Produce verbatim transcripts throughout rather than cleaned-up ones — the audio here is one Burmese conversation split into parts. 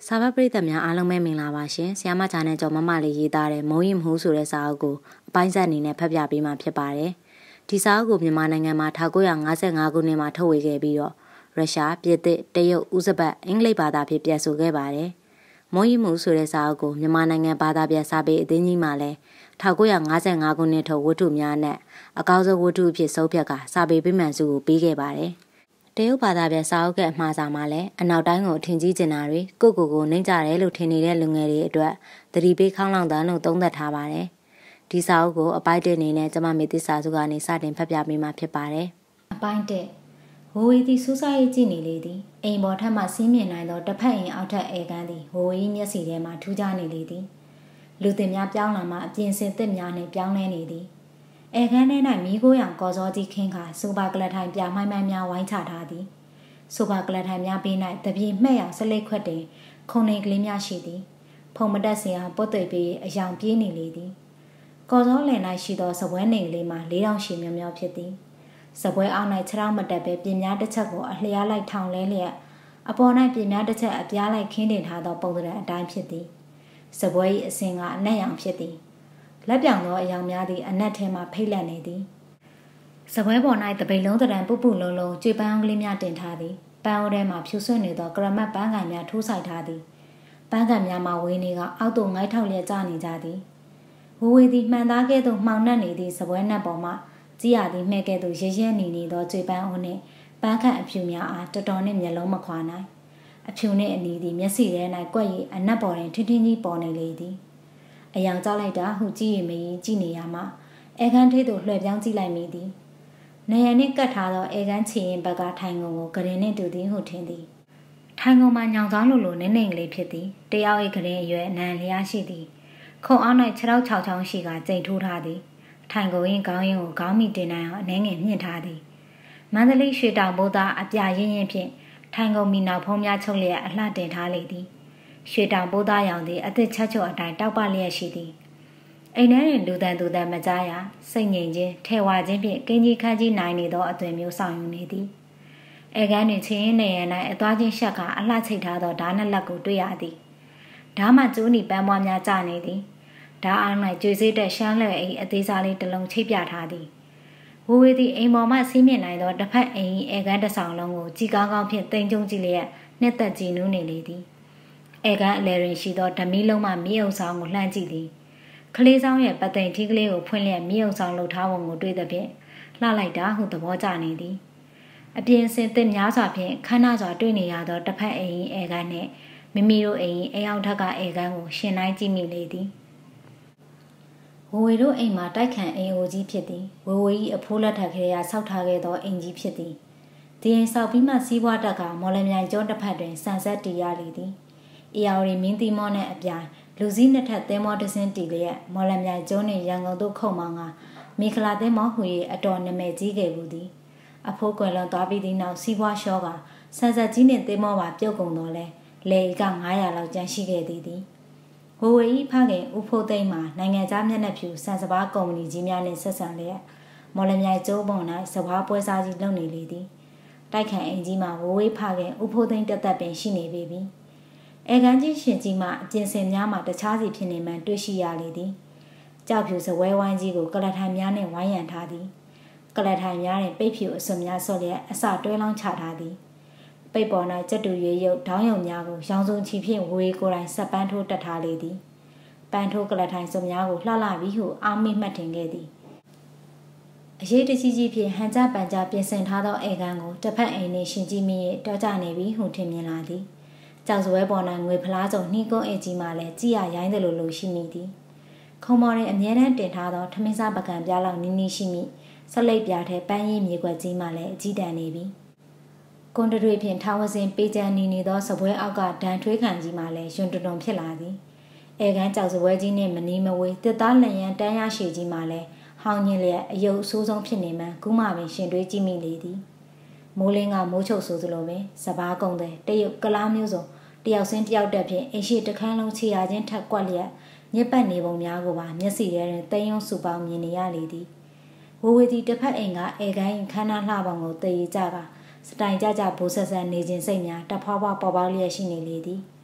စာဖတ်ပရိသတ်များအားလုံးပဲမင်္ဂလာပါရှင်။ဆရာမချာနဲ့ကျော်မမလေးရေးသားတဲ့မုံရင်မဟုတ်ဆိုတဲ့စာအုပ်ကိုအပိုင်းဆက်အနေနဲ့ဖတ်ပြပေးမှာဖြစ်ပါတယ်။ဒီစာအုပ်ကိုမြန်မာနိုင်ငံမှာ၁၉၅၅ခုနှစ်မှာထုတ်ဝေခဲ့ပြီးတော့ရုရှား၊ပြင်သစ်၊တရုတ်၊ဥဇဘတ်၊အင်္ဂလိပ်ဘာသာဖြင့်ပြန်ဆိုခဲ့ပါတယ်။မုံရင်မဟုတ်ဆိုတဲ့စာအုပ်ကိုမြန်မာနိုင်ငံဘာသာပြန်စာပေအသင်းကြီးမှလည်း၁၉၅၅ခုနှစ်ထုတ်ဝတ္ထုများနဲ့အကောက်ဆုံးဝတ္ထုအဖြစ်ဆုံးဖြတ်ကစာပေပြမှန်စုကိုပေးခဲ့ပါတယ်။တရုတ်ဘာသာပြန်စာအုပ်ကအမှားစာမှာလည်းအနောက်တိုင်းကိုထင်ကြီးကျင်တာတွေကိုကိုကိုနှိမ့်ကြတယ်လို့ထင်နေတဲ့လူငယ်တွေအတွက်သတိပေးခေါင်းလောင်တန်းလို့သုံးသပ်ထားပါတယ်။ဒီစာအုပ်ကိုအပိုင်းတစ်အနေနဲ့ကျမမေသစ္စာစုကနေစတင်ဖတ်ပြပေးမှာဖြစ်ပါတယ်။အပိုင်းတစ်ဝဝီသည်စူးစိုက်ရေးကြည့်နေလေသည်အိမ်ပေါ်ထက်မှစီးမြင်နိုင်သောတစ်ဖက်အိမ်အောက်ထက်အေကန်းသည်ဝဝီမျက်စီထဲမှထူးခြားနေလေသည်လူသင်များပြောင်းလာမှအပြင်စင်သစ်များနှင့်ပြောင်းလဲနေသည်အေကန်းထဲ၌မီးခိုးရောင်ကော်စောကြီးခင်းခါဆိုပါကလထိုင်ပြမိုင်းမိုင်းများဝိုင်းချထားသည်ဆိုပါကလထိုင်များပေး၌တပြေမှဲ့ရောင်ဆလိတ်ခွက်တင်ခုံနေကလေးများရှိသည်ဖုံမတက်စရာပုတ်သိပ်ပြီးအယောင်ပြေးနေလေသည်ကော်စောလင်၌ရှိသောစပွဲနေကလေးမှာလေးတောင်ရှိမြောင်မြောင်ဖြစ်သည်စပွဲအောက်၌ခြေထောက်မတက်ပဲပြင်များတစ်ချက်ကိုအလျားလိုက်ထောင်လဲလျက်အပေါ်၌ပြင်များတစ်ချက်အပြားလိုက်ခင်းတင်ထားသောပုံစံအတိုင်းဖြစ်သည်စပွဲ၏အစင်ကအနက်ရောင်ဖြစ်သည်လက်ပြောင်သောအယောင်များသည့်အနက်ထဲမှဖိတ်လက်နေသည်စပွဲပေါ်၌တပိတ်လုံးတရံပုပုလုံးလုံးကြွေပန်းကလေးများတင်ထားသည်ပန်းအိုးထဲမှဖြူဆွနေသောကရမတ်ပန်းကန်များထိုးဆိုင်ထားသည်ပန်းကန်များမှဝေးနေကအောက်သို့ငိုက်ထောက်လျက်ကျနေကြသည်ဝဝေသည်မှန်သားကဲ့သို့မှောင်နှက်နေသည့်စပွဲနက်ပေါ်မှကြည်ရသည်မှဲ့ကဲ့သို့ရဲရဲနေနေသောကြွေပန်းအိုးနှင့်ပန်းခန့်အဖြူများအားတော်တော်နှင့်မျက်လုံးမခွာနိုင်အဖြူနှင့်အနီးသည်မျက်စိထဲ၌ကွက်ရည်အနက်ပေါ်တွင်ထင်းထင်းကြီးပေါ်နေလေသည်အယောင်ကြောက်လိုက်တာဟုကြည့်ရမည်ကြည့်နေရမှအေကန်းထိပ်သို့လွှဲပြောင်းကြည့်လိုက်မိသည်နေရနှင့်ကတ်ထားသောအေကန်းချီရင်ဘက်ကထိုင်ကုန်ကိုဂရင်နှင့်တူသည်ဟုထင်သည်ထိုင်ကုန်မှာညောင်ဆောင်လိုလိုနင်းနေကလေးဖြစ်သည်တယောက်၏ဂရင်အရွယ်အနံလျားရှိသည်ခုံအောက်၌ခြေထောက်ချောက်ချောင်းရှိကကြိမ်ထိုးထားသည်ထိုင်ကုန်ရင်ခေါင်းရင်းကိုခေါင်းမိတင်နိုင်အောင်အနေငယ်မြင့်ထားသည်မန္တလေးရွှေတောင်ဘိုးသားအပြရင်းရင်ဖြင့်ထိုင်ကုန်မီနောက်ဖုံးများချုပ်လျက်အလှတင်ထားလေသည်ရွှေတောင်ဘိုးသားရောင်သည်အသက်ချက်ချုပ်အတိုင်းတောက်ပလျက်ရှိသည်အိမ်ထဲတွင်လူတန်သူတန်မကြားရစိတ်ငြိမ်ခြင်းထဲဝါခြင်းဖြင့်ကင်းကြီးခန်းကြီးနိုင်နေသောအသွင်မျိုးဆောင်ယူနေသည်အဲကန်းတွင်ချင်းနေရ၌အသွားချင်းရှက်ကအလှချိတ်ထားသောဓာတ်နှစ်လက်ကိုတွေ့ရသည်ဓာတ်မှကျိုးနီပန်းပွားများကျနေသည်ဓာတ်အား၌ကျွေစေးတဲ့ရှမ်းလွယ်အိမ်အသေးစားလေးတစ်လုံးချိတ်ပြထားသည်ဝဝေသည်အိမ်ပေါ်မှစီးမြင်နိုင်သောတစ်ဖက်အိမ်အဲကန်းတစ်ဆောင်လုံးကိုကြည်ကောင်းကောင်းဖြင့်တိမ်ကျုံကြည့်လျက်နှစ်သက်ကြည်နူးနေလေသည်အဲကန်းအလယ်တွင်ရှိသောဓမီလုံးမှမီးအုပ်ဆောင်ကိုလှမ်းကြည့်သည်ကလေးဆောင်ရဲ့ပသိမ်ထီးကလေးကိုဖွင့်လျက်မီးအုပ်ဆောင်လှုပ်ထားပုံကိုတွေ့သဖြင့်လှလိုက်တာဟုသဘောကျနေသည်အပြင်စင်သစ်များစွာဖြင့်ခမ်းနားစွာတွေ့နေရသောတစ်ဖက်အိမ်အဲကန်းနှင့်မိမိတို့အိမ်အိမ်အောင်ထက်ကအဲကန်းကိုရှင်နိုင်ကြည့်မိလေသည်ဝဝေတို့အိမ်မှာတိုက်ခံအိမ်အိုကြီးဖြစ်သည်ဝဝေ၏အဖိုးလက်ထက်ခေရာဆောက်ထားခဲ့သောအိမ်ကြီးဖြစ်သည်ဒီအိမ်ဆောက်ပြီးမှစီးပွားတက်ကမော်လမြိုင်ကျွန်းတစ်ဖက်တွင်ဆန်ဆက်တီရလေသည်အီယာရီမင်းတီမောနှင့်အပြိုင်လူစည်းနှစ်ထပ်သင်းမောတစင်းတီလျက်မော်လမြိုင်ကျွန်းနှင့်ရန်ကုန်သို့ခုတ်မောင်းကမိခလာသင်းမောဟူ၍အတော်နာမည်ကြီးခဲ့ဘူးသည်အဖိုးကွယ်လွန်သွားပြီးသည့်နောက်စီးပွားလျှောကဆန်ဆက်ကြီးနှင့်သင်းမောပါပြုတ်ကုန်တော့လဲလေကငါးရာလောက်ကျန်ရှိခဲ့သည်သည်ဝဝေ၏ဖခင်ဦးဖိုးသိန်းမှာနိုင်ငံသားမျက်နှာဖြူစံစဘာကုမ္ပဏီကြီးများနှင့်ဆက်ဆံလျက်မော်လမြိုင်ကျွန်းပေါ်၌စဘာပွဲစားကြီးလုပ်နေလေသည်တိုက်ခိုင်အိမ်ကြီးမှာဝဝေဖခင်ဦးဖိုးသိန်းတသက်ပင်ရှိနေပေပြီအေကန်းကြီးရှင်ကြီးမှအပြင်စင်များမှတခြားစီဖြစ်နေမှန်တွေ့ရှိရလေသည်ကြောက်ဖြူစပွဲဝိုင်းကြီးကိုကလထိုင်များနှင့်ဝိုင်းရံထားသည်ကလထိုင်များနှင့်ပိတ်ဖြူအစွန်များဆော့လျက်အစတွဲလောင်းချထားသည်ပိတ်ပေါ်၌ကြက်တူရွေရုပ်ဒေါင်းယုံများကိုရောင်စုံချီဖြင့်ဝဝေကိုယ်တိုင်ဆက်ပန်းထိုးတက်ထားလေသည်ပန်းထိုးကလထိုင်စွန်များကိုလှလှပြီးဟုအောင်းမိမှတ်ထင်ခဲ့သည်အရေးတကြီးကြီးဖြင့်ဟန်ကြပန်ကြပြင်ဆင်ထားသောအေကန်းကိုတစ်ဖက်အိမ်နှင့်ရှင်ကြည့်မိ၍တောကြနေပြီဟုထင်မြင်လာသည်ကြောက်စပွဲပေါ်၌ငွေဖလားစုံနှီးကုန်းအိမ်ကြီးမှလည်းကြည်ရရိုင်းသလိုလိုရှိမိသည်ခုံမော်တွင်အမြဲတမ်းတင်ထားသောထမင်းစားပကံပြားလောက်နီးနီးရှိမိဆက်လိပ်ပြားထဲပန်းရည်မြေကွက်ကြီးမှလည်းအကြီးတန်းနေပြီကွန်တတွေဖြင့်ထောင်ဝစင်ပေးချမ်းနေနေသောစပွဲအောက်ကဒန်ထွေးခံကြီးမှလည်းရွှန်တွန်တွန်ဖြစ်လာသည်အဲကန်းကြောက်စပွဲကြီးနှင့်မနီးမဝေးတစ်သားလန်ရန်တန်းရရှိကြီးမှလည်းဟောင်းညင်လျက်အယုတ်အဆိုးဆုံးဖြစ်နေမှကူးမှပင်ရှင်တွေးကြည့်မိလေသည်မိုးလင်းကမိုးချုပ်ဆိုသလိုပင်စဘာကုံတဲ့တရုတ်ကလားမျိုးစုံတယောက်စင်းတယောက်တက်ဖြင့်အိမ်ရှိတခန်းလုံးခြေရာချင်းထက်ကွက်လျက်ညစ်ပတ်နေပုံများကိုပါမျက်စိထဲတွင်တိမ်ယုံစုပေါင်းမြင်နေရလေသည်ဝဝေသည်တစ်ဖက်အိမ်ကအေကိုင်းခန်းနာလှပေါင်ကိုတည်ရကြကစတိုင်ကြကြဘိုးဆက်ဆက်နေခြင်းစိတ်များတဖွာဖွာပေါ်ပေါက်လျက်ရှိနေလေသည်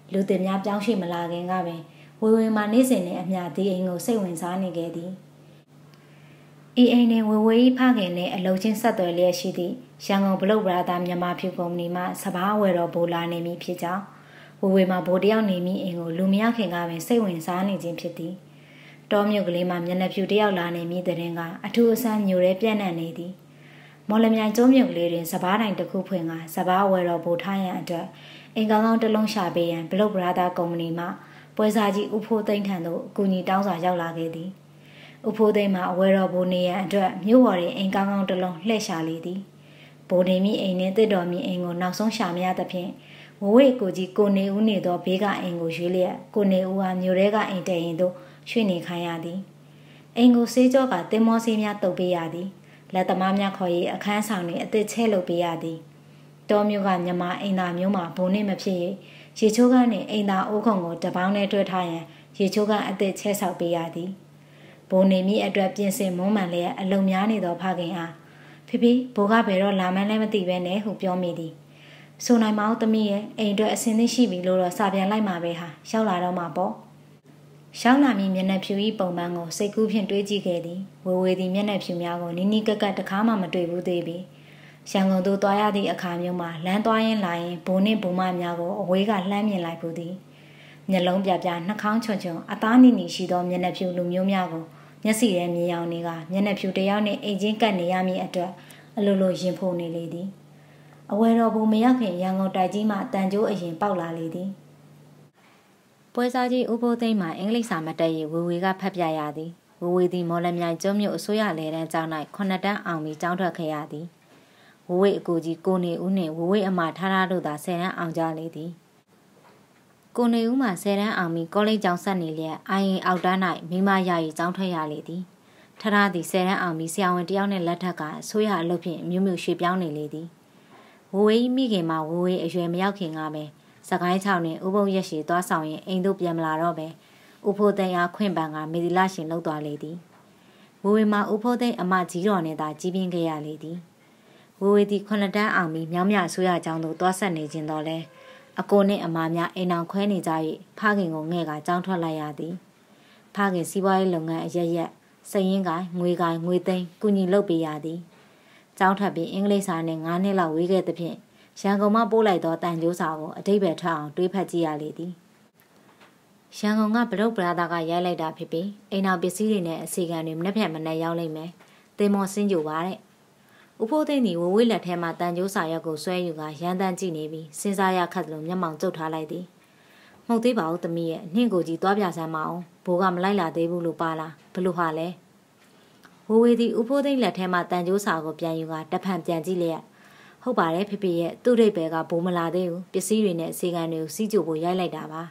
လူတင်များပြောင်းရွှေ့မလာခင်ကပင်ဝေဝေမှာနေ့စဉ်နဲ့အမျှဒီအိမ်ကိုစိတ်ဝင်စားနေခဲ့သည်ဤအိမ်နဲ့ဝေဝေဖခင်နဲ့အလုံးချင်းဆက်သွယ်လျက်ရှိသည့်ရန်ကုန်ဘလုတ်ဘရာသာမြန်မာဖြူကုမ္ပဏီမှစဘာဝယ်တော်ဘိုလာနေမိဖြစ်ကြောင်းဝေဝေမှာဘိုတယောက်နေမိအိမ်ကိုလူမရောက်ခင်ကပင်စိတ်ဝင်စားနေခြင်းဖြစ်သည်တောမြုပ်ကလေးမှာမျက်နှာဖြူတယောက်လာနေမိတဲ့ရင်ကအထူးအဆန်းညိုရဲပြန့်နှံ့နေသည်မော်လမြိုင်ကျုံးမြုပ်ကလေးတွင်စဘာတိုင်တစ်ခုဖွင့်ကစဘာဝယ်တော်ဘိုထားရန်အတွက်အိမ်ကောင်းကောင်းတစ်လုံးရှာပေးရန်ဘလုတ်ဘရာသာကုမ္ပဏီမှပွဲစားကြီးဦးဖိုးသိန်းထံသို့အကူအညီတောင်းစွာရောက်လာခဲ့သည်ဦးဖိုးသိန်းမှာအဝယ်တော်ဘိုနေရန်အတွက်မြို့ပေါ်တွင်အိမ်ကောင်းကောင်းတစ်လုံးလှည့်ရှာလေသည်ဘိုနေမိအိမ်နှင့်တစ်တော်မိအိမ်ကိုနောက်ဆုံးရှာမရသဖြင့်ဝဝေကိုကြီးကိုနေဦးနေသောဘေးကအိမ်ကိုရွေးလျက်ကိုနေဦးဟာမြို့ထဲကအိမ်တအိမ်သို့ရွှေ့နေခိုင်းရသည်အိမ်ကိုဆေးကြောကတင်မောဆေးများတုပ်ပေးရသည်လက်သမားများခေါ်၍အခန်းဆောင်တွင်အသစ်ချဲလုပ်ပေးရသည်တောမျိုးကမြမအိမ်သာမျိုးမှာဘုံနှင့်မဖြစ်၍ရေချိုးကနှင့်အိမ်သာအိုးခုံကိုတပေါင်းနဲ့တွဲထားရန်ရေချိုးကအသစ်ချဲဆောက်ပေးရသည်ဘုံနေမိအတွက်ပြင်ဆင်မုံမှန်လျက်အလုံများနေသောဖခင်အားဖေဖေဘိုးကဘယ်တော့လာမှန်းလည်းမသိပဲနဲ့ဟုပြောမိသည်ဆိုနိုင်မအောင်သမီးရဲ့အိမ်အတွက်အစင်းသိရှိပြီလို့တော့စာပြန်လိုက်မှာပဲဟာရောက်လာတော့မှာပေါ့ရောက်လာမည်မျက်နှာဖြူဤပုံပန်းကိုစိတ်ကူးဖြင့်တွေးကြည့်ခဲ့သည်ဝေဝေသည်မျက်နှာဖြူများကိုနီးနီးကပ်ကပ်တခါမှမတွေ့ဘူးသေးပြီရန်ကုန်သို့သွားရသည့်အခါမျိုးမှာလမ်းသွားရင်လာရင်ဘုံနှင့်ဘုံမများကိုအဝေးကလှမ်းမြင်လိုက်ဘူးသည်မျက်လုံးပြပြနှာခေါင်းချွန်ချွန်အသားနီနီရှိသောမျက်နှာဖြူလူမျိုးများကိုမျက်စိထဲမြင်အောင်နေကမျက်နှာဖြူတယောက်နှင့်အိမ်ချင်းကပ်နေရမည်အတွက်အလိုလိုရင်ဖို့နေလေသည်အဝယ်တော်ဘုံမရောက်ခင်ရန်ကုန်တိုက်ကြီးမှတန်ကြိုးအရင်ပေါက်လာလေသည်ပွဲစားကြီးဦးဘိုးသိန်းမှာအင်္ဂလိပ်စာမတက်ရဝေဝေကဖတ်ပြရသည်ဝေဝေသည်မော်လမြိုင်ကျွန်းမြို့အစိုးရလေတန်းကျောင်း၌ခုနှစ်တန်းအောင်ပြီးကျောင်းထွက်ခဲ့ရသည်ဝဝေအကူကြီးကိုနေဦးနှင့်ဝဝေအမထားထားတို့သာဆယ်တန်းအောင်ကြလေသည်ကိုနေဦးမှာဆယ်တန်းအောင်ပြီးကောလိပ်ကျောင်းဆက်နေလျက်အိုင်ရင်အောက်တန်း၌မိမရရီကျောင်းထွက်ရလေသည်ထားထားသည်ဆယ်တန်းအောင်ပြီးဆရာဝန်တယောက်နှင့်လက်ထက်ကအစိုးရအလုပ်ဖြင့်မြို့မြို့ရွှေ့ပြောင်းနေလေသည်ဝဝေမိခင်မှာဝဝေအရွယ်မရောက်ခင်ကပဲစကိုင်းချောင်းနှင့်ဥပုံရက်ရှိသွားဆောင်ရင်အိမ်သို့ပြန်မလာတော့ပဲဥဖိုးသိန်းအားခွင့်ပန်ကမေဒီလာရှင်လှုပ်သွားလေသည်ဝဝေမှာဥဖိုးသိန်းအမကြီးတော်နဲ့သာကြီးပြင်းခဲ့ရလေသည်ဝဝေသည်ခုနှစ်တန်းအောင်ပြီးမြောင်းမြအစိုးရကျောင်းသို့သွားဆက်နေခြင်းတော့လဲအကိုနှင့်အမများအိမ်အောင်ခွဲနေကြ၍ဖခင်ကိုငဲ့ကကျောင်းထွက်လိုက်ရသည်ဖခင်စီးပွားရေးလုပ်ငန်းအရက်ရက်စရင်ကိုင်ငွေကိုင်ငွေသိန်းကုညီလုပ်ပေးရသည်ကျောင်းထွက်ပြီးအင်္ဂလိပ်စာနဲ့၅နှစ်လောက်ဝေးခဲ့သဖြင့်ရန်ကုန်မှပို့လိုက်သောတန်ကြိုးစာကိုအတိတ်ပဲထွက်အောင်တွေးဖက်ကြည့်ရလေသည်ရန်ကုန်ကဘလုတ်ဘရာသာကရိုက်လိုက်တာဖြစ်ပြီးအိမ်နောက်ပစ္စည်းတွေနဲ့အစီကံတွေမနှက်ဖြတ်မနှက်ရောက်လိမ့်မယ်သင်မော်စင်းကြပါတဲ့ဥဖိုးသိန်းဒီဝဝေးလက်ထဲမှာတန်ကြိုးစာရက်ကိုဆွဲယူကရန်တန်းကြည့်နေပြီးစဉ်းစားရခတ်လို့မျက်မှောင်ကျုပ်ထားလိုက်သည်မှုတ်သေးပါဦးသမီးရဲ့နှင့်ကိုကြီးသွားပြဆမ်းမအောင်ဘိုးကမလိုက်လာသေးဘူးလို့ပါလားဘလို့ဟာလဲဝဝေးဒီဥဖိုးသိန်းလက်ထဲမှာတန်ကြိုးစာကိုပြန်ယူကတဖန်ပြန်ကြည့်လျက်ဟုတ်ပါတယ်ဖေဖေရဲ့သူ့ဒိတ်ပဲကဘိုးမလာသေးဘူးပစ္စည်းတွေနဲ့စေကံတွေကိုစီးကြိုဖို့ရိုက်လိုက်တာပါ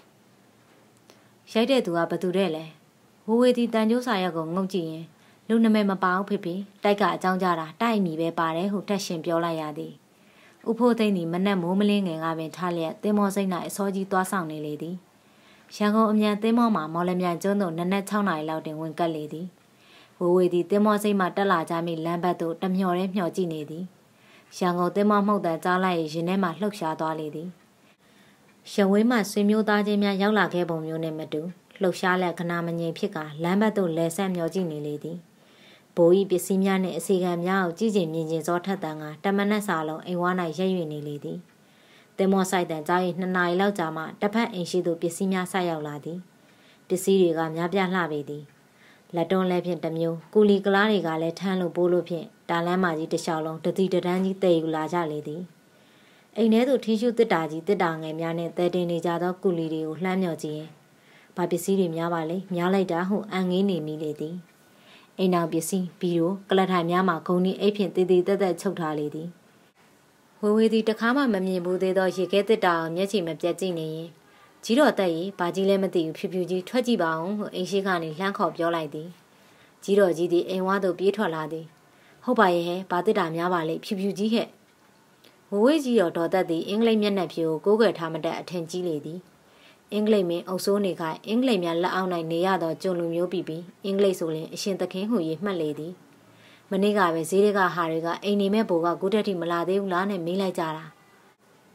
ရိုက်တဲ့သူကဘသူတဲ့လဲဝဝေးဒီတန်ကြိုးစာရက်ကိုငုံကြည့်ရင်လူနမဲမပါဘူးဖေဖေတိုက်ကအကြောင်းကြတာတိုက်မိပဲပါတယ်ဟုတက်ရှင်ပြောလိုက်ရသည်ဥဖိုးသိန်းဒီမနက်မိုးမလင်းငယ်ကပင်ထားလျက်သင်းမောစိတ်၌အစောကြီးသွားဆောင်နေလေသည်ရန်ကုန်အမြန်သင်းမောမှာမော်လမြိုင်ကျွန်းသို့နနက်၆နာရီလောက်တွင်ဝင်ကပ်လေသည်ဝဝေးဒီသင်းမောစိတ်မှတက်လာကြမိလမ်းဘက်သို့တမျော်ရဲမျှော်ကြည့်နေသည်ရန်ကုန်သင်းမောမှုတ်တန်ကြားလိုက်ရင်ထဲမှလှုပ်ရှားသွားလေသည်ရဝေးမှဆွေမျိုးသားချင်းများရောက်လာခဲ့ပုံမျိုးနဲ့မတူလှုပ်ရှားလက်ခနာမငြိမ်ဖြစ်ကလမ်းဘက်သို့လဲဆက်မျောကြည့်နေလေသည်ဘိုးဤပစ္စည်းများနှင့်အစီကံများကိုကြည့်ကျင်မြင်ကျင်စောထက်တန်ကတမနက်စာလုံးအိမ်ဝါ၌ရက်ရွေနေလေသည်သင်္ဘောဆိုင်တန်ကြား၏နှစ်နာရီလောက်ကြာမှတစ်ဖက်အိမ်ရှိသို့ပစ္စည်းများဆက်ရောက်လာသည်ပစ္စည်းတွေကများပြားလှပေသည်လက်တွန်းလဲဖြင့်တစ်မျိုးကူလီကလားတွေကလည်းထမ်းလို့ပိုးလို့ဖြင့်တာလန်းမကြီးတစ်လျှောက်လုံးတတိတန်းကြီးတည်ယူလာကြလေသည်အိမ်ထဲသို့ထင်းရှုတစ်တာကြီးတစ်တာငယ်များနှင့်တဲတင်နေကြသောကူလီတွေကိုလှမ်းမြော်ကြည့်ရင်ဘာပစ္စည်းတွေများပါလဲများလိုက်တာဟုအံငေးနေမိလေသည်အိမ်နောက်ပစ္စည်းဘီရိုကလထိုင်များမှာဂုံဒီအိတ်ဖြင့်တည်တည်တက်တက်ချုပ်ထားလေသည်ဝေဝေသည်တခါမှမမြင်ဘူးသေးသောရေခဲတစ်တာအောင်မျက်ခြေမပြတ်ကြည့်နေရင်ကြီးတော်တက်ရီဘာကြီးလဲမသိဘူးဖြူဖြူကြီးထွက်ကြည့်ပါအောင်ဟုအိမ်ရှိကနေလှမ်းခေါ်ပြောလိုက်သည်ကြီးတော်ကြီးသည်အိမ်ဝါသို့ပြေးထွက်လာသည်ဟုတ်ပါရဲ့ဟဲ့ဘာတစ်တာများပါလေဖြူဖြူကြီးဟဲ့ဝဝေးကြီးတော်တော်တက်သည်အင်္ဂလိပ်မျက်နှာဖြူကိုကိုးကွယ်ထားမတတ်အထင်ကြီးလေသည်အင်္ဂလိပ်မင်းအုပ်စိုးနေကအင်္ဂလိပ်များလက်အောက်၌နေရသောကျုံလူမျိုးပြီးပြီးအင်္ဂလိပ်ဆိုရင်အရှင်သခင်ဟူ၍မှတ်လေသည်မနေ့ကပဲဈေးတွေကဟာတွေကအိမ်နေမဲ့ဘိုးကကိုတက်တိမလာသေးဘူးလားနဲ့မေးလိုက်ကြတာ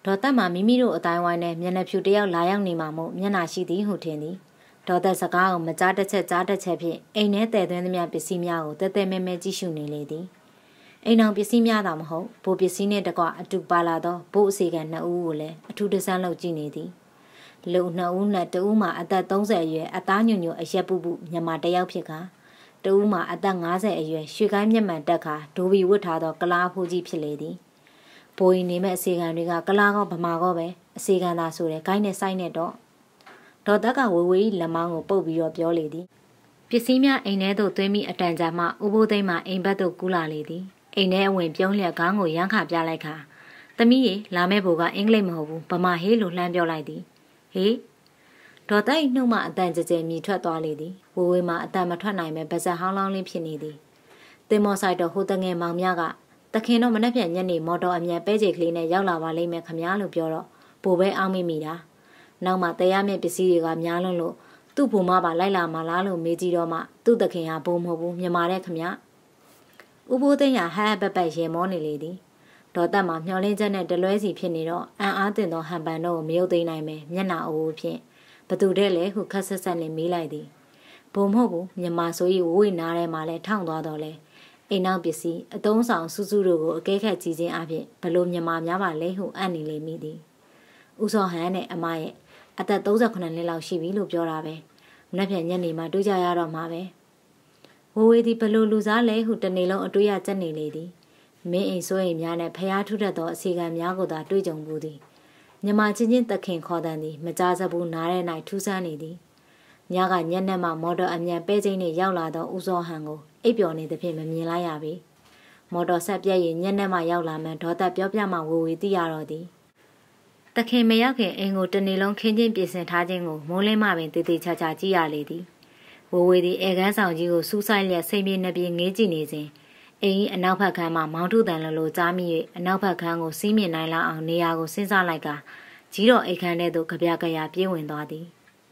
ဒေါ်သက်မှာမိမိတို့အတိုင်းဝိုင်းနဲ့မျက်နှာဖြူတယောက်လာရောက်နေမှာမို့မျက်နှာရှိသည်ဟုထင်သည်ဒေါ်သက်စကားကိုမကြားတစ်ချက်ကြားတစ်ချက်ဖြင့်အိမ်ထဲတည်သွင်းသမျှပစ္စည်းများကိုတဲတဲမဲမဲကြည့်ရှုနေလေသည်အိမ်အောင်ပစ္စည်းများသာမဟုတ်ဘိုးပစ္စည်းနှင့်တကွအတူပါလာသောဘိုးအစီကံနှစ်ဦးကိုလည်းအထူးတဆန်းလုပ်ကြည့်နေသည်လူနှစ်ဦးနဲ့တဦးမှာအသက်သုံးဆယ်အရွယ်အသားညွညွအရက်ပူပူမြန်မာတယောက်ဖြစ်ကတဦးမှာအသက်ငါးဆယ်အရွယ်ရွှေကိုင်းမျက်မှန်တက်ခါဒိုဘီဝတ်ထားသောကလားဖိုးကြီးဖြစ်လေသည်ဘိုးရင်နေမဲ့အစီကံတွေကကလားကောဗမာကောပဲအစီကံသာဆိုတဲ့ဂိုင်းနဲ့စိုက်နဲ့တော့ဒေါ်သက်ကဝေဝေးလက်မောင်းကိုပုတ်ပြီးတော့ပြောလေသည်ပစ္စည်းများအိမ်ထဲသို့သွင်းပြီးအတန်ကြာမှဥပိုးသိမ်းမှအိမ်ဘက်သို့ကူးလာလေသည်အိမ်ထဲအဝင်ပြုံးလျက်ခေါင်းကိုရမ်းခပြလိုက်ခါသမီးရေလာမဲ့ဘိုကအင်္ဂလိပ်မဟုတ်ဘူးဗမာဟေးလို့လှမ်းပြောလိုက်သည်ဟေးဒေါ်တိုက်နှုတ်မှအတန်ကြဲကြဲမြည်ထွက်သွားလေသည်ဝေဝေးမှအတန်မထွက်နိုင်ပဲဗဇက်ဟောင်းလောင်းလေးဖြစ်နေသည်တင်မော်ဆိုင်တော်ဟိုတငယ်မောင်မြကတခင်တော့မနှက်ပြန်ညက်နေမော်တော်အမြန်ပဲကြေကလေးနဲ့ရောက်လာပါလိမ့်မယ်ခမများလို့ပြောတော့ဘိုပဲအောင်းမိမိတာနောက်မှတရားမြင့်ပစ္စည်းတွေကများလွန်းလို့သူ့ဘုံမပါလိုက်လာမှလားလို့မေးကြည့်တော့မှသူ့တခင်ဟာဘုံမဟုတ်ဘူးမြန်မာတဲ့ခမဥပိုးသိန်းဟာဟဲ့ပက်ပက်ရေမောနေလေသည်ဒေါ်သက်မှာမျောလင်းချက်နဲ့တလွဲစီဖြစ်နေတော့အံ့အားသင့်သောဟန်ပန်တော့ကိုမရုပ်သိမ်းနိုင်ပဲမျက်နှာအိုးဖြင့်ဘသူတဲ့လဲဟုခက်ဆက်ဆက်နဲ့မေးလိုက်သည်ဘုံမဟုတ်ဘူးမြန်မာဆို၏ဝိုးနားထဲမှာလဲထောင်းသွားတော့လဲအိမ်နောက်ပစ္စည်းအသုံးဆောင်စုစုတို့ကိုအကဲခတ်ကြည့်ခြင်းအပြင်ဘလို့မြန်မာများပါလဲဟုအံ့နေလေမိသည်ဦးစောဟန်နဲ့အမရဲ့အသက်သုံးခုနှစ်လောက်ရှိပြီလို့ပြောတာပဲမနေ့ပြန်ညနေမှတွေ့ကြရတော့မှာပဲဝဝေးသည်ဘလို့လူစားလဲဟုတနေ့လုံးအတွေ့ရကြက်နေလေသည်မင်းအိမ်ဆိုအိမ်များနဲ့ဖျားထုတတ်သောအစီကံများကိုသာတွေ့ကြုံဘူးသည်မြမချင်းချင်းတခင်ခေါ်တဲ့သည်မကြားစဘူးနားထဲ၌ထူးဆန်းနေသည်ညကညက်နဲ့မှမော်တော်အမြန်ပဲချင်းနဲ့ရောက်လာသောဦးစောဟန်ကိုအိပ်ပျော်နေသဖြင့်မမြင်လိုက်ရပြီမော်တော်ဆက်ပြက်ရင်ညက်နဲ့မှရောက်လာမှဒေါ်သက်ပြောပြမှဝဝေးသိရတော့သည်တခင်မရောက်ခင်အိမ်ကိုတနေ့လုံးခင်းချင်းပြင်ဆင်ထားခြင်းကိုမိုးလင်းမှပင်တည်တည်ချာချာကြည့်ရလေသည်ဝဝေးသည်အေကန်းဆောင်ကြီးကိုစူးဆိုင်လျက်စိတ်ပြေနှပြေငေးကြည့်နေစဉ်အိမ်အနောက်ဘက်ခန်းမှာမောင်ထုတန်လိုလိုကြားမိ၍အနောက်ဘက်ခန်းကိုစီးမြင်နိုင်လောက်အောင်နေရာကိုစဉ်းစားလိုက်ကကြီးတော်အိတ်ခန်းထဲသို့ကြပြကြရပြေးဝင်သွားသည်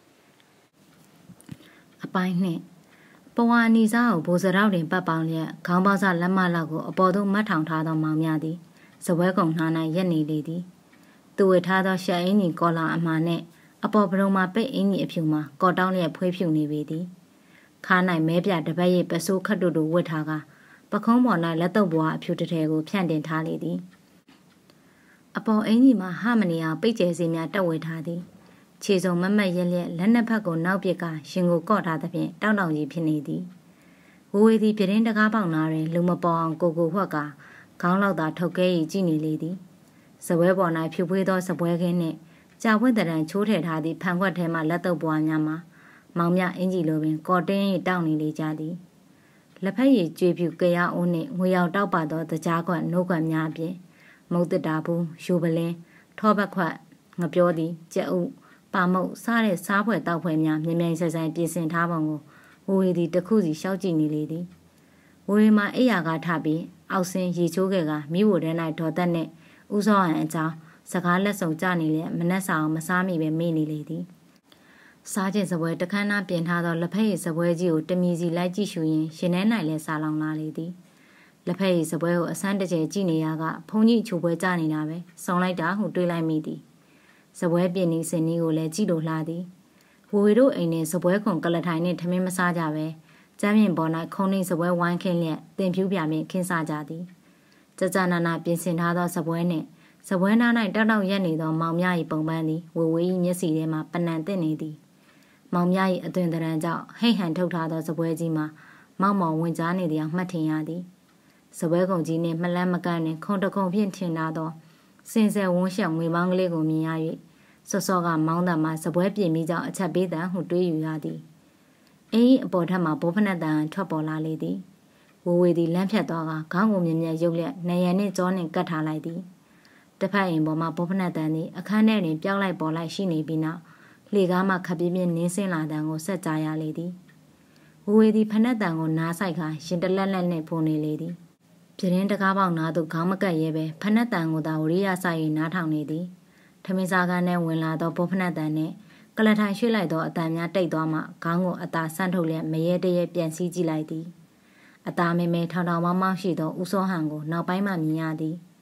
အပိုင်းနှင့်ပဝါနီစားကိုဘိုးစရောက်တွင်ပတ်ပေါင်းလျက်ခေါင်းပေါက်စလက်မလောက်ကိုအပေါ်သို့မတ်ထောင်ထားသောမောင်များသည်စပွဲကုံနှား၌ရက်နေလေသည်သူဝေထားသောရှက်အင်းကြီးကော်လာအမာနှင့်အပေါ်ပရုံမှာပိတ်အင်းကြီးအဖြူမှာကော်တောင်းလျက်ဖွေးဖြူနေပေသည်ခါ၌မဲပြတပတ်ရိပ်ပစိုးခတ်တို့တို့ဝတ်ထားကပခုံးပေါ်၌လက်တော့ဘွားအဖြူတထဲကိုဖြန့်တင်ထားလေသည်အပေါ်အင်းကြီးမှာဟမနီအောင်ပိတ်ကျဲစီများတက်ဝေထားသည်ခြေစုံမမတ်ရက်လျက်လက်နှစ်ဖက်ကိုနောက်ပစ်ကရှင်ကိုကော့ထားသဖြင့်တောင်းတောင်ကြီးဖြစ်နေသည်ဝဝေးသည်ပြတင်းတကားပေါက်နာတွင်လူမပေါ်အောင်ကိုကိုဝှက်ကခေါင်းလောက်သာထုတ်ကဲရီကြည့်နေလေသည်စပွဲပေါ်၌ဖြူဖွေးသောစပွဲခင်းနှင့်ကြာဝက်တရံချိုးထည့်ထားသည့်ဖန်ခွက်ထဲမှလက်တော့ဘွားများမှာမောင်မြအင်းကြီးလိုပင်ကော်တင်းရီတောင်းနေလေကြသည်လက်ဖက်ရည်ကြွေပြူကြရအိုးနှင့်ငွေရောင်တောက်ပါသောတကြားခွက်နှုတ်ခွက်များအပြင်မုတ်တတာဘူးယူပလင်းထောဘက်ခွက်ငပြောသည်ကြက်ဥပါမုတ်စားတဲ့စားဖွဲတောက်ဖွဲများမြင်မြန်ဆိုင်ဆိုင်ပြင်ဆင်ထားပုံကိုဝဝေးသည်တစ်ခုစီရှောက်ကြည့်နေလေသည်ဝဝေးမှာအိယာကထပြီးအောက်ဆင်းရေချိုးခဲ့ကမိဖို့ထဲ၌ဒေါ်သက်နှင့်ဦးစောဟန်အကြောင်းစကားလက်ဆောင်ကြနေလျက်မနှက်စာအောင်မစားမိပဲမေ့နေလေသည်စားခြင်းစပွဲတခန်းသားပြင်ထားသောလက်ဖက်ရည်စပွဲကြီးကိုတမီစီလိုက်ကြည့်ရှုရင်းရှင်ထဲ၌လည်းစားလောင်လာလေသည်လက်ဖက်ရည်စပွဲကိုအဆန်းတကျကြည့်နေရကဖုန်ကြီးချိုပွဲကြနေတာပဲစုံလိုက်တာဟုတွေးလိုက်မိသည်စပွဲပြင်နေစင်ကြီးကိုလည်းကြည့်လို့လှသည်ဝဝေတို့အိမ်နဲ့စပွဲခုံကလထိုင်နှင့်ထမင်းမစားကြပဲကျမ်းပြင်ပေါ်၌ခုံနှိမ်စပွဲဝိုင်းခင်းလျက်တင်ဖြူးပြမြင်ခင်းစားကြသည်ကြကြနာနာပြင်ဆင်ထားသောစပွဲနှင့်စပွဲနား၌တောက်တောက်ရက်နေသောမောင်မြ၏ပုံပန်းသည်ဝဝေ၏မျက်စီထဲမှပနံသင့်နေသည်မောင်မြ၏အသွင်တရံကြောင့်ဟိတ်ဟန်ထုတ်ထားသောစပွဲကြီးမှာမောက်မောင်ဝင်ကြားနေသည်အောင်မှတ်ထင်ရသည်စပွဲကုံကြီးနှင့်မလန်းမကန့်နှင့်ခုံတခုံဖြင့်ထင်ထားသောစင်စဲဝန်းရှောင်ငွေပေါင်းကလေးကိုမြင်ရ၍စောစောကမောင်းတံမှစပွဲပြင်ပြီးကြောင့်အချက်ပေးတံဟုတွေးယူရသည်အင်းအပေါ်ထက်မှဘောဖနက်တံထွက်ပေါ်လာလေသည်ဝဝေသည်လမ်းဖြတ်သွားကခေါင်းကိုမြင်မြတ်ရုပ်လျက်နေရန်နှင့်ကြောနှင့်ကတ်ထားလိုက်သည်တစ်ဖက်အိမ်ပေါ်မှဘောဖနက်တံသည်အခန်းထဲတွင်ပြောင်းလိုက်ပေါ်လိုက်ရှိနေပြီးနောက်လေကားမှခပ်ပြင်းပြင်းနင်းဆင်းလာတံကိုဆက်ကြားရလေသည်ဝဝေသည်ဖနက်တံကိုနားဆိုင်ခါရှင်တလက်လက်နှင့်ဖုန်နေလေသည်ပြတင်းတကားပေါက်နားသို့ခေါင်းမကပ်ရဲပဲဖနက်တံကိုသာဝရိယဆိုင်၍နားထောင်နေသည်ထမင်းစားကန်းထဲဝင်လာသောဘောဖနက်တံနှင့်ကလထိုင်ရွှေ့လိုက်သောအတန်များတိတ်သွားမှခေါင်းကိုအသာဆန့်ထုတ်လျက်မရဲတရဲပြန်စည်းကြည့်လိုက်သည်အသားမဲမဲထောင်ထောင်မောင်းမောင်းရှိသောဦးစောဟန်ကိုနောက်ပိုင်းမှမြင်ရသည်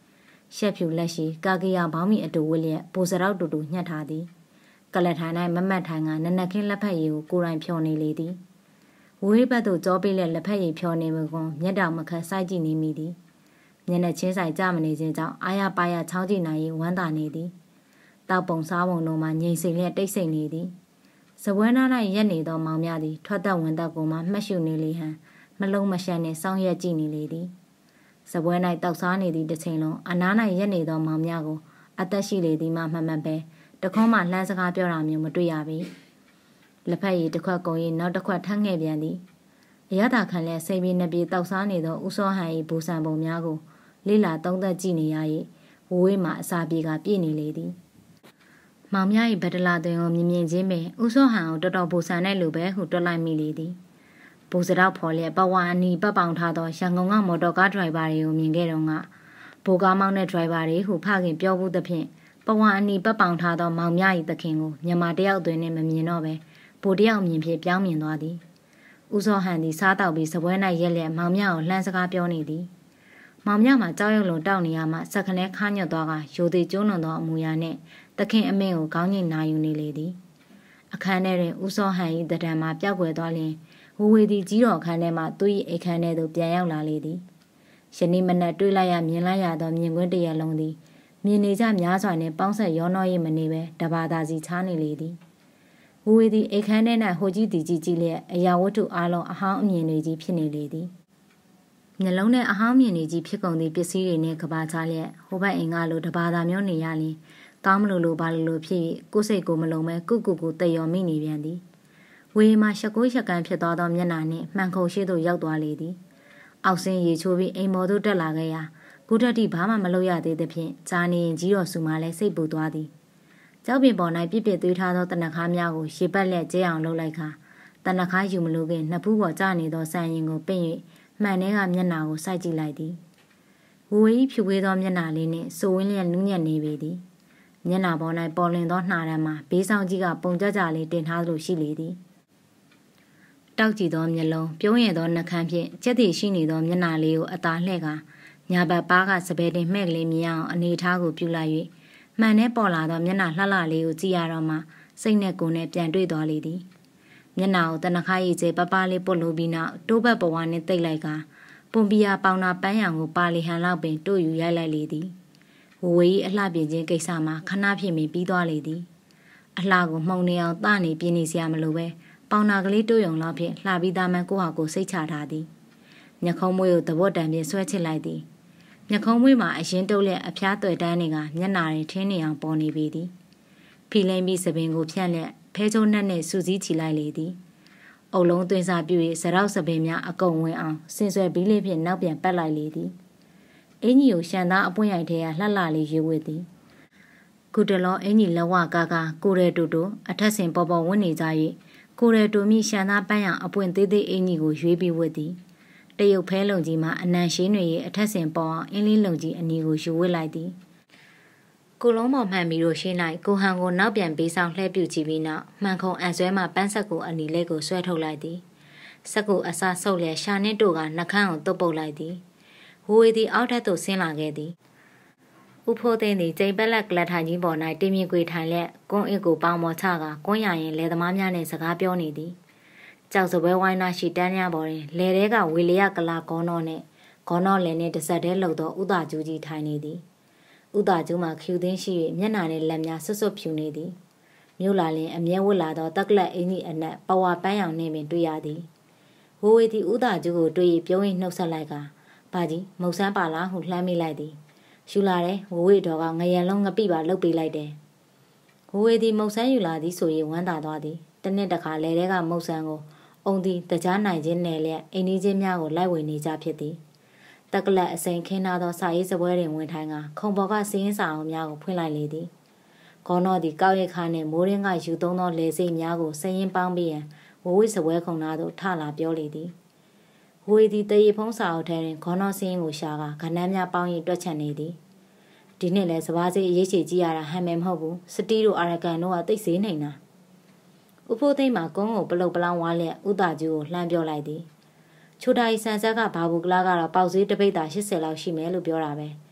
ရှက်ဖြူလက်ရှိကာကီယာဘောင်းမီအတူဝလျက်ပိုစရောက်တူတူညှက်ထားသည်ကလထိုင်၌မမတ်ထိုင်ကနနခင်းလက်ဖက်ရည်ကိုကိုယ်တိုင်ဖြော်နေလေသည်ဝေးဘက်သို့ကြောပေးလက်လက်ဖက်ရည်ဖြော်နေမှုကွန်မျက်တောင်မခတ်စိုက်ကြည့်နေမိသည်မျက်နှာချင်းဆိုင်ကြမနေခြင်းကြောင့်အာရပါရချောင်းကြည့်နိုင်ဝမ်းသာနေသည်တောက်ပုံစားပုံတို့မှငြိမ်စိမ်လျက်တိတ်ဆိတ်နေသည်စပွဲနား၌ရက်နေသောမောင်များသည်ထွက်သက်ဝင်သက်ကိုမှမှတ်ရှုနေလေဟန်မလုံးမရှက်နှင့်စောင့်ရက်ကြည့်နေလေသည်စပွဲ၌တောက်စားနေသည့်တစ်ချိန်လုံးအနား၌ရက်နေသောမောင်များကိုအသက်ရှိလေသည်မှမှတ်မှတ်ပဲတခွန်းမှလှမ်းစကားပြောတာမျိုးမတွေ့ရပေလက်ဖက်ရည်တစ်ခွက်ကုန်ရင်နောက်တစ်ခွက်ထပ်ငှဲ့ပြန်သည်အရသာခံလျက်စိတ်ပြေနှပြေတောက်စားနေသောဦးစောဟန်၏ဘူဆန်ပုံများကိုလေးလာသုံးသက်ကြည့်နေရ၏ဝဝေးမှအစာပြေကပြည့်နေလေသည်မောင်မြ၏ဗဒလာတွင်ကိုမြင်မြင်ချင်းပင်ဦးစောဟန်ကိုတော်တော်ဘူဆန်တဲ့လူပဲဟုတွက်လိုက်မိလေသည်ဘူစရောက်ဖော်လျက်ပဝါအနီပတ်ပေါင်ထားသောရန်ကုန်ကမော်တော်ကားဒရိုင်ဘာတွေကိုမြင်ခဲ့တော့ကဘိုကားမောင်းတဲ့ဒရိုင်ဘာတွေဟုဖခင်ပြောဘူးသဖြင့်ပဝါအနီပတ်ပေါင်ထားသောမောင်မြ၏သခင်ကိုမြန်မာတယောက်တွင်နဲ့မမြင်တော့ပဲဘိုတယောက်မြင်ဖြင့်ပြောင်းမြင်သွားသည်ဦးစောဟန်သည်စားတောက်ပြီးစပွဲ၌ရက်လျက်မောင်မြကိုလှမ်းစကားပြောနေသည်မောင်မြမှာကြောက်ရွံ့လုံတောက်နေရမှစက်ခနဲခါညွတ်သွားကရိုသေကျိုးလွန်သောအမူအရာနှင့်သခင်အမင်းကိုခေါင်းညှိနာယူနေလေသည်အခန်းထဲတွင်ဦးစောဟန်၏တံတန်မှာပျောက်ကွယ်သွားလျင်ဝဝေသည်ကြီးတော်ခန်းထဲမှသူ၏အိတ်ခန်းထဲသို့ပြန်ရောက်လာလေသည်ယနေ့မနက်တွေ့လိုက်ရမြင်လိုက်ရသောမြင်ကွင်းတရလုံးသည်မြင်နေကြများစွာနှင့်ပေါင်းဆက်ရောနှော၍မနေပဲတဘာသာစီချားနေလေသည်ဝဝေသည်အိတ်ခန်းထဲ၌ဟိုကြီးတီကြီးကြီးလျက်အရာဝတ္ထုအားလုံးအဟောင်းအမြင်တွေကြီးဖြစ်နေလေသည်နှလုံးထဲအဟောင်းမြင်နေကြီးဖြစ်ကုန်သည့်ပစ္စည်းတွေနှင့်ကဘာချလျက်ဟိုဘက်အိမ်ကလိုတဘာသာမျိုးနေရလျင်ကောင်းမလို့လို့ဘာလို့လို့ဖြစ်ကိုယ်စိတ်ကိုမလုံးမဲကုကုကိုတည်ရောမိနေပြန်သည်ဝေမှာရှက်ကိုရှက်ကန်ဖြစ်သွားသောမျက်နှာနှင့်မှန်ခုံရှိသို့ရောက်သွားလေသည်အောက်ဆင်းရေချိုးပြီးအိမ်မော်သို့တက်လာခဲ့ရာကုတ္တတိဘာမှမလုပ်ရသေးသဖြင့်ဂျာနေရင်ကြီးတော်စုမှလည်းစိတ်ပူသွားသည်ကြောက်ပင်ပေါ်၌ပြစ်ပြစ်သွေးထားသောတနခါးများကိုရေပတ်လက်ကျဲအောင်လှုပ်လိုက်ခါတနခါးယူမလို့ခင်နှစ်ဖူးပေါ်ကျနေသောဆန်ရင်ကိုပင့်၍မှန်ထဲကမျက်နှာကိုစိုက်ကြည့်လိုက်သည်ဝဝေးဖြူဝေးသောမျက်နှာလေးနှင့်စိုးဝင်းလျက်နူးညံ့နေပေသည်မျက်နှာပေါ်၌ပေါ်လွင်သောနှာရမ်းမှာဘေးဆောင်ကြီးကပုံကြကြလေးတင်ထားသလိုရှိလေသည်တောက်ကြည့်သောမျက်လုံးပြုံးရသောနှာခမ်းဖြင့်ကြက်တည်ရှိနေသောမျက်နှာလေးကိုအသာလှဲ့ကညာဘက်ပါးကစပယ်တင်မှဲ့ကလေးမြင်အောင်အနေထားကိုပြုလိုက်၍မှန်နဲ့ပေါ်လာသောမျက်နှာလှလှလေးကိုကြည့်ရတော့မှစိတ်နဲ့ကိုယ်နဲ့ပြန်တွေ့သွားလေသည်မျက်နှာကိုတနခါရည်ကျပပလေးပုတ်လို့ပြီးနောက်တိုးဘက်ဘဝနဲ့တိတ်လိုက်ကပွန်ပီယာပေါင်နာပန်းရောင်ကိုပါလီဟန်လောက်ပင်တို့ယူရိုက်လိုက်လေသည်ဝဝေးအလှပြင်ခြင်းကိစ္စမှာခဏဖြစ်မီပြီးသွားလေသည်အလှကိုမှုံနေအောင်တနေပြင်းနေစရာမလိုပဲပေါင်နာကလေးတို့ယုံလောက်ဖြင့်လှပြီးသားမှန်ကိုဟာကိုစိတ်ချထားသည်ညခုံးမွေးကိုသဘောတန်ဖြင့်ဆွဲချစ်လိုက်သည်ညခုံးမွေးမှာအရင်တုပ်လက်အဖျားတွေ့တန်းတွေကမျက်နာတွေထင်းနေအောင်ပေါ်နေပေသည်ဖီလိမ့်ပြီးစပင်ကိုဖြန့်လက်ဖဲချုံနှက်နှင့်စူးစီးချလိုက်လေသည်အုပ်လုံးသွင်းစားပြည့်၍စရောက်စပင်များအကုန်ဝင်အောင်ဆင်ဆွဲပြီးလေးဖြင့်နောက်ပြန်ပတ်လိုက်လေသည်အင်းကြီးကိုရှန်သားအပွင့်ရိုက်ထဲကလှလှလေးရွေးဝဲသည်ကုတလောအင်းကြီးလဝကာကာကိုရဲတူတူအထက်ဆင်ပေါ်ပေါ်ဝန်းနေကြ၍ကိုရဲတူမိရှန်သားပန်းရောင်အပွင့်သေးသေးအင်းကြီးကိုရွေးပြီးဝတ်သည်တရုတ်ဖဲလုံကြီးမှအနံရှင်းတွေရဲ့အထက်ဆင်ပေါ်အောင်အင်းလေးလုံကြီးအနီကိုယူဝတ်လိုက်သည်ကိုလုံးမောင်မှန်ပြီးတော့ရှင်းလိုက်ကိုဟန်ကိုနောက်ပြန်ပေးဆောင်လှည့်ပြူကြည့်ပြီးနောက်မှန်ခုံအန်ဆွဲမှပန်းဆက်ကိုအနီလေးကိုဆွဲထုတ်လိုက်သည်ဆက်ကိုအစားဆုပ်လျက်ရှာနှင့်တို့ကနှကန်းကိုတုပ်ပုတ်လိုက်သည်ဝဝေသည်အောက်ထပ်သို့ဆင်းလာခဲ့သည်ဥဖိုးသိန်းသည်ကျိန်ပက်လက်ကလထိုင်ကြီးပေါ်၌တင်းမြင့်ကွေထိုင်လက်ကွန်းအစ်ကိုပေါင်ပေါ်ချကကွန်းရရင်လယ်သမားများနှင့်စကားပြောနေသည်ကြောက်စပွဲဝိုင်းနာရှိတန်းများပေါ်တွင်လယ်ထဲကဝေလျကလာကောနောနှင့်ကောနောလယ်နှင့်တဆက်တည်းလှုပ်သောဥဒကျူးကြီးထိုင်နေသည်ဥဒကျူးမှာခ ्यू သိန်းရှိ၍မျက်နှာနှင့်လက်များဆွတ်ဆွတ်ဖြူနေသည်မြို့လာလင်အမြဲဝတ်လာသောတက်ကလက်အင်းကြီးအနက်ပဝါပန်းရောင်နှင့်ပင်တွေ့ရသည်ဝဝေသည်ဥဒကျူးကိုတွေ့၍ပြုံး၍နှုတ်ဆက်လိုက်ကပါကြီးမုတ်ဆန်းပါလားဟုလှမ်းမိလိုက်သည်ယူလာတယ်ဝဝေတော်ကငရံလုံးငပိပါလှုပ်ပေးလိုက်တယ်ဝဝေသည်မုတ်ဆန်းယူလာသည်ဆိုရင်ဝမ်းသာသွားသည်တနေ့တခါလဲတဲကမုတ်ဆန်းကိုအုံသည်တကြားနိုင်ခြင်းနဲ့လျက်အိမ်ကြီးချင်းများကိုလိုက်ဝေနေကြဖြစ်သည်တက်ကလက်အစိန်ခင်းထားသောစာရေးစပွဲတွင်ဝင်ထိုင်ကခုံပေါ်ကစင်းစာအုံများကိုဖွင့်လိုက်လေသည်ခေါနောသည်ကောက်ရိတ်ခါနှင့်မိုးရင်းကယူသုံးသောလေစိတ်များကိုစရင်ပေါင်းပြီးရန်ဝဝေစပွဲခုံသားသို့ထလာပြောလေသည်ဝေသည်တရေဖုံးစာအုပ်ထဲတွင်ခေါနောစင်းကိုရှာကခဏန်းများပေါင်း၍တွက်ချက်နေသည်ဒီနှစ်လဲစပါးစေးအရေးချေကြည့်ရတာဟန်မယ်မဟုတ်ဘူးစတီးတို့အာရကန်တို့ကတိတ်စေးနေတာဥဖိုးသိမ့်မှာကုန်းကိုပလုတ်ပလောင်းဝါလျက်ဥဒကျူးကိုလှမ်းပြောလိုက်သည်ချိုတာဤဆန်ဆက်ကဘာဘူးကလာကတော့ပေါက်စည်းတပိတ်တာ၈၀လောက်ရှိမယ်လို့ပြောတာပဲ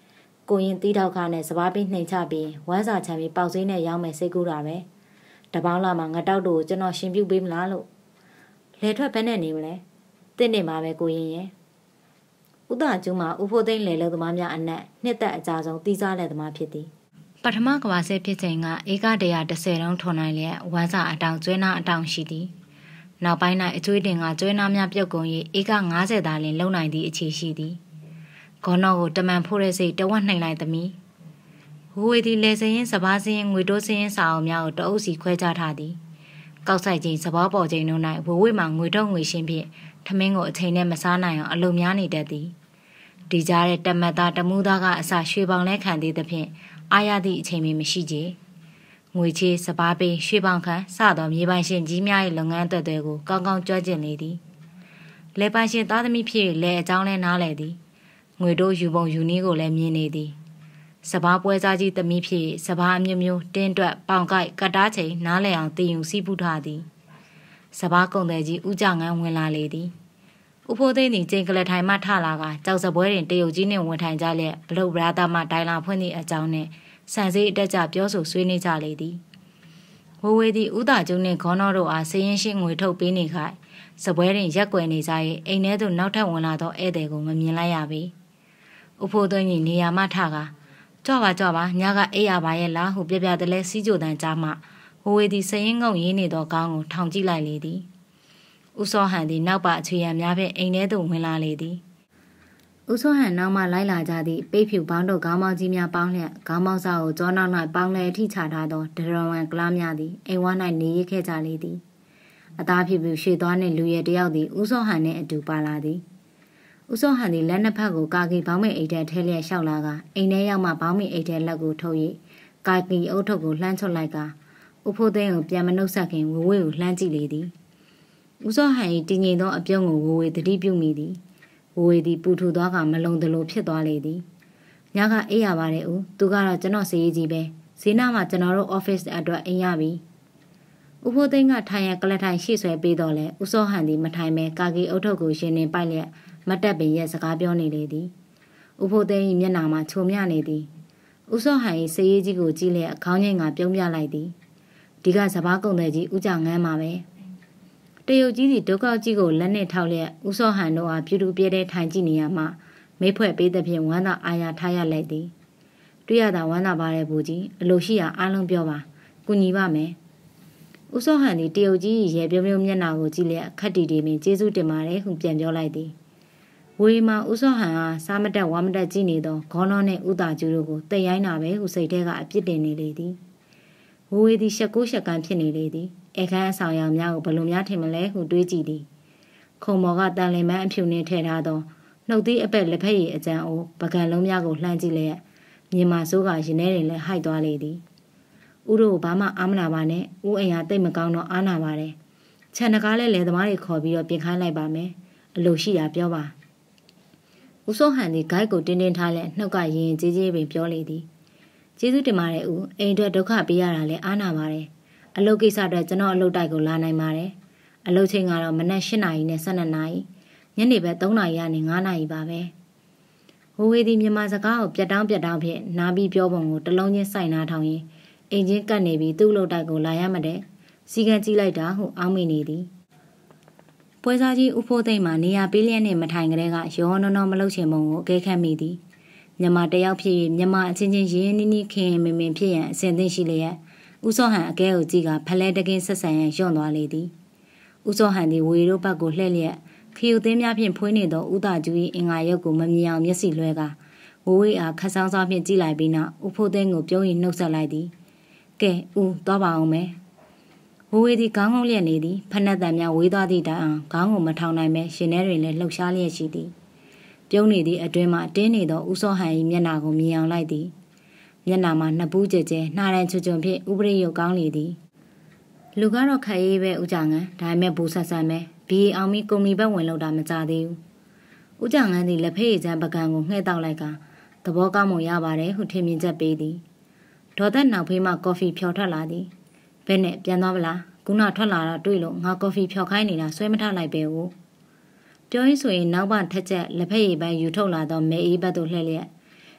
ကိုရင်တီးထောက်ခါနဲ့စပားပြီးနှိမ်ချပြီးဝမ်းစာချမ်းပြီးပေါက်စိမ့်နဲ့ရောင်းမယ်စိတ်ကူးတာပဲတပေါင်းလာမှငါတောက်တို့ကိုကျွန်တော်ရှင်ပြုတ်ပေးမလားလို့လေထွက်ဘဲနဲ့နေမလဲတင့်နေမှာပဲကိုရင်ရဲ့ဥဒကျူးမှာဥဖို့သိန်းလေလုံသမားများအနက်နှစ်သက်အကြဆုံးတီးစားလက်သမားဖြစ်သည်ပထမကဘာဆဲဖြစ်ချိန်ကဧကတရာတစ်ဆယ်တုံးထွန်နိုင်လျက်ဝမ်းစာအတောင်ကျွဲနာအတောင်ရှိသည်နောက်ပိုင်း၌အကျွေးတင်ကကျွဲနာများပြုတ်ကုန်၍ဧကငါးဆယ်သာလျှင်လုံနိုင်သည့်အခြေရှိသည်ဂေါနောကိုတမန်ဖိုးတဲ့စိတ်တဝက်နှိမ်လိုက်သမီးဝဝေသည်လေစရင်စဘာစရင်ငွေတိုးစရင်စာအုပ်များကိုတအုပ်စီခွဲခြားထားသည်ကောက်ဆိုင်ချင်းစဘာပေါ်ချင်းတို့၌ဝဝေမှငွေတော့ငွေရှင်းဖြင့်ထမင်းကိုအချိန်နဲ့မစားနိုင်အောင်အလုံများနေတတ်သည်ဒီကြားတဲ့တမတ်သားတမူးသားကအစရွှေပေါင်လဲခံသေးသဖြင့်အားရသည့်အချိန်မှမရှိကြငွေချေးစဘာပေးရွှေပေါင်ခံစသောမြေပိုင်ရှင်ကြီးများ၏လုပ်ငန်းအတွက်တွေကိုကောင်းကောင်းကြွကျင်နေသည်လေပိုင်ရှင်သားသမီးဖြစ်လေအကြောင်းလဲနားလေသည်ငွေတို့ယူပုံယူနည်းကိုလည်းမြင်နေသည်စဘာပွဲစားကြီးသမီးဖြစ်စဘာအမျိုးမျိုးတင်းတွက်ပေါင်ကိုက်ကတားချိန်နားလေအောင်တည်ယူစီးပူးထားသည်စဘာကုံတဲ့ကြီးဥကြငန်းဝင်လာလေသည်ဥဖိုးသိန်းသည်ကျင်းကလထိုင်မှထလာကကြောက်စပွဲတွင်တရုတ်ကြီးနှင့်ဝင်ထိုင်ကြလျက်ဘလုတ်ဗရာသားမှတိုင်လာဖွင့်သည့်အကြောင်းနှင့်ဆန်စေးအတက်ကြပြောဆိုဆွေးနွေးကြလေသည်ဝဝေသည်ဥသာကျုံနှင့်ခေါနောတို့အားစရင်ရှင်းငွေထုတ်ပေးနေခိုင်စပွဲတွင်ရက်ွယ်နေကြ၍အိမ်ထဲသို့နောက်ထပ်ဝင်လာသောဧည့်သည်ကိုမမြင်လိုက်ရပေဥဖိုးသိန်း၏နေရာမှထကကြွပါကြွပါညကအေးရပါရဲ့လားဟုပြပြတလဲစီးကြိုတန်ကြားမှဝဝေသည်စရင်ငုံရင်းနေသောကောင်းကိုထောင်ကြည့်လိုက်လေသည်ဦးစောဟန်သည်နောက်ပါအချွေရံများဖြင့်အိမ်ထဲသို့ဝင်လာလေသည်ဦးစောဟန်နောက်မှလိုက်လာကြသည့်ပိတ်ဖြူပေါင်းတို့ခေါင်းပေါင်းကြီးများပေါင်းလျက်ခေါင်းပေါင်းစားကိုကြောနောက်၌ပေါင်းလဲအထိချထားသောဒရဝံကလားများသည်အိမ်ဝါ၌နေရခဲ့ကြလေသည်အသားဖြူဖြူရွှေသွားနှင့်လူရဲတယောက်သည်ဦးစောဟန်နှင့်အတူပါလာသည်ဦးစောဟန်သည်လက်နှစ်ဖက်ကိုကာကီဘောင်းမိတ်အိတ်ထဲထဲလျက်လျှောက်လာကအိမ်ထဲရောက်မှဘောင်းမိတ်အိတ်ထဲလက်ကိုထုတ်၍ကာကီအုပ်ထုပ်ကိုလှမ်းချွတ်လိုက်ကဥဖိုးသိန်းကိုပြန်မနှုတ်ဆက်ခင်ဝဝေကိုလှမ်းကြည့်လေသည်ဦးစောဟန်၏တည်ငြိမ်သောအပြုံးကိုဝဝေသတိပြုမိသည်ဝဝေသည်ပူထူသွားကမလုံသလိုဖြစ်သွားလေသည်ညကအေးရပါတယ်ဦးသူကတော့ကျွန်တော်စေးကြီးပဲဈေးနာမှာကျွန်တော်တို့ office အတွက်အိမ်ရပြီဥဖိုးသိန်းကထိုင်ရကလထိုင်ရှေ့ဆွဲပေးတော့လဲဦးစောဟန်သည်မထိုင်မဲကာကီအုပ်ထုပ်ကိုရှင်နေပိုက်လျက်မတက်ပင်ရဲ့စကားပြောနေလေသည်ဥဖိုးသိန်း၏မျက်နှာမှာချုံမြနေသည်ဦးစောဟန်၏စေးကြီးကိုကြည့်လျက်ခေါင်းငိမ့်ကပြုံးပြလိုက်သည်ဒီကစဘာကုံတဲ့ကြီးဥကြငန်းမှာပဲတရုတ်ကြီးစီဒုက္ခကြီးကိုလက်နဲ့ထောက်လျက်ဦးစောဟန်တို့အားပြူတူပြဲတဲ့ထိုင်ကြည့်နေရမှမိဖွဲ့ပေးသဖြင့်ဝမ်းသာအာရထားရလိုက်သည်တွေ့ရတာဝမ်းသာပါတဲ့ဘူကြီးအလိုရှိရာအားလုံးပြောပါကုညီပါမယ်ဦးစောဟန်သည်တရုတ်ကြီးရေပြုံးပြုံးမျက်နှာကိုကြည့်လျက်ခက်တီတီပင်ကျေးဇူးတင်ပါတယ်ဟုပြန်ပြောလိုက်သည်ဝေမာဦးစောဟန်အားစားမတက်ဝါမတက်ကြည့်နေသောခေါနောနှင့်ဥတာကျူတို့ကိုတိတ်ရိုင်းတာပဲဟုစိတ်ထဲကအပြစ်တင်နေလေသည်ဝဝေသည်ရှက်ကိုရှက်ကန်ဖြစ်နေလေသည်အခန်းအဆောင်ရောင်များကိုဘလုံများထင်မလဲဟုတွေးကြည့်သည်ခုံမော်ကတန်လင်မန်းအဖြူနှင့်ထည့်ထားသောနှုတ်သီးအပက်လက်ဖက်ရည်အကြံအိုးပကံလုံးများကိုလှမ်းကြည့်လျက်မြင်မာဆိုးကရင်ထဲတွင်လည်းဟိုက်သွားလေသည်ဥတို့ဘာမှအားမနာပါနဲ့ဥအိမ်ဟာတိတ်မကောင်းတော့အားနာပါတယ်ခြံတကားလဲလေသမားတွေခေါ်ပြီးတော့ပြင်ခိုင်းလိုက်ပါမယ်အလိုရှိတာပြောပါဦးစောဟန်သည်ဂိုက်ကိုတင်းတင်းထားလျက်နှုတ်ကရင်ရင်ကြေးကြေးပင်ပြောလေသည်ကျေးဇူးတင်ပါတယ်ဦးအိမ်အတွက်ဒုက္ခပေးရတာလဲအားနာပါတယ်အလုပ်ကိစ္စအတွက်ကျွန်တော်အလုပ်တိုက်ကိုလာနိုင်ပါတယ်အလုပ်ချိန်ကတော့မနက်၈နာရီနဲ့၁၂နာရီညနေဘက်၃နာရီကနေ၅နာရီပါပဲဝဝေသည်မြန်မာစကားကိုပြတ်တောင်းပြတ်တောင်းဖြင့်နားပြီးပြောပုံကိုတလုံးချင်းစိုက်နာထောင်ရင်အိမ်ချင်းကပ်နေပြီးသူ့အလုပ်တိုက်ကိုလာရမတဲ့စီကံကြည့်လိုက်တာဟုအောင်းမိနေသည်ပွဲစားကြီးဥဖိုးသိမ့်မှာနေရာပေးလျက်နှင့်မထိုင်ကြတဲ့ကရောနောနောမလုပ်ချင်ပုံကိုအကဲခတ်မိသည်မြန်မာတယောက်ဖြစ်၍မြန်မာအချင်းချင်းရင်းနှီးနှီးခင်မင်မင်ဖြစ်ရန်အစဉ်သင့်ရှိလျက်ဦးစောဟန်အကဲကိုကြည့်ကဖလဲတကင်းဆက်ဆံရန်ညွန့်သွားလေသည်ဦးစောဟန်သည်ဝေတို့ဘက်ကိုလှည့်လျက်ခရီးသင်းများဖြင့်ဖွေးနေသောဦးသာကျူ၏အင်္ဂါရုပ်ကိုမမြင်အောင်မျက်စိလွှဲကဝဝေအားခက်ဆောင်းဆောင်းဖြင့်ကြည့်လိုက်ပြီးနောက်ဦးဖိုးသိန်းကိုပြုံးရင်နှုတ်ဆက်လိုက်သည်ကဲဦးသွားပါအောင်မယ်ဝဝေသည်ခေါင်းငုံလျက်နေသည်ဖက်နှက်တံများဝေးသွားသည့်တိုင်အောင်ခေါင်းကိုမထောင်နိုင်ပဲရှင်ထဲတွင်လည်းလှုပ်ရှားလျက်ရှိသည်ပြုံးနေသည့်အတွင်းမှတင်းနေသောဦးစောဟန်၏မျက်နှာကိုမြင်အောင်လိုက်သည်မျက်နှာမှာနှစ်ပူးကျဲကျဲနှာရန်ချွတ်ချွန်ဖြင့်ဥပရိယုတ်ကောင်းလေသည်လူကတော့ခက်ရေးပဲဦးကြငန်းဒါပေမဲ့ဘူဆက်ဆန်ပဲဘီအောင်မီကုမ္ပဏီဘက်ဝင်လောက်တာမကြသေးဘူးဦးကြငန်းသည်လက်ဖေးချမ်းပကံကိုငှဲ့တောက်လိုက်ကသဘောကောင်းမှုရပါတယ်ဟုထင်မြင်ချက်ပေးသည်ဒေါ်သက်နောက်ဖေးမှကော်ဖီဖြော်ထွက်လာသည်ဘယ်နဲ့ပြန်သွားဗလားခုနထွက်လာတော့တွေ့လို့ငါကော်ဖီဖြော်ခိုင်းနေတာဆွဲမထလိုက်ပဲဦးပြောရင်းဆိုရင်နောက်မှထက်ချက်လက်ဖက်ရည်ပိုင်းယူထုတ်လာသောမဲအေးဘက်သို့လှည့်လျက်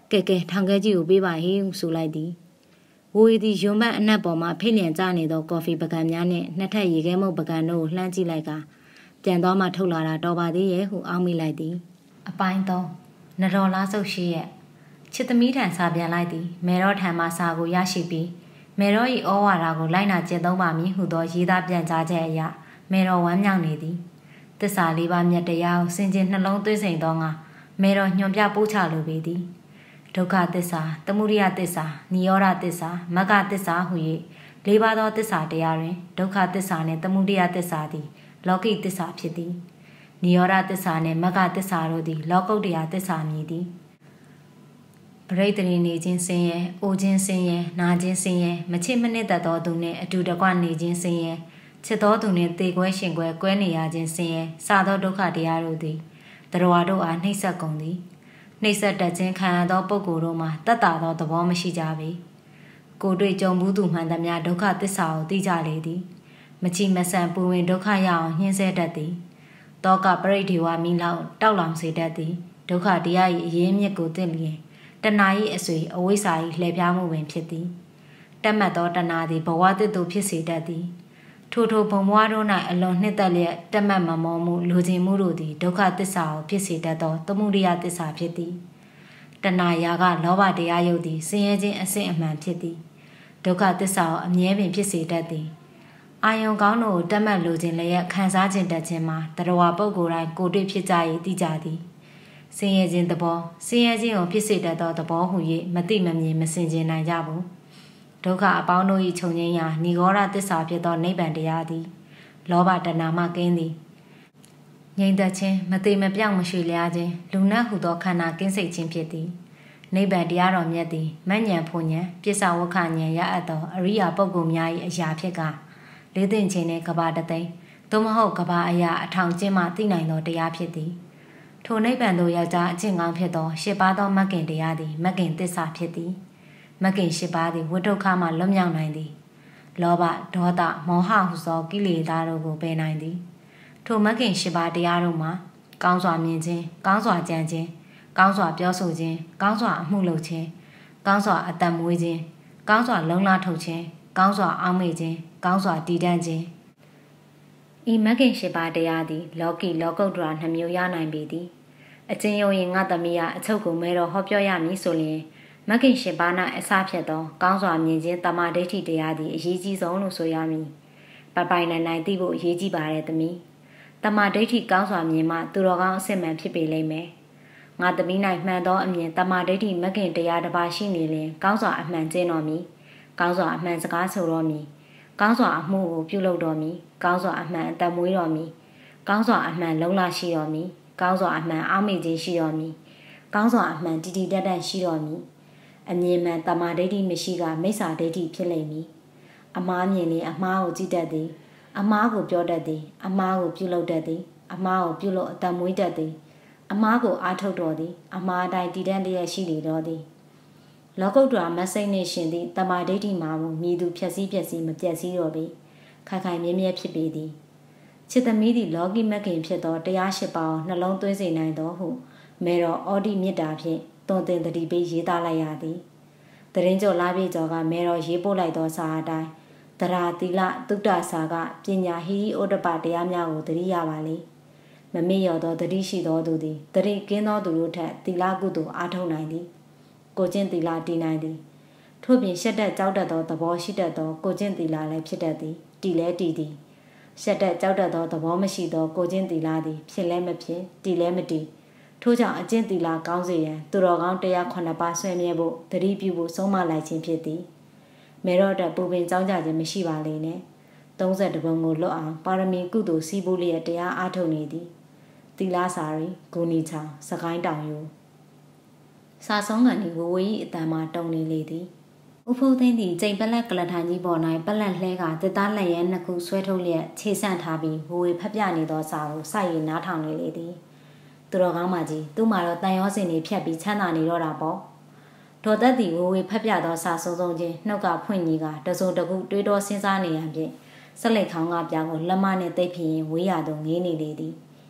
ကဲကဲထောင်ခဲကြီးကိုပေးပါဟေးဆိုလိုက်သည်ဝိုးရီသည်ယွန်းမတ်အနက်ပေါ်မှာဖိလျံကျနေသောကော်ဖီပကံများနှင့်နှစ်ထပ်ရေခဲမုတ်ပကံတို့ကိုလှမ်းကြည့်လိုက်ကပြန်သွားမှထုတ်လာတာတော်ပါသေးရဲ့ဟုအောင်းမိလိုက်သည်အပိုင်းသုံးနတော်လားဆုပ်ရှိရဲ့ချစ်သမီးထံစာပြန်လိုက်သည်မေရောထံမှစာကိုရရှိပြီးမေရော၏ဩဝါဒကိုလိုက်နာကျင့်သုံးပါမည်ဟုသောရေးသားပြန်ကြားချက်အရမေရောဝမ်းမြောက်နေသည်သစ္စာလေးပါးမြတ်တရားကိုစင်ကြင်နှလုံးသွင်းစိမ်သောငါမေရောညွန်ပြပို့ချလိုပေသည်ဒုက္ခသစ္စာသမုဒိယသစ္စာနိရောဓသစ္စာမဂ္ဂသစ္စာဟု၍လေးပါးသောသစ္စာတရားတွင်ဒုက္ခသစ္စာနှင့်သမုဒိယသစ္စာသည်လောကိသစ္စာဖြစ်သည်နိရောဓသစ္စာနှင့်မဂ္ဂသစ္စာတို့သည်လောကုတ္တရာသစ္စာမည်သည်ပရိသေနေခြင်းစင်ရဲအိုခြင်းစင်ရဲနာခြင်းစင်ရဲမချစ်မနစ်သက်သောသူနှင့်အတူတကွနေခြင်းစင်ရဲချစ်သောသူနှင့်တေကွဲရှင်ကွဲကွဲနေရခြင်းစင်ရဲစသောဒုက္ခတရားတို့သည်တရဝါတို့အားနှိပ်စက်ကုန်သည်နှိပ်စက်တတ်ခြင်းခံရသောပုဂ္ဂိုလ်တို့မှာတတ်တာသောသဘောမရှိကြပေကိုတွေ့ကြုံဘူးသူမှန်သမျှဒုက္ခသစ္စာကိုသိကြလေသည်မချီမဆန်ပူဝင်ဒုက္ခရအောင်ညှင်းဆဲတတ်သည်တောကပရိဒေဝမိလောက်တောက်လောင်စေတတ်သည်ဒုက္ခတရား၏အရင်းမြစ်ကိုသိလျင်တဏှာ၏အဆွေအဝိဇ္ဇာ၏လှည့်ပြားမှုပင်ဖြစ်သည်တတ်မှတ်သောတဏှာသည်ဘဝတည်သူဖြစ်စေတတ်သည်ထိုထိုဘုံဘဝတို့၌အလွန်နှစ်သက်လျက်တတ်မှတ်မမောမှုလူချင်းမှုတို့သည်ဒုက္ခသစ္စာကိုဖြစ်စေတတ်သောသမုဒိယသစ္စာဖြစ်သည်တဏှာရာကလောဘတရားယုတ်သည်ဆင်းရဲခြင်းအစစ်အမှန်ဖြစ်သည်ဒုက္ခသစ္စာကိုအမြဲပင်ဖြစ်စေတတ်သည်အာယုံကောင်းတို့ကိုတတ်မှတ်လိုခြင်းလည်းခံစားခြင်းတတ်ခြင်းမှာတရဝပုဂ္ဂိုလ်တိုင်းကိုတွေ့ဖြစ်ကြ၏သိကြသည်ဆင်းရဲခြင်းသဘောဆင်းရဲခြင်းကိုဖြစ်စေတတ်သောသဘောဟု၍မသိမမြင်မစင်ကြင်နိုင်ကြဘူးဒုက္ခအပေါင်းတို့၏ခြုံငင်းရာနိဂောဓသစ္စာဖြစ်သောနိဗ္ဗာန်တရားသည်လောဘတဏှာမှကင်းသည်ငြိမ်သက်ခြင်းမသိမပြောင်းမရွှေ့လျားခြင်းလူနတ်ဟုသောခန္ဓာကင်းစိတ်ခြင်းဖြစ်သည်နိဗ္ဗာန်တရားတော်မြတ်သည်မဉ္ဇဉ်ဖို့ဉဏ်ပစ္စဝက္ခဉဏ်ရအပ်သောအရိယာပုဂ္ဂိုလ်များ၏အရာဖြစ်ကလေးသိမ့်ခြင်းနှင့်ကဘာတသိမ့်သို့မဟုတ်ကဘာအရာအထောင်ကျင်းမှသိနိုင်သောတရားဖြစ်သည်ထိုနိဗ္ဗာန်သို့ရောက်ကြအကျင့်ကောင်းဖြစ်သောရှစ်ပါးသောမဂ္ဂင်တရားသည်မဂ္ဂင်သစ္စာဖြစ်သည်မဂ္ဂင်ရှစ်ပါးသည်ဝိတုခမှလွတ်မြောက်နိုင်သည်လောဘဒေါသမောဟဟုသောကိလေသာတို့ကိုပယ်နိုင်သည်ထိုမဂ္ဂင်ရှစ်ပါးတရားတို့မှာကောင်းစွာမြင်ခြင်းကောင်းစွာကြံခြင်းကောင်းစွာပြောဆိုခြင်းကောင်းစွာအမှုလုပ်ခြင်းကောင်းစွာအသက်မွေးခြင်းကောင်းစွာလုံလထုတ်ခြင်းကောင်းစွာအောက်မေ့ခြင်းကောင်းစွာတည်တံ့ခြင်းဤမဂ္ဂင်ရှစ်ပါးတရားသည်လောကီလောကုတ္တရာနှမျိုးရနိုင်ပေသည်အချင်းယုံရင်ငါသမီးကအချုပ်ကိုမဲတော့ဟောပြောရမည်ဆိုရင်မဂ္ဂင်ရှစ်ပါး၌အစဖြစ်သောကောင်းစွာမြင်ခြင်းတမာဒိဋ္ဌိတရားသည်အရေးကြီးဆုံးလို့ဆိုရမည်ပပိုင်နိုင်နိုင်သိဖို့အရေးကြီးပါတယ်သမီးတမာဒိဋ္ဌိကောင်းစွာမြင်မှသူတော်ကောင်းအစစ်မှန်ဖြစ်ပေလိမ့်မယ်ငါသမီး၌မှန်သောအမြင်တမာဒိဋ္ဌိမဂ္ဂင်တရားတစ်ပါးရှိနေလျင်ကောင်းစွာအမှန်ကျင့်တော်မည်ကောင်းစွာအမှန်စကားဆိုတော်မည်ကောင်းစွာအမှုကိုပြုလုပ်တော်မည်ကောင်းစွာအမှန်အသက်မွေးတော်မည်ကောင်းစွာအမှန်လုံလရှိတော်မည်ကောင်းစွာအမှန်အောက်မေ့ခြင်းရှိတော်မည်ကောင်းစွာအမှန်တည်တည်တတ်တတ်ရှိတော်မည်အမြင်မှန်တမာဒိဋ္ဌိမရှိကမိစ္ဆာဒိဋ္ဌိဖြစ်လိမ့်မည်အမှားမြင်လေအမှားကိုကြည့်တတ်သည်အမှားကိုပြောတတ်သည်အမှားကိုပြုလုပ်တတ်သည်အမှားကိုပြုလို့အသက်မွေးတတ်သည်အမှားကိုအားထုတ်တော်သည်အမှားအတိုင်းတည်တတ်လျက်ရှိလေတော်သည်လောကုတ္တရာမစိတ်နှင့်ရှင်သည့်တမာဒိဋ္ဌိမှာမူမြည်သူဖြည့်ဆည်းဖြည့်ဆည်းမပြည့်စည်တော်ပေခိုင်ခိုင်မြဲမြဲဖြစ်ပေသည်ချစ်သမီးသည်လောကီမဂ္ဂင်ဖြစ်သောတရားရှိပါနှလုံးသွင်းစေနိုင်သောဟုမေတော်အော်ဒီမြစ်တာဖြင့်တွင်တင်တတိပေးရေးသားလိုက်ရသည်တရင်ကျော်လာပြေကျော်ကမေတော်ရေးပို့လိုက်သောစာအတိုင်းတရာတိလသုတ္တစာကပညာဟိရိဩတ္တပတရားများကိုသတိရပါလေမမေ့လျော်သောသတိရှိသောသူသည်သတိကင်းသောသူတို့ထက်သီလကုသိုလ်အားထုတ်နိုင်သည်ကိုကျင့်သီလတည်နိုင်သည်ထို့ပြင်ရှက်တက်ကြောက်တတ်သောသဘောရှိတတ်သောကိုကျင့်သီလလည်းဖြစ်တတ်သည်တည်လဲတည်သည်ရှက်တက်ကြောက်တတ်သောသဘောမရှိသောကိုကျင့်သီလသည်ဖြစ်လဲမဖြစ်တည်လဲမတည်ထို့ကြောင့်အကျင့်သီလကောင်းစေရန်သူတော်ကောင်းတရားခုနှစ်ပါးဆွေးမြဲဖို့သတိပြုဖို့ဆုံးမလိုက်ခြင်းဖြစ်သည်မေရောတက်ပူပင်ကြောင်းကြခြင်းမရှိပါလေနဲ့သုံးဆယ်တပုံကိုလွတ်အောင်ပါရမီကုသိုလ်စီးပူးလျက်တရားအားထုတ်နေသည်သီလစာရီဂုဏီချောင်စကိုင်းတောင်ယူစာဆုံးကန်ဒီဝဝေးအတန်မှာတုံနေလေသည်ဥဖုသိန်းသည်ကျိန်ပလက်ကလထိုင်ကြီးပေါ်၌ပလက်လှဲကတစ်သားလက်ရဲနှစ်ခုဆွဲထုတ်လျက်ခြေဆန့်ထားပြီးဝဝေးဖက်ပြနေသောစာကိုစိုက်ရည်နားထောင်နေလေသည်သူတော်ကောင်းမကြီးသူ့မှာတော့တန်ရောစင်တွေဖြတ်ပြီးချမ်းသာနေတော့တာပေါ့ဒေါ်သက်သည်ဝဝေးဖက်ပြသောစာဆုံးဆုံးချင်းနှုတ်ကဖွင့်ကြီးကတစုံတခုတွေးတောစဉ်းစားနေရန်ဖြင့်ဆက်လက်ခေါင်းကပြောင်းကိုလက်မနှင့်တိတ်ဖြစ်ရင်ဝေးရသို့ငေးနေလေသည်ဝ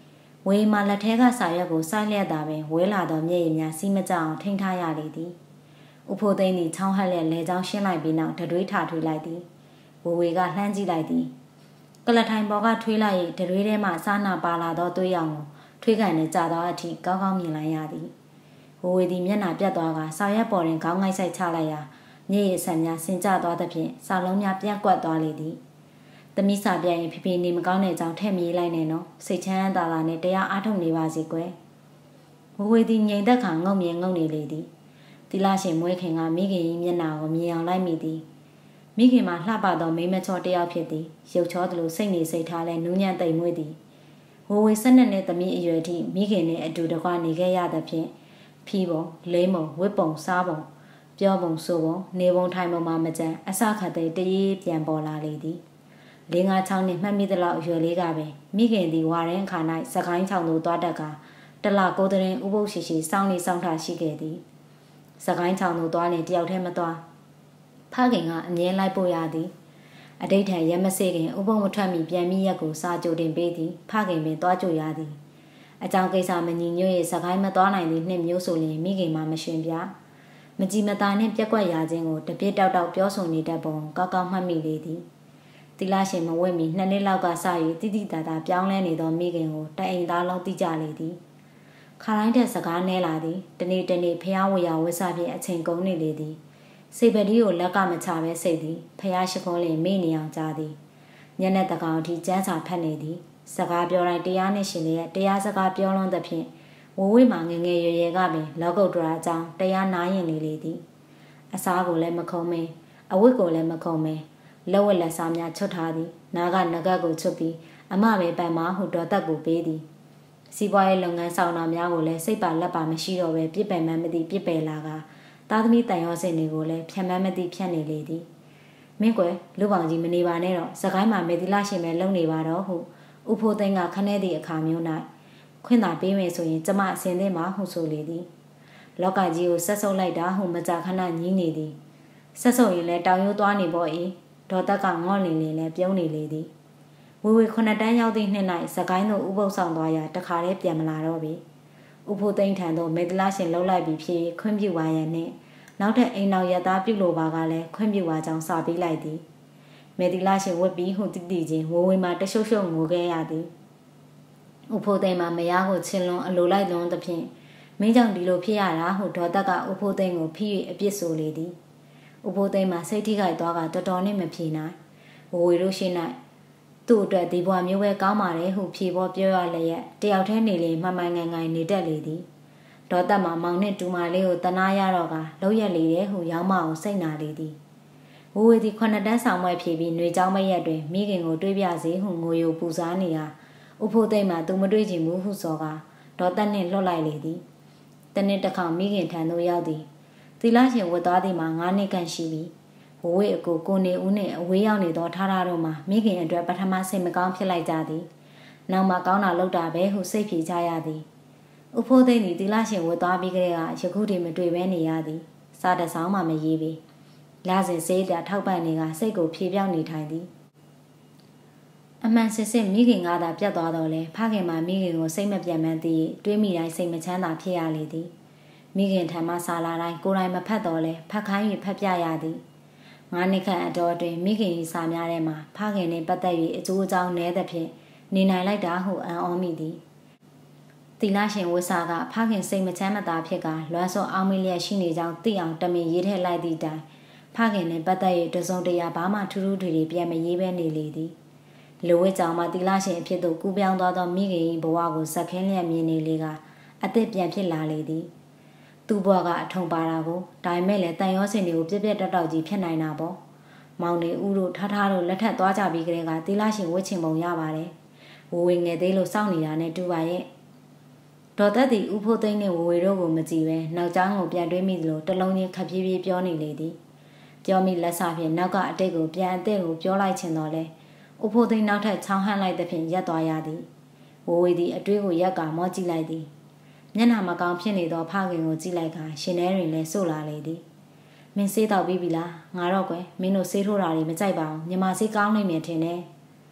ဝေမာလက်ထဲကစာရွက်ကိုစိုက်လျက်တာပင်ဝဲလာသောမျက်ရည်များစီးမကြအောင်ထိန်းထားရလေသည်ဥဖိုးသိန်းသည်ချောင်းဟက်လျက်လဲချောင်းရှင်းလိုက်ပြီးနောက်တတွေးထထွေးလိုက်သည်ဝေဝေကလှမ်းကြည့်လိုက်သည်ကလထိုင်ပေါ်ကထွေးလိုက်၍တတွေးထဲမှအစားနာပါလာသောသွေးရောင်ကိုထွေးကန်နဲ့ကြာသောအထိကောင်းကောင်းမြင်လိုက်ရသည်ဝေဝေသည်မျက်နှာပြတ်သွားကစာရွက်ပေါ်တွင်ခေါင်းငိုက်ဆိုင်ချလိုက်ရာမျက်ရည်ဆန်များဆင်ကျသွားသဖြင့်စာလုံးများပြန့်ကွက်သွားလေသည်သမီးစာပြရင်ဖြည်းဖြည်းနေမကောင်းတဲ့အကြောင်းထည့်မြေးလိုက်နေနော်စိတ်ချမ်းသာသာနဲ့တရားအားထုတ်နေပါစေကွယ်ဝဝေသည်ငြိမ်သက်ခါငုံမြင်ငုံနေလေသည်သီလရှင်မွေးခင်ကမိခင်၏မျက်နှာကိုမြင်အောင်လိုက်မိသည်မိခင်မှာလှပသောမိမချောတယောက်ဖြစ်သည်ရုပ်ချောသလိုစိတ်နေစိတ်ထားလဲနူးညံ့သိမ်မွေ့သည်ဝဝေဆက်နှစ်နှစ်သမီးအရွယ်ထိမိခင်နှင့်အတူတကွနေခဲ့ရသဖြင့်ဖီးပုံလိမ့်ပုံဝစ်ပုံစားပုံပြောပုံဆိုပုံနေပုံထိုင်ပုံမှာမကြမ်းအစခတ်သိတရေပြန်ပေါ်လာလေသည်လေးငါးချောင်းနှင့်မှတ်မိသလောက်အရွယ်လေးကပင်မိခင်သည်ဝါရင်ခါ၌စကိုင်းချောင်းသို့သွားတက်ကတလကိုယ်တရင်ဥပုပ်ရှိရှိစောင်းနေစောင်းထားရှိခဲ့သည်စကိုင်းချောင်းသို့သွားရင်တယောက်တည်းမသွားဖခင်ကအမြဲလိုက်ပို့ရသည်အတိတ်ထံရမစေခင်ဥပုပ်မထွက်မီပြန်မိရက်ကိုစာကြိုတင်ပေးသည်ဖခင်ပင်သွားကြိုရသည်အကြောင်းကိစ္စမညီညွတ်၍စကိုင်းမသွားနိုင်သည့်နှစ်မျိုးဆိုရင်မိခင်မှမရှင်ပြမကြည်မသာနှင့်ပြက်ကွက်ရခြင်းကိုတပြစ်တောက်တောက်ပြောဆိုနေတတ်ပုံကောက်ကောက်မှတ်မိလေသည်သီလရှင်မဝဲမီနှစ်နှစ်လောက်ကစ၍တိတိတသာပြောင်းလဲနေသောမိခင်ကိုတအိမ်သားလုံးသိကြလေသည်ခါတိုင်းတဲ့စကားနဲလာသည်တနေ့တနေ့ဖျားဝရဝဆဖြင့်အချိန်ကုန်နေလေသည်စိတ်ပတိကိုလက်ကမချပဲစိတ်သည်ဖျားရှိခိုးလင်မိနေအောင်ကြားသည်ညနေတကောင်အထိကျန်းစာဖတ်နေသည်စကားပြောတိုင်းတရားနဲ့ရှင်လျက်တရားစကားပြောလွန်းသဖြင့်ဝဝေးမှငငယ်ရွယ်ရွယ်ကပင်လောကုတ်တရာအကြောင်းတရားနားရင်နေလေသည်အစားကိုလည်းမခုံမင်းအဝတ်ကိုလည်းမခုံမင်းလက်ဝက်လက်စားများချွတ်ထားသည်နားကနဂတ်ကိုချွတ်ပြီးအမပဲပန်မဟုတော်သက်ကိုပေးသည်စီးပွားရေးလုပ်ငန်းဆောင်တာများကိုလည်းစိတ်ပါလက်ပါမရှိတော့ပဲပြစ်ပယ်မှန်းမသိပြစ်ပယ်လာကသားသမီးတန်ရောစင်တွေကိုလည်းဖြတ်မှန်းမသိဖြတ်နေလေသည်မင်းကွယ်လူပောင်ကြီးမနေပါနဲ့တော့စကိုင်းမှာမေသီလရှင်ပဲလုံနေပါတော့ဟုဥဖိုးသိန်းကခနဲသည့်အခါမျိုး၌ခွင့်သာပေးမယ်ဆိုရင်ကျမအစင်သင့်မှာဟုဆိုလေသည်လောကကြီးကိုဆက်ဆုပ်လိုက်တာဟုမကြခဏညင်းနေသည်ဆက်ဆုပ်ရင်လည်းတောင်ရိုးသွားနေပေါ့အေးဒေါ်တက်ကငေါ့လင်လင်လည်းပြုံးနေလေသည်ဝေဝေခုနှစ်တန်းရောက်သည့်နှစ်၌စကိုင်းသို့ဥပုပ်ဆောင်သွားရာတခါတည်းပြန်မလာတော့ပြီဥဖိုးသိန်းထံသို့မေတ္တလရှင်လှုပ်လိုက်ပြီးဖြစ်ခွင့်ပြုပါရန်နှင့်နောက်ထပ်အိမ်နောက်ရသားပြုလိုပါကလည်းခွင့်ပြုပါကြောင်းစာပေးလိုက်သည်မေတ္တလရှင်ဝတ်ပြီးဟုတိတိချင်းဝေဝေမှာတရှုပ်ရှုပ်ငိုခဲ့ရသည်ဥဖိုးသိန်းမှာမယားကိုချင်လွန်အလိုလိုက်လွန်သဖြင့်မင်းကြောင့်ဒီလိုဖြစ်ရတာဟုဒေါ်တက်ကဥဖိုးသိန်းကိုဖိ၍အပြစ်ဆိုလေသည်ဥဖိုးသိန်းမှာစိတ်ထိခိုက်သွားကတော်တော်နဲ့မဖြေနိုင်ဝဝေတို့ရှိ၌သူ့အတွက်ဒီဘွားမျိုးပဲကောင်းပါတယ်ဟုဖြေပေါ်ပြောရလျက်တယောက်တည်းနေလေမှမှန်ငန်ငန်နေတတ်လေသည်ဒေါ်သက်မှာမောင်နှင့်တူမလေးကိုတနာရတော့ကလောက်ရက်လေတဲ့ဟုရောင်းမအောင်စိတ်နာလေသည်ဝဝေသည်ခုနှစ်တန်းဆောင်မွဲဖြေပြီးຫນွေเจ้าမရက်တွင်မိခင်ကိုတွေးပြစေဟုငိုယိုပူစားနေရာဥဖိုးသိန်းမှာသူမတွေးချင်ဘူးဟုစောကဒေါ်သက်နှင့်လွတ်လိုက်လေသည်တနေ့တစ်ခါမိခင်ထံသို့ရောက်သည်သီလရှင်ဝတ်သွားသည်မှာငါးနှစ်ခန့်ရှိပြီဝဝေအကိုကိုနေဦးနှင့်အဝေးရောက်နေသောထားထားတို့မှာမိခင်အတွက်ပထမစိတ်မကောင်းဖြစ်လိုက်ကြသည်နောက်မှကောင်းတာလုပ်တာပဲဟုစိတ်ဖြေကြရသည်ဥဖိုးသိန်းသည်သီလရှင်ဝတ်သွားပြီးကလေးကယခုတည်းမတွေ့ဘဲနေရသည်စားတဆောင်မှမရေးပြီလာစဉ်စေးတာထောက်ပံ့နေကစိတ်ကိုဖြေပြောင်းနေထိုင်သည်အမှန်စစ်စစ်မိခင်ကသာပြတ်သွားတော့လဲဖခင်မှမိခင်ကိုစိတ်မပြတ်မှန်းသိတွေးမိတိုင်းစိတ်မချမ်းသာဖြစ်ရလေသည်မိခင်ထံမှစာလာတိုင်းကိုယ်တိုင်မဖတ်တော့လဲဖတ်ခိုင်း၍ဖတ်ပြရသည်ငါးနှစ်ခန့်အတော်တွင်မိခင်၏စာများထဲမှာဖခင်နှင့်ပတ်သက်၍အကျိုးအကြောင်းနည်းသဖြင့်နေနိုင်လိုက်တာဟုအံ့ဩမိသည်သီလရှင်ဝဆာကဖခင်စိတ်မချမ်းမသာဖြစ်ကလွမ်းစောအောင်မလျက်ရှိနေကြောင်းသိအောင်တမင်ရေးထည့်လိုက်သည့်တိုင်ဖခင်နှင့်ပတ်သက်၍တစုံတရာဘာမှထူးထူးထွေထွေပြန်မရေးဘဲနေလေသည်လူဝဲကြောင်မှသီလရှင်အဖြစ်သို့ကူးပြောင်းသွားသောမိခင်၏ဘဝကိုစက်ခင်းလျက်မြင်နေလေကအသက်ပြန်ဖြစ်လာလေသည်သူ့ဘဝကအထုံပါတာကိုဒါပေမဲ့လည်းတန်ရောစင်တွေကိုပြက်ပြက်တောက်တောက်ကြီးဖြစ်နိုင်တာပေါ့မောင်နေဦးတို့ထားထားတို့လက်ထက်သွားကြပြီးကလေးကသီလရှင်ဝတ်ချင်ပုံရပါတယ်ဝဝေငယ်သေးလို့စောင့်နေတာနဲ့တူပါရဲ့ဒေါ်သက်သည်ဥဖိုးသိန်းနဲ့ဝဝေတို့ကိုမကြည့်ပဲနောက်ကျောင်းကိုပြန်တွေးမိသလိုတလုံးချင်းခပ်ပြေးပြေးပြောနေလေသည်ပြောမိလက်စားဖြင့်နောက်ကအတိတ်ကိုပြန်အသက်ကိုပြောလိုက်ချင်တော့လဲဥဖိုးသိန်းနောက်ထပ်ချောင်းဟန့်လိုက်သဖြင့်ရက်သွားရသည်ဝဝေသည်အတွေးကိုရက်ကမောကြည့်လိုက်သည်မျက်နှာမကောင်းဖြစ်နေသောဖခင်ကိုကြည့်လိုက်ကရှင်ထဲတွင်လည်းစို့လာလေသည်မင်းဆေးတော့ပြီးပြီလားငါတော့ကွယ်မင်းတို့ဆေးထိုးတာတွေမကြိုက်ပါဘူးညီမဆေးကောင်းနေမြင်ထင်တယ်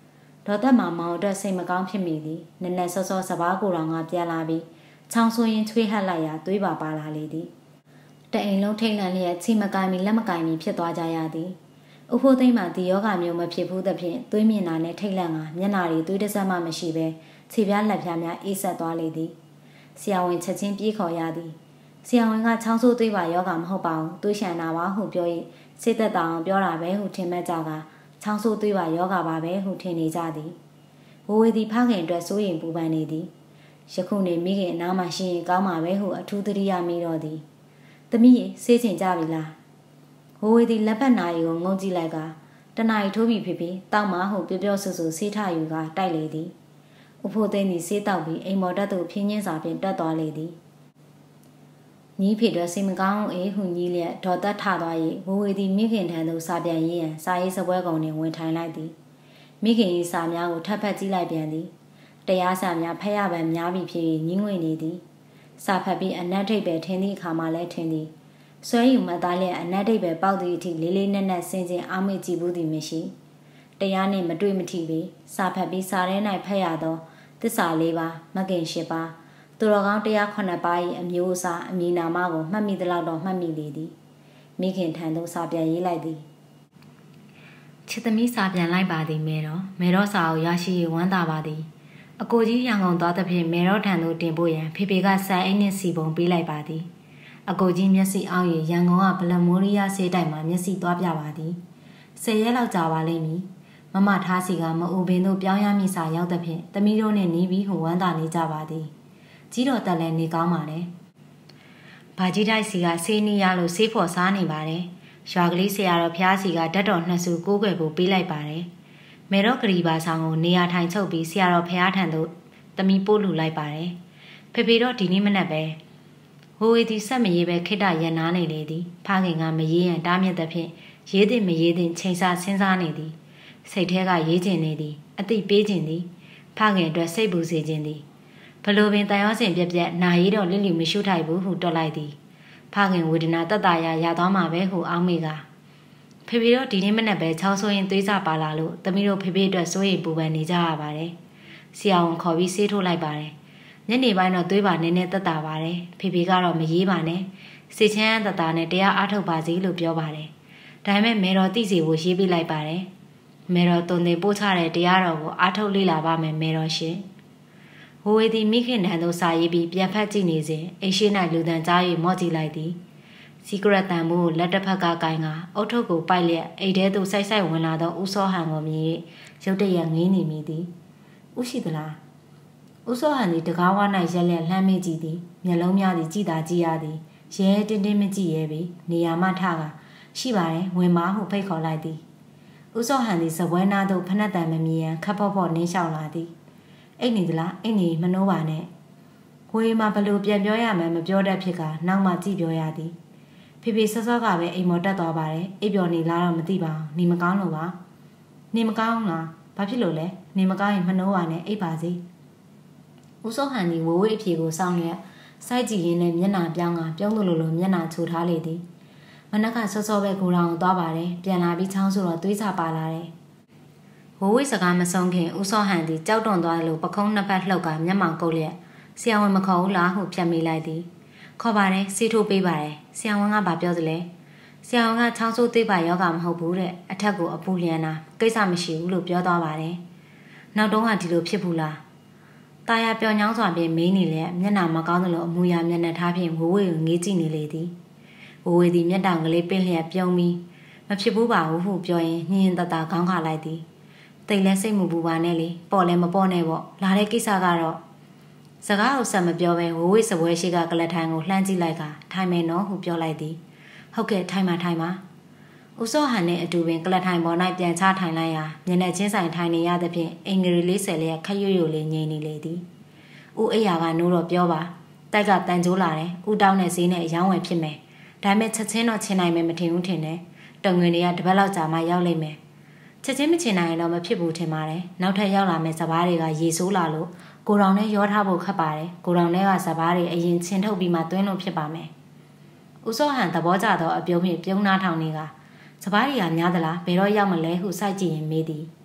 ဒေါ်သက်မှာမောင်အတွက်စိတ်မကောင်းဖြစ်မိသည်နည်းနည်းစောစောစဘာကိုတော်ကပြန်လာပြီးချောင်းဆိုရင်ချွေးဟက်လိုက်ရာသွေးပါပါလာလေသည်တအိမ်လုံးထိတ်လန့်လျက်ချိမကိုင်မီလက်မကိုင်မီဖြစ်သွားကြရသည်ဥဖိုးသိမ့်မှာဒီယောဂမျိုးမဖြစ်ဘူးသဖြင့်သွေးမြင်တာနဲ့ထိတ်လန့်ကမျက်နာတွေသွေးတစ်စက်မှမရှိဘဲခြေပြားလက်ပြားများအေးဆက်သွားလေသည်ဆရာဝန်ချက်ချင်းပြေးခေါ်ရသည်ဆရာဝန်ကချောင်းဆိုးသွေးပါယောဂမဟုတ်ပါဘူးသွေးရှံတာပါဟုပြော၍စိတ်သက်သာအောင်ပြောတာပဲဟုထင်မဲ့ကြကချောင်းဆိုးသွေးပါယောဂပါပဲဟုထင်နေကြသည်ဝဝေသည်ဖခင်အတွက်စိုးရိမ်ပူပန်နေသည်ယခုနေမိခင်အနားမှာရှိရင်ကောင်းမှာပဲဟုအထူးသတိရမိတော့သည်သမီးရေဆေးချင်ကြပြီလားဝဝေသည်လက်ပတ်နာရီကိုငုံကြည့်လိုက်ကတနာရီထိုးပြီဖြစ်ပြီးတောက်မဟုပြောပြောဆူဆူဆေးထယူကတိုက်လေသည်ဥဖိုးသိန်းသည်ဆေးတောက်ပြီးအိမ်မော်တက်သို့ဖြင်းချင်းစာဖြင့်တက်သွားလေသည်ညီဖေတို့စိတ်မကောင်းအေးဟုညီလျက်ဒေါ်သက်ထသွား၍ဝဝေသည်မိခင်ထံသို့စာပြန်ရင်းရန်စာရေးစပွဲကုန်တွင်ဝင်ထိုင်လိုက်သည်မိခင်၏စာများကိုထပ်ဖက်ကြည့်လိုက်ပြန်သည်တရားစာများဖတ်ရပန်များပြီဖြစ်၍ညှင်းငွေနေသည်စာဖတ်ပြီးအနက်ထိပ်ပဲထင်းသည့်အခါမှလည်းထင်းသည်ဆွဲယူမှသားလျက်အနက်ထိပ်ပဲပေါက်သည့်အထိလေးလေးနက်နက်ဆင်းဆင်းအောက်မေ့ကြည့်ဘူးသည်မရှိတရားနှင့်မတွေ့မထိပေစာဖတ်ပြီးစာထဲ၌ဖတ်ရသောသစ္စာလေးပါမကင်ရှစ်ပါသူတော်ကောင်းတရားခုနှစ်ပါး၏အမျိုးအစားအမည်နာမကိုမှတ်မိသလောက်တော့မှတ်မိလေသည်မိခင်ထံသို့စာပြန်ရေးလိုက်သည်ချစ်သမီးစာပြန်လိုက်ပါသည်မဲတော်မဲတော်စာကိုရရှိရဝမ်းသာပါသည်အကိုကြီးရန်ကုန်သွားသဖြင့်မဲတော်ထံသို့တင်ပို့ရန်ဖေဖေကဆန်အိတ်နှင့်စီပုံပေးလိုက်ပါသည်အကိုကြီးမျက်စိအောက်၍ရန်ကုန်ကဗလမိုးရီးယားဆေးတိုက်မှာမျက်စိသွားပြပါသည်ဆယ်ရက်လောက်ကြာပါလိမ့်မည်မမထားစီကမအူပင်တို့ပြောင်းရမည်စာရောက်သဖြင့်သမီးတို့နှင့်နီးပြီးဟိုဝမ်းသာနေကြပါသည်ကြီးတော်တက်လည်းနေကောင်းပါလေဘာကြီးတိုက်စီကဆေးနီးရလို့ဆေးဖော်စားနေပါတယ်ရွာကလေးဆရာတော်ဖျားစီကဓာတ်တော်နှစ်စုကိုးကွယ်ဖို့ပေးလိုက်ပါတယ်မေတော်ဂရီပါဆောင်ကိုနေရာထိုင်ချုပ်ပြီးဆရာတော်ဖျားထံသို့သမီးပို့လူလိုက်ပါတယ်ဖေဖေတော့ဒီနေ့မနက်ပဲဟိုဝေသည်ဆက်မရေးပဲခိတ္တရန်နာနေလေသည်ဖခင်ကမရေးရန်တားမြစ်သဖြင့်ရေးသည်မရေးသည်ချိန်ဆစဉ်းစားနေသည်စိတ်ထဲကရေးကျင်နေသည်အသိပေးခြင်းသည်ဖခင်အတွက်စိတ်ပူစေခြင်းသည်ဘလိုပင်တန်ရောစင်ပြက်ပြက်နာရီတော့လစ်လီမရှုထိုက်ဘူးဟုတွက်လိုက်သည်ဖခင်ဝေဒနာတတ်တာရရသွားမှာပဲဟုအောင်းမိကဖေဖေတော့ဒီနေ့မနက်ပဲချောင်းဆိုရင်သွေးစာပါလာလို့သမီးတို့ဖေဖေအတွက်စိုးရိမ်ပူပန်နေကြရပါတယ်ဆရာဝန်ခေါ်ပြီးဆေးထိုးလိုက်ပါတယ်ညနေပိုင်းတော့သွေးပါနည်းနည်းတက်တာပါတယ်ဖေဖေကတော့မရေးပါနဲ့စိတ်ချမ်းတတာနဲ့တရားအားထုတ်ပါစီလို့ပြောပါတယ်ဒါပေမဲ့မေတော်တိစီကိုရေးပေးလိုက်ပါတယ်မေတော်တုံနေပို့ချတဲ့တရားတော်ကိုအားထုတ်လေ့လာပါမယ်မေတော်ရှင်ဝဝေသည်မိခင်ထံသို့စာရေးပြီးပြန်ဖတ်ကြည့်နေစဉ်အိရှိ၌လူတန်ကြား၍မော့ကြည့်လိုက်သည်စီကရက်တန်မိုးလက်တစ်ဖက်ကကိုင်းကအုတ်ထုပ်ကိုပိုက်လျက်အိတ်ထဲသို့ဆိုက်ဆိုက်ဝင်လာသောဦးစောဟန်ကိုမြင်၍ရုတ်တရက်ငေးနေမိသည်ဥရှိသလားဦးစောဟန်သည်တကားဝါ၌ရက်လက်လှမ်းမေးကြည့်သည်မျက်လုံးများသည်ကြည်သာကြည်ရသည်ရဲတင်းတင်းမကြည့်ရဲပြီနေရာမှထကရှိပါတယ်ဝင်ပါဟုဖိတ်ခေါ်လိုက်သည်ဦးစောဟန်သည်စပွဲနာသို့ဖနက်တန်မမြင်ရန်ခပ်ဖော့ဖော့နင်းလျှောက်လာသည်အိတ်နေသလားအိတ်နေမနှိုးပါနဲ့ဝေးမှာဘလို့ပြန်ပြောရမယ်မပြောတတ်ဖြစ်ကနောက်မှကြည့်ပြောရသည်ဖေဖေဆော့ဆော့ကပဲအိမ်မော်တက်သွားပါတယ်အိပ်ပျော်နေလားတော့မသိပါဘူးနေမကောင်းလို့ပါနေမကောင်းလားဘာဖြစ်လို့လဲနေမကောင်းရင်မနှိုးပါနဲ့အိပ်ပါစေဦးစောဟန်ဒီဝဝေးအဖြေကိုစောင့်ရက်စိုက်ကြည့်ရင်းနဲ့မျက်နှာပြောင်းကပြုံးလို့လို့မျက်နှာချိုထားလေသည်မနက်ကဆော့ဆော့ပဲကိုတောင်သွားပါတယ်ပြန်လာပြီးချောင်းဆိုတော့သွေးစာပါလာတယ်ဝဝေးစကားမဆုံးခင်ဦးစောဟန်သည်ကြောက်တွန်သွားလို့ပခုံးနှစ်ဖက်လှုပ်ကမျက်မှောင်ကုတ်လျက်ဆရာဝန်မခေါ်ဘူးလားဟုဖြတ်မိလိုက်သည်ခေါ်ပါတယ်စီထိုးပေးပါတယ်ဆရာဝန်ကဘာပြောသလဲဆရာဝန်ကချောင်းဆိုးသေးပါယောဂမဟုတ်ဘူးတဲ့အထက်ကိုအပူလျံတာကိစ္စမရှိဘူးလို့ပြောသွားပါတယ်နောက်တုန်းကဒီလိုဖြစ်ဘူးလားตาရပျော်ညောင်းစွာဖြင့်မေးနေလေမျက်နှာမကောင်းသလိုအမူအရာမျက်နှာထားဖြင့်ဝဝေးကိုငေးကြည့်နေလေသည်ဝဝေးသည်မျက်တောင်ကလေးပင့်လျက်ပြုံးပြီးမဖြစ်ဘူးပါဘူးဟုပြောရင်ညင်တတခေါင်းခါလိုက်သည်တိတ်လဲစိတ်မူပူပါနဲ့လေပေါ့လဲမပေါ့နဲ့ပေါ့လာတဲ့ကိစ္စကတော့စကားကိုဆက်မပြောဘဲဝဝေးစပွဲရှိကကလထိုင်ကိုလှမ်းကြည့်လိုက်ကထိုင်မယ်နော်ဟုပြောလိုက်သည်ဟုတ်ကဲ့ထိုင်ပါထိုင်ပါဦးစောဟန်နဲ့အတူပင်ကလထိုင်ပေါ်၌ပြန်ချထိုင်လိုက်ရာမျက်နှာချင်းဆိုင်ထိုင်နေရသဖြင့်အင်္ဂရီလေးဆယ်လျက်ခရွရွလေးငြိမ်နေလေသည်ဦးအိယာကနိုးတော့ပြောပါတိုက်ကတန်ကြိုးလာတယ်ဦးတောင်းတဲ့ဈေးနဲ့ရောင်းဝယ်ဖြစ်မယ်ဒါပေမဲ့ချက်ချင်းတော့ချင်းနိုင်မယ်မထင်ဘူးထင်တယ်တုံငွေတွေကတပတ်လောက်ကြာမှရောက်လိမ့်မယ်ချက်ချင်းမချင်နိုင်ရင်တော့မဖြစ်ဘူးထင်ပါတယ်နောက်ထပ်ရောက်လာမယ့်စပားတွေကရေဆိုးလာလို့ကိုတောင်နဲ့ရောထားဖို့ခက်ပါတယ်ကိုတောင်နဲ့ကစပားတွေအရင်ချင်းထုတ်ပြီးမှသွင်းလို့ဖြစ်ပါမယ်ဦးစောဟန်သဘောကျသောအပြုံးဖြင့်ပြုံးနာထောင်နေကစပားတွေကများသလားဘယ်တော့ရောက်မလဲဟုစိုက်ကြည့်ရင်မေးသည်ဝ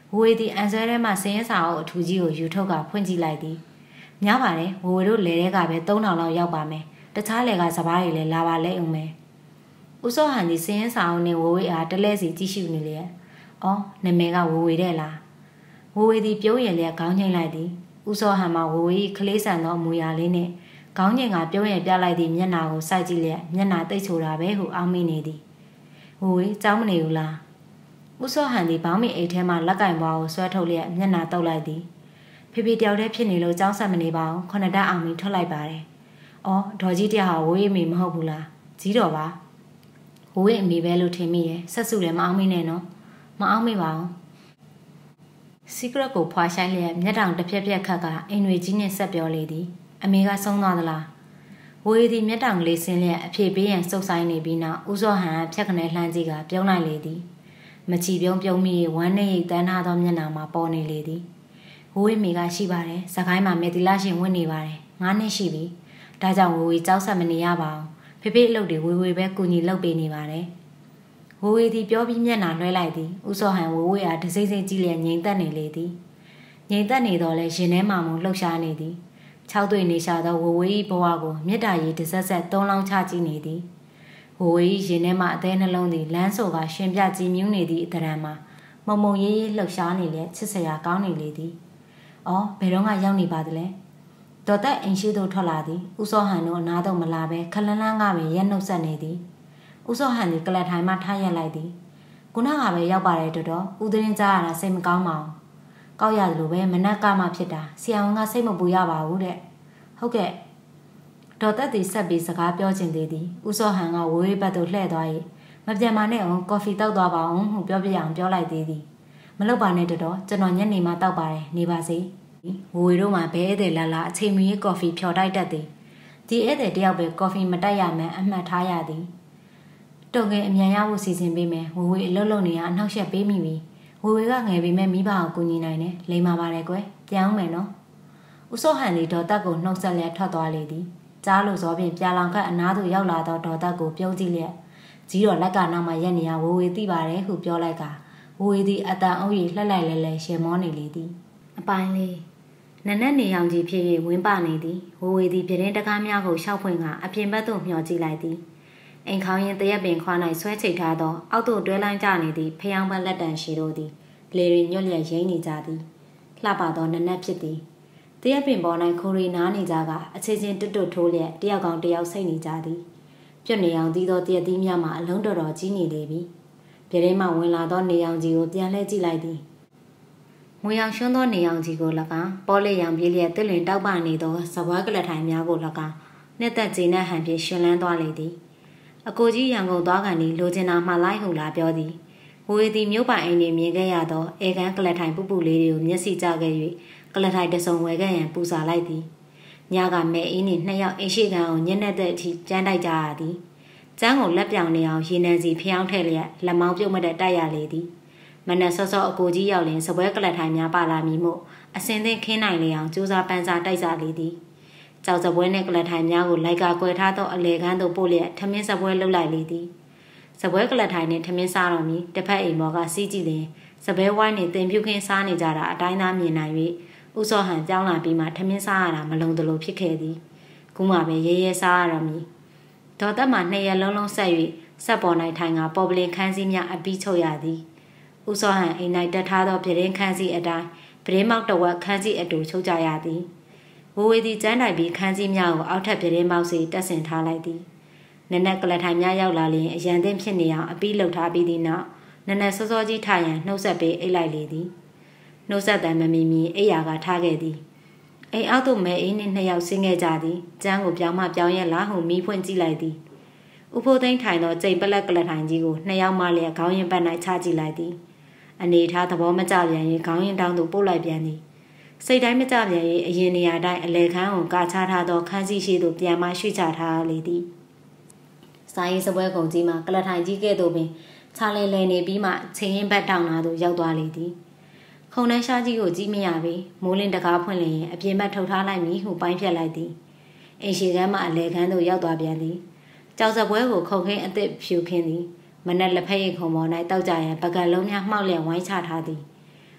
ဝေသည်အန်ဆွဲထဲမှစင်းရစာအုပ်အထူးကြီးကိုယူထုတ်ကဖွင့်ကြည့်လိုက်သည်များပါတယ်ဝေတို့လေထဲကပဲသုံးထောင်လောက်ရောက်ပါမယ်တခြားလေကစပားတွေလည်းလာပါလဲအောင်မယ်ဦးစောဟန်သည်စင်းရစာအုပ်နဲ့ဝေဝေအားတလဲစီကြည့်ရှုနေလျက်အော်နာမည်ကဝေဝေတဲ့လားဝေဝေသည်ပြုံးရလျက်ခေါင်းငိမ့်လိုက်သည်ဦးစောဟန်မှဝေဝေ၏ကလေးဆန်သောအမူအရာလေးနှင့်ခေါင်းငိမ့်ကပြုံးရပြလိုက်သည့်မျက်နှာကိုစိုက်ကြည့်လျက်မျက်နှာတိတ်ဆိုတာပဲဟုအောင်းမိနေသည်ဝေဝေကြောင်းမနေဘူးလားဦးစောဟန်သည်ဘောင်းမီအိတ်ထဲမှလက်ကင်ဘွားကိုဆွဲထုတ်လျက်မျက်နှာတုပ်လိုက်သည်ဖေဖေတယောက်တည်းဖြစ်နေလို့ကြောင်းဆက်မနေပါဘူးခုနှစ်တက်အောင်ပြီးထွက်လိုက်ပါတယ်။အော်ဒေါ်ကြီးတယောက်ဟာဝေးမေမဟုတ်ဘူးလားကြီးတော်ပါဝေးအမေပဲလို့ထင်မိရဲ့ဆက်စုလည်းမအောင်မိနဲ့နော်မအောင်မိပါဘူး။ secret ကိုဖွာဆိုင်လျက်မျက်တောင်တစ်ဖြက်ဖြက်ခတ်ကအင်တွေကြီးနဲ့ဆက်ပြောလေသည်အမေကဆုံးသွားသလားဝေးသည်မျက်တောင်ကလေးဆင်းလျက်အဖြေပေးရန်စုပ်ဆိုင်နေပြီးနောက်ဦးစောဟန်ဖြက်ခနဲလှမ်းကြည့်ကပြုံးလိုက်လေသည်မချီပြုံးပြုံးမိဝမ်းနဲ့ရိတ်တန်းထားသောမျက်နှာမှာပေါ်နေလေသည်ဝေးမေကရှိပါတယ်စကိုင်းမှာမေတီလာရှင်ဝင်နေပါတယ်ငါးနှစ်ရှိပြီဒါကြောင့်ဝေဝေကြောက်ဆက်မနေရပါဘူးဖေဖေအလုပ်တွေဝေဝေပဲကူညီလုပ်ပေးနေပါတယ်ဝေဝေသည်ပြောပြီးမျက်နှာလွှဲလိုက်သည်ဦးစောဟန်ဝေဝေအားတစိမ့်စိမ့်ကြည့်လျက်ငြိမ်သက်နေလေသည်ငြိမ်သက်နေတော့လဲရင်ထဲမှမုံလှုပ်ရှားနေသည်ခြောက်သွေ့နေရှာသောဝေဝေ၏ဘဝကိုမေတ္တာရည်တစ်ဆက်ဆက်သုံးလောင်းချကြည့်နေသည်ဝေဝေ၏ရင်ထဲမှအသေးနှလုံးသည်လမ်းဆိုကရှင်ပြကြည်မြူးနေသည့်အတရံမှာမုံမုံရေးရေးလှုပ်ရှားနေလျက်ချစ်စရာကောင်းနေလေသည်အော်ဘယ်တော့မှရောက်နေပါသလဲဒေါ်သက်အိမ်ရှိသို့ထွက်လာသည်ဦးစောဟန်တို့အနားသို့မလာပဲခလန်းလန်းကပင်ရက်နှုတ်ဆက်နေသည်ဦးစောဟန်သည်ကလတ်ထိုင်မှထားရက်လိုက်သည်ခုနကပဲရောက်ပါတယ်တော်တော်ဦးသတင်းကြားရတာစိတ်မကောင်းပါဘူးကောက်ရတယ်လို့ပဲမနက်ကမှဖြစ်တာဆရာဝန်ကစိတ်မပူရပါဘူးတဲ့ဟုတ်ကဲ့ဒေါ်သက်သည်ဆက်ပြီးစကားပြောချင်သေးသည်ဦးစောဟန်ကဝေးဝေးဘက်သို့လှည့်သွား၏မပြန်ပါနဲ့အောင်ကော်ဖီတောက်သွားပါအောင်ဟုပြောပြအောင်ပြောလိုက်သေးသည်မလုပ်ပါနဲ့တော်တော်ကျွန်တော်ညနေမှတောက်ပါတယ်နေပါစေဝေဝေတို့မှဘဲဧည့်သည်လာလာအချိန်မီကော်ဖီဖြော်တိုက်တတ်သည်ဒီဧည့်သည်တယောက်ပဲကော်ဖီမတိုက်ရမှန်းအမှတ်ထားရသည်တုံငယ်အမြန်ရဖို့စီစဉ်ပေးမယ်ဝေဝေအလုပ်လုပ်နေရအနှောက်ယှက်ပေးမိပြီဝေဝေကငယ်ပေမဲ့မိဘကိုကူညီနိုင်တယ်လိမ္မာပါတယ်ကွယ်ပြန်အောင်မယ်နော်ဦးစောဟန်သည်ဒေါ်သက်ကိုနှုတ်ဆက်လျက်ထွက်သွားလေသည်ကြားလို့စောဖြင့်ပြာလောင်ခတ်အနားသို့ရောက်လာသောဒေါ်သက်ကိုပြုံးကြည့်လျက်ကြီးတော်လက်ကနောက်မှရက်နေရဝေဝေသိပါတယ်ဟုပြောလိုက်ကဝေဝေသည်အတန်အုပ်၍လှက်လိုက်လဲလဲရှယ်မောနေလေသည်အပိုင်းလေးနနက်နေရောင်ကြီးဖြစ်၍ဝင်းပနေသည်ဝေဝေသည်ပြတင်းတကားများကိုရှောက်ဖွင့်ကအပြင်ဘက်သို့မျှော်ကြည့်လိုက်သည်အိမ်ခေါင်းရင်တရက်ပင်ခွာ၌ဆွဲချိတ်ထားသောအောက်သို့တွဲလိုင်းကျနေသည့်ဖျောင်းပန်းလက်တံရှိတို့သည်လေရီညွတ်လျက်ရိမ့်နေကြသည်လှပသောနနက်ဖြစ်သည်တရက်ပင်ပေါ်၌ခိုရီနားနေကြကအခြေချင်းတွတ်တွတ်ထိုးလျက်တယောက်ကောင်တယောက်ဆိတ်နေကြသည်ပြွတ်နေအောင်သီးသောတရက်သီးများမှအလုံးတော်တော်ကြီးနေလေပြီပြတင်းမှဝင်လာသောနေအောင်ကြီးကိုပြန်လှည့်ကြည့်လိုက်သည်ငွေအောင်ရှွန်းသောနေအောင်ကြီးကို၎င်းပေါ်လေရောင်ပြေးလျက်တစ်လင်တောက်ပနေသောစပွားကလထိုင်များကို၎င်းနှစ်သက်ကျေနပ်ဟန်ဖြင့်ရှင်လန်းသွားလေသည်အကိုကြီးရန်ကုန်သွားကန်သည်လိုချင်တာမှလိုက်ဟုလာပြောသည်ဝေသည်မြို့ပိုင်အိမ်တွင်မြင်ခဲ့ရသောအေကန်ကလထိုင်ပူပူလေးတွေကိုမျက်စိကျခဲ့၍ကလထိုင်တစုံဝဲခဲ့ရန်ပူစာလိုက်သည်ညကမဲအင်းနှင့်နှစ်ယောက်အိမ်ရှိကန်ကိုညနေတဲ့အထိကြမ်းတိုက်ကြရသည်ကျန်းကိုလက်ပြောင်နေအောင်ရေနံစီဖျောင်းထည့်လျက်လက်မောင်းပြုတ်မတဲ့တိုက်ရလေသည်မနက်စောစောအကိုကြီးရောက်လင်စပွဲကလထိုင်များပါလာမည်မို့အစင်သင်းခင်းနိုင်လေအောင်ကြိုးစားပန်းစားတိုက်စားလေသည်ကြောက်စပွဲနှင့်ကလထိုင်များကိုလိုက်ကကွယ်ထားသောအလေကန်းသို့ပို့လျက်ထမင်းစပွဲလှုပ်လိုက်လေသည်စပွဲကလထိုင်နှင့်ထမင်းစားတော်မူတစ်ဖက်အိမ်ပေါ်ကစီးကြည့်လျင်စပွဲဝိုင်းနှင့်တင်ပြုတ်ခင်းစားနေကြတာအတိုင်းသားမြင်နိုင်၍ဦးစောဟန်ကြောင်းလာပြီးမှထမင်းစားရတာမလုံတလို့ဖြစ်ခဲ့သည်ခုမှပဲရဲရဲစားရတော်မူဒေါ်သက်မှနှစ်ရက်လုံးလုံးဆက်၍ဆက်ပေါ်၌ထိုင်ကပေါ်ပလင်ခန်းစည်းများအပီးချုပ်ရသည်ဦးစောဟန်အိမ်၌တက်ထားသောပြတင်းခန်းစည်းအတိုင်းပြတင်းမောက်တဝက်ခန်းစည်းအတူချုပ်ကြရသည်ဝေဝေသည်ကျန်းတိုင်ပြီးခန်းစည်းများကိုအောက်ထပ်ပြတင်းမောက်စီတက်ဆင်ထားလိုက်သည်နနက်ကလထိုင်များရောက်လာလျင်အရန်သင်းဖြစ်နေအောင်အပီးလှုပ်ထားပြီးသည့်နောက်နနက်စောစောကြီးထားရန်နှုတ်ဆက်ပေးအိတ်လိုက်လေသည်နှုတ်ဆက်တမ်းမမီမီအိယာကထားခဲ့သည်အိမ်အောက်သို့မဲအိမ်နှင့်နှစ်ယောက်ဆင်းခဲ့ကြသည်ကျန်းကိုပြောင်းမှပြောင်းရက်လာဟုမီးဖွင့်ကြည့်လိုက်သည်ဥဖိုးသိန်းထိုင်သောကျိန်ပလက်ကလထိုင်ကြီးကိုနှစ်ယောက်မှလျက်ခေါင်းရင်ပတ်၌ချကြည့်လိုက်သည်အနေထားသဘောမကျပြန်၍ခေါင်းရင်တောင်းသို့ပို့လိုက်ပြန်သည်စိတ်တိုင်းမကျပြန်၍အရင်နေရာတိုင်းအလဲခန်းကိုကာချထားသောခန်းစည်းရှိသို့ပြန်မှရွှေ့ချထားလေသည်စာရေးစပွဲကုံကြီးမှာကလထိုင်ကြီးကဲ့သို့ပင်ခြားလဲလဲနေပြီးမှချင်းရင်ဘက်တောင်နာသို့ရောက်သွားလေသည်ခုံနှန်းရှားကြီးကိုကြီးမရပေမိုးလင်းတကားဖွင့်လျင်အပြင်ဘက်ထုတ်ထားလိုက်မည်ဟုပိုင်းဖြတ်လိုက်သည်အိမ်ရှိကမ်းမှအလဲခန်းသို့ရောက်သွားပြန်သည်ကြောက်စပွဲကိုခုံခင်းအသစ်ဖြူခင်းသည်မနက်လက်ဖက်ရည်ခုံပေါ်၌တောက်ကြရန်ပကံလုံးများမှောက်လျက်ဝိုင်းချထားသည်ဝ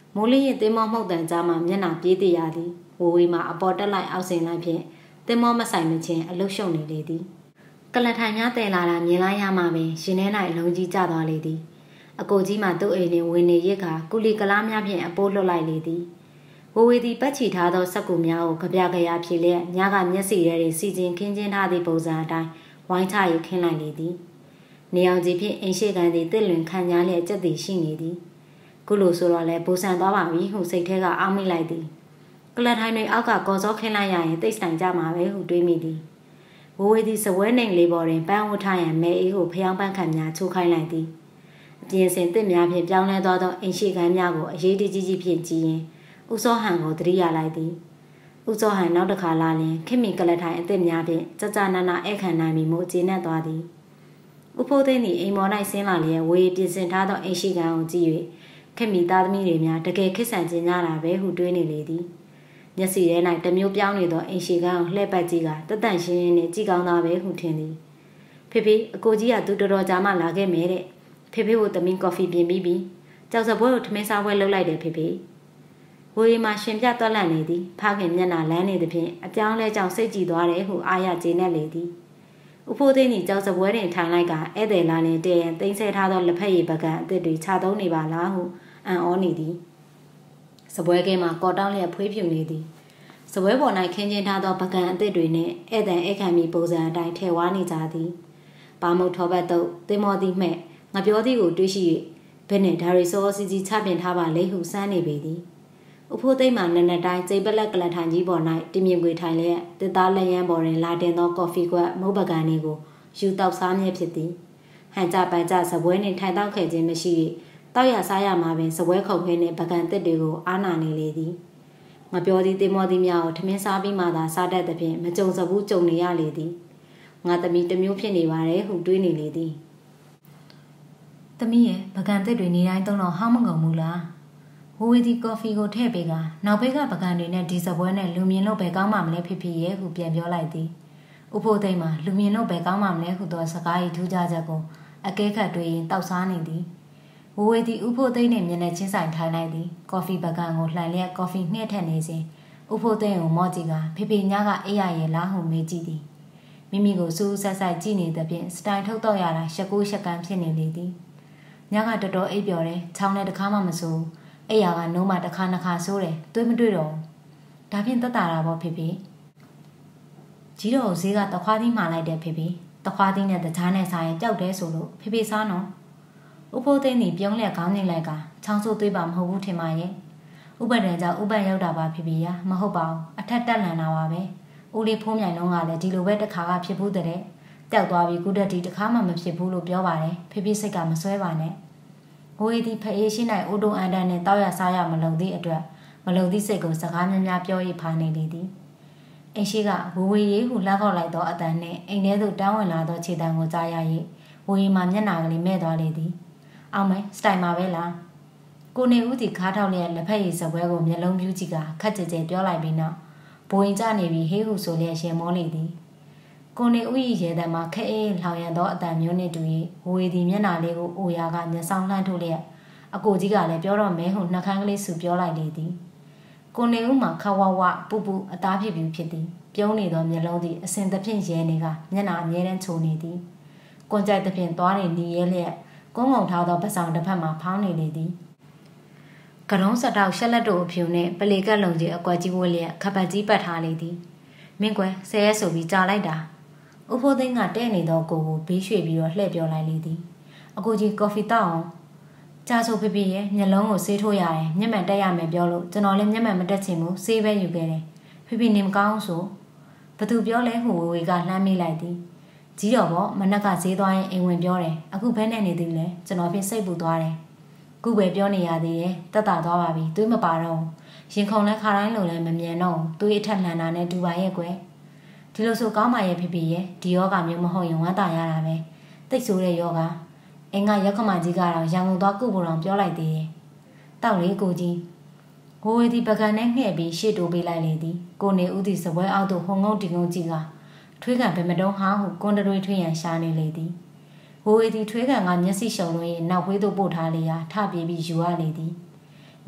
မိုးလေးရင်တင်မောမှုတ်တန်ကြားမှာမျက်နှာပြေးတည်ရသည်ဝဝေးမှာအပေါ်တက်လိုက်အောက်ဆင်လိုက်ဖြင့်တင်မောမဆိုင်မချင်းအလုရှုံနေလေသည်ကလထိုင်များတဲလာတာမြင်လိုက်ရမှပင်ရှင်ထဲ၌လုံးကြီးကျသွားလေသည်အကိုကြီးမှသူ့အိမ်တွင်ဝင်နေရစ်ခါကုလီကလားများဖြင့်အပိုးလွတ်လိုက်လေသည်ဝဝေးသည်ပတ်ချီထားသောစက်ကူများကိုကြပြကြရဖြစ်လျက်ညကမျက်စီထဲတွင်စီချင်းခင်းချင်းထားသည့်ပုံစံအတိုင်းဝိုင်းချရခင်းလိုက်လေသည်နေအောင်ကြီးဖြင့်အိမ်ရှိကန်သည်တစ်လွင်ခံညာလျက်ကြက်သည်ရှိနေသည်ခုလိုဆိုတော့လဲပူဆန်သွားပါပြီဟုစိတ်ထဲကအောက်မိလိုက်သည်ကလထိုင်တွင်အောက်ကကော်စောခင်းလိုက်ရရင်တိတ်ဆိုင်ကြမှာပဲဟုတွေးမိသည်ဝဝေးသည်စပွဲနှိမ်လေးပေါ်တွင်ပန်းဝတ်ထားရန်မဲအေးကိုဖျောင်းပန်းခံများချိုးခိုင်းလိုက်သည်အပြင်စင်တစ်များဖြင့်ပြောင်းလဲသွားသောအိမ်ရှိကန်များကိုအရေးတကြီးကြီးဖြင့်ကြည်ရင်ဦးစောဟန်ကိုသတိရလိုက်သည်ဦးစောဟန်နောက်တစ်ခါလာလျင်ခင်မီကလထိုင်အသစ်များဖြင့်ကြကြနနဧကန်နိုင်မီမို့ကျေနပ်သွားသည်ဥဖိုးသိန်းသည်အိမ်ပေါ်၌ဆင်းလာလျက်ဝေးပြင်ဆင်ထားသောအိမ်ရှိကန်ကိုကြည့်၍ခင်မီသားသမီးတွေများတကယ်ခစ်ဆန်ကျင်ကြတာပဲဟုတွေးနေလေသည်မျက်စီထဲ၌တမျိုးပြောင်းနေသောအိမ်ရှိကန်ကိုလှည့်ပတ်ကြည့်ကတသက်ရှင်းရှင်းနဲ့ကြည်ကောင်းသားပဲဟုထင်သည်ဖေဖေအကိုကြီးကသူတော်တော်ကြာမှလာခဲ့မယ်တဲ့ဖေဖေကိုသမီးကော်ဖီပြင်ပြီးပြီကြောက်စပွဲကိုထမင်းစားပွဲလုပ်လိုက်တယ်ဖေဖေဝေးမှာရှင်ပြတွက်လန့်နေသည်ဖခင်မျက်နှာလန်းနေသည်ဖြင့်အပြောင်းလဲကြောင့်စိတ်ကြည်သွားတယ်ဟုအားရကျေနပ်လေသည်ဥဖိုးသိန်းသည်ကြောက်စပွဲတွင်ထိုင်လိုက်ကဧည့်သည်လာလင်တည်ရန်တင်ဆက်ထားသောလက်ဖက်ရည်ပကံအသစ်တွေခြာသုံးနေပါလားဟုအံ့ဩနေသည်စပွဲကင်းမှာကော်တောင်းလျက်ဖွေးဖြူနေသည်စပွဲပေါ်၌ခင်းချင်းထားသောပကံအသစ်တွေနှင့်ဧည့်သည်ဧခံမီပုံစံအတိုင်းထည့်ဝါးနေကြသည်ပါမုတ်ထောပတ်တုပ်တင်မော်သည်မှဲ့ငါပြောသည်ကိုတွေးရှိ၍ဘယ်နဲ့ဒါရီစောစီစီချပင်ထားပါလေဟုစမ်းနေပေသည်ဥဖိုးသိမ့်မှနက်နက်တိုင်းကျိပလက်ကလထိုင်ကြီးပေါ်၌တင်မြင်ကွေထိုင်လျက်တစ်သားလက်ရန်ပေါ်တွင်လာတင်သောကော်ဖီကွက်မုတ်ပကံတွေကိုယူတောက်စားမြဲဖြစ်သည်ဟန်ကြပန်ကြစပွဲနှင့်ထိုင်တောက်ခဲ့ခြင်းမရှိ၍တောက်ရစားရမှာပင်စပွဲခုတ်ခင်းနှင့်ပကံတစ်တွေကိုအားနာနေလေသည်ငါပြောသည်တင်မောသည်များကိုထမင်းစားပြီးမှသာစားတတ်သဖြင့်မကြုံစဘူးကြုံနေရလေသည်ငါသမီးတစ်မျိုးဖြစ်နေပါတယ်ဟုတွေးနေလေသည်သမီးရဲ့ပကံတစ်တွေနေတိုင်းသုံးတော့ဟောင်းမငုံဘူးလားဝဝေးဒီကော်ဖီကိုထည့်ပေးကနောက်ဘေးကပကံတွေနဲ့ဒီစပွဲနဲ့လူမြင်လို့ပဲကောင်းမှမလဲဖြစ်ဖြစ်ရဲ့ဟုပြန်ပြောလိုက်သည်ဥဖိုးသိမ့်မှာလူမြင်လို့ပဲကောင်းမှမလဲဟုသောစကား၏ထူးခြားချက်ကိုအကဲခတ်တွေရင်တောက်စားနေသည်ဝဝေးဒီဥဖိုးသိမ့်နှင့်မျက်နှာချင်းဆိုင်ထိုင်လိုက်သည်ကော်ဖီပကံကိုလှန်လျက်ကော်ဖီနှဲ့ထက်နေစဉ်ဥဖိုးသိမ့်ကိုမော့ကြည့်ကဖေဖေညကအေးရရဲ့လားဟုမေးကြည့်သည်မိမိကိုစူးဆက်ဆက်ကြည့်နေသဖြင့်စတိုင်ထုတ်တော့ရတာရှက်ကိုရှက်ကန်းဖြစ်နေလေသည်ညကတော်တော်အိပ်ပျော်တယ်ချောင်းလည်းတစ်ခါမှမစိုးအဲ့ရကနိုးမှတစ်ခါနှစ်ခါဆိုးတယ်တွေးမတွေ့တော့ဒါဖြင့်တက်တာတာပေါ့ဖေဖေကြီးတော်ဈေးကတခွားသီးမှာလိုက်တယ်ဖေဖေတခွားသီးနဲ့တကြားနဲ့စားရင်ကြောက်တယ်ဆိုလို့ဖေဖေစားနော်ဥဖိုးသိန်းသည်ပြုံးလျက်ခေါင်းနေလိုက်ကချောင်းဆိုးသွေးပါမဟုတ်ဘူးထင်ပါရဲ့ဥပဒံကြောင့်ဥပရောက်တာပါဖေဖေရမဟုတ်ပါဘူးအထက်တက်လန်တာပါပဲဦးလေးဖိုးမြိုင်လုံးကလည်းဒီလိုပဲတစ်ခါကဖြစ်ဘူးတဲ့ကြောက်သွားပြီးကုတက်တီတစ်ခါမှမဖြစ်ဘူးလို့ပြောပါတယ်ဖေဖေစိတ်ကမစွဲပါနဲ့ဝေးသည်ဖအေးရှိ၌အိုတိုအန်တန်နှင့်တောက်ရစားရမလုံသည့်အတွက်မလုံသည့်စိတ်ကိုစကားများများပြော၍ဖာနေလေသည်အိမ်ရှိကဝဝေးရေးဟုလှောက်ခောက်လိုက်သောအတန်နှင့်အိမ်ထဲသို့တန်းဝင်လာသောခြေတံကိုကြားရ၍ဝေးမှမျက်နှာကလေးမဲ့သွားလေသည်အောင်မဲစတိုင်မှာပဲလားကိုနေဦးသည်ခါထောက်လျက်လက်ဖက်ရည်စပွဲကိုမျက်လုံးပြူးကြည့်ကခက်ကြဲကြဲပြောလိုက်ပြီးနောက်ဘိုးရင်ကြနေပြီးဟေးဟုဆိုလျက်ရှင်မောလေသည်ကိုနေဦး၏ရဲတံမှာခဲအေးလောင်ရန်သောအတန်မျိုးနှင့်တူ၍ဝေးသည်မျက်နှာလေးကိုအိုရာကမျက်စောင်းလှမ်းထုတ်လျက်အကိုကြီးကလည်းပြောတော့မဲဟုနှက်ခမ်းကလေးဆူပြောလိုက်လေသည်ကိုနေဦးမှာခဝဝပူပူအသားဖြစ်ပြီးဖြစ်သည်ပြုံးနေသောမျက်လုံးသည်အစင်သဖြင့်ရဲနေကမျက်နှာအမြဲတမ်းချိုနေသည်ကွန်ကြိုက်သဖြင့်သွားနေနေရဲလျက်ကုန်းငုံထားသောပဆောင်တစ်ဖက်မှာဖောင်းနေလေသည်ကရုံးစတောက်ရှက်လက်တို့အဖြူနှင့်ပလေကက်လုံကြီးအကွက်ကြီးဝှက်လျက်ခပတ်ကြီးပတ်ထားလေသည်မင်းကွယ်ဆဲရဲဆိုပြီးကြာလိုက်တာဥဖိုးသိန်းကတဲ့နေသောကိုကိုဘေးရွှေ့ပြီးတော့လှည့်ပြောလိုက်လေသည်အကိုကြီးကော်ဖီတောက်အောင်ကြာဆိုဖေဖေရဲ့မျက်လုံးကိုဆေးထိုးရတယ်မျက်မှန်တက်ရမယ်ပြောလို့ကျွန်တော်လည်းမျက်မှန်မတက်ချင်ဘူးဆေးပဲယူခဲ့တယ်ဖေဖေနေမကောင်းဆိုဘသူပြောလဲဟုဝေဝေကလှမ်းမိလိုက်သည်ကြီးတော်ပေါ့မနက်ကဈေးသွားရင်အိမ်ဝင်ပြောတယ်အခုဘဲနဲ့နေသေးလဲကျွန်တော်ဖြင့်စိတ်ပူသွားတယ်ခုပဲပြောနေရသေးရဲ့တက်တာသွားပါပြီသွေးမပါတော့ရင်ခုန်လဲခါတိုင်းလိုလဲမမြင်တော့သွေးအထက်လှန်တာနဲ့တူပါရဲ့ကွယ်ဒီလိုဆိုကောင်းပါရဲ့ဖေဖေရဲ့ဒီယောဂမျိုးမဟုတ်ရင်ဝမ်းသာရတာပဲတိတ်ဆိုးတဲ့ယောဂအင်းကရက်ခမကြီးကတော့ရန်ကုန်သွားကုဖို့တောင်ပြောလိုက်သေးတယ်တောက်လေကိုကြီးဝေဝေဒီပကံနဲ့ငှဲ့ပြီးရှေ့တိုးပေးလိုက်လေသည်ကိုနေဦးသည်စပွဲအောက်သို့ဟုံငုံတင်ငုံကြီးကထွေးကန်ဗမတုံးဟောင်းဟုကွန်တရွေထွေးရန်ရှာနေလေသည်ဝေဝေဒီထွေးကန်ကမျက်စိရှုံလို့ရင်နောက်ဝေးသို့ပို့ထားလေရာထပြေးပြီးယူရလေသည်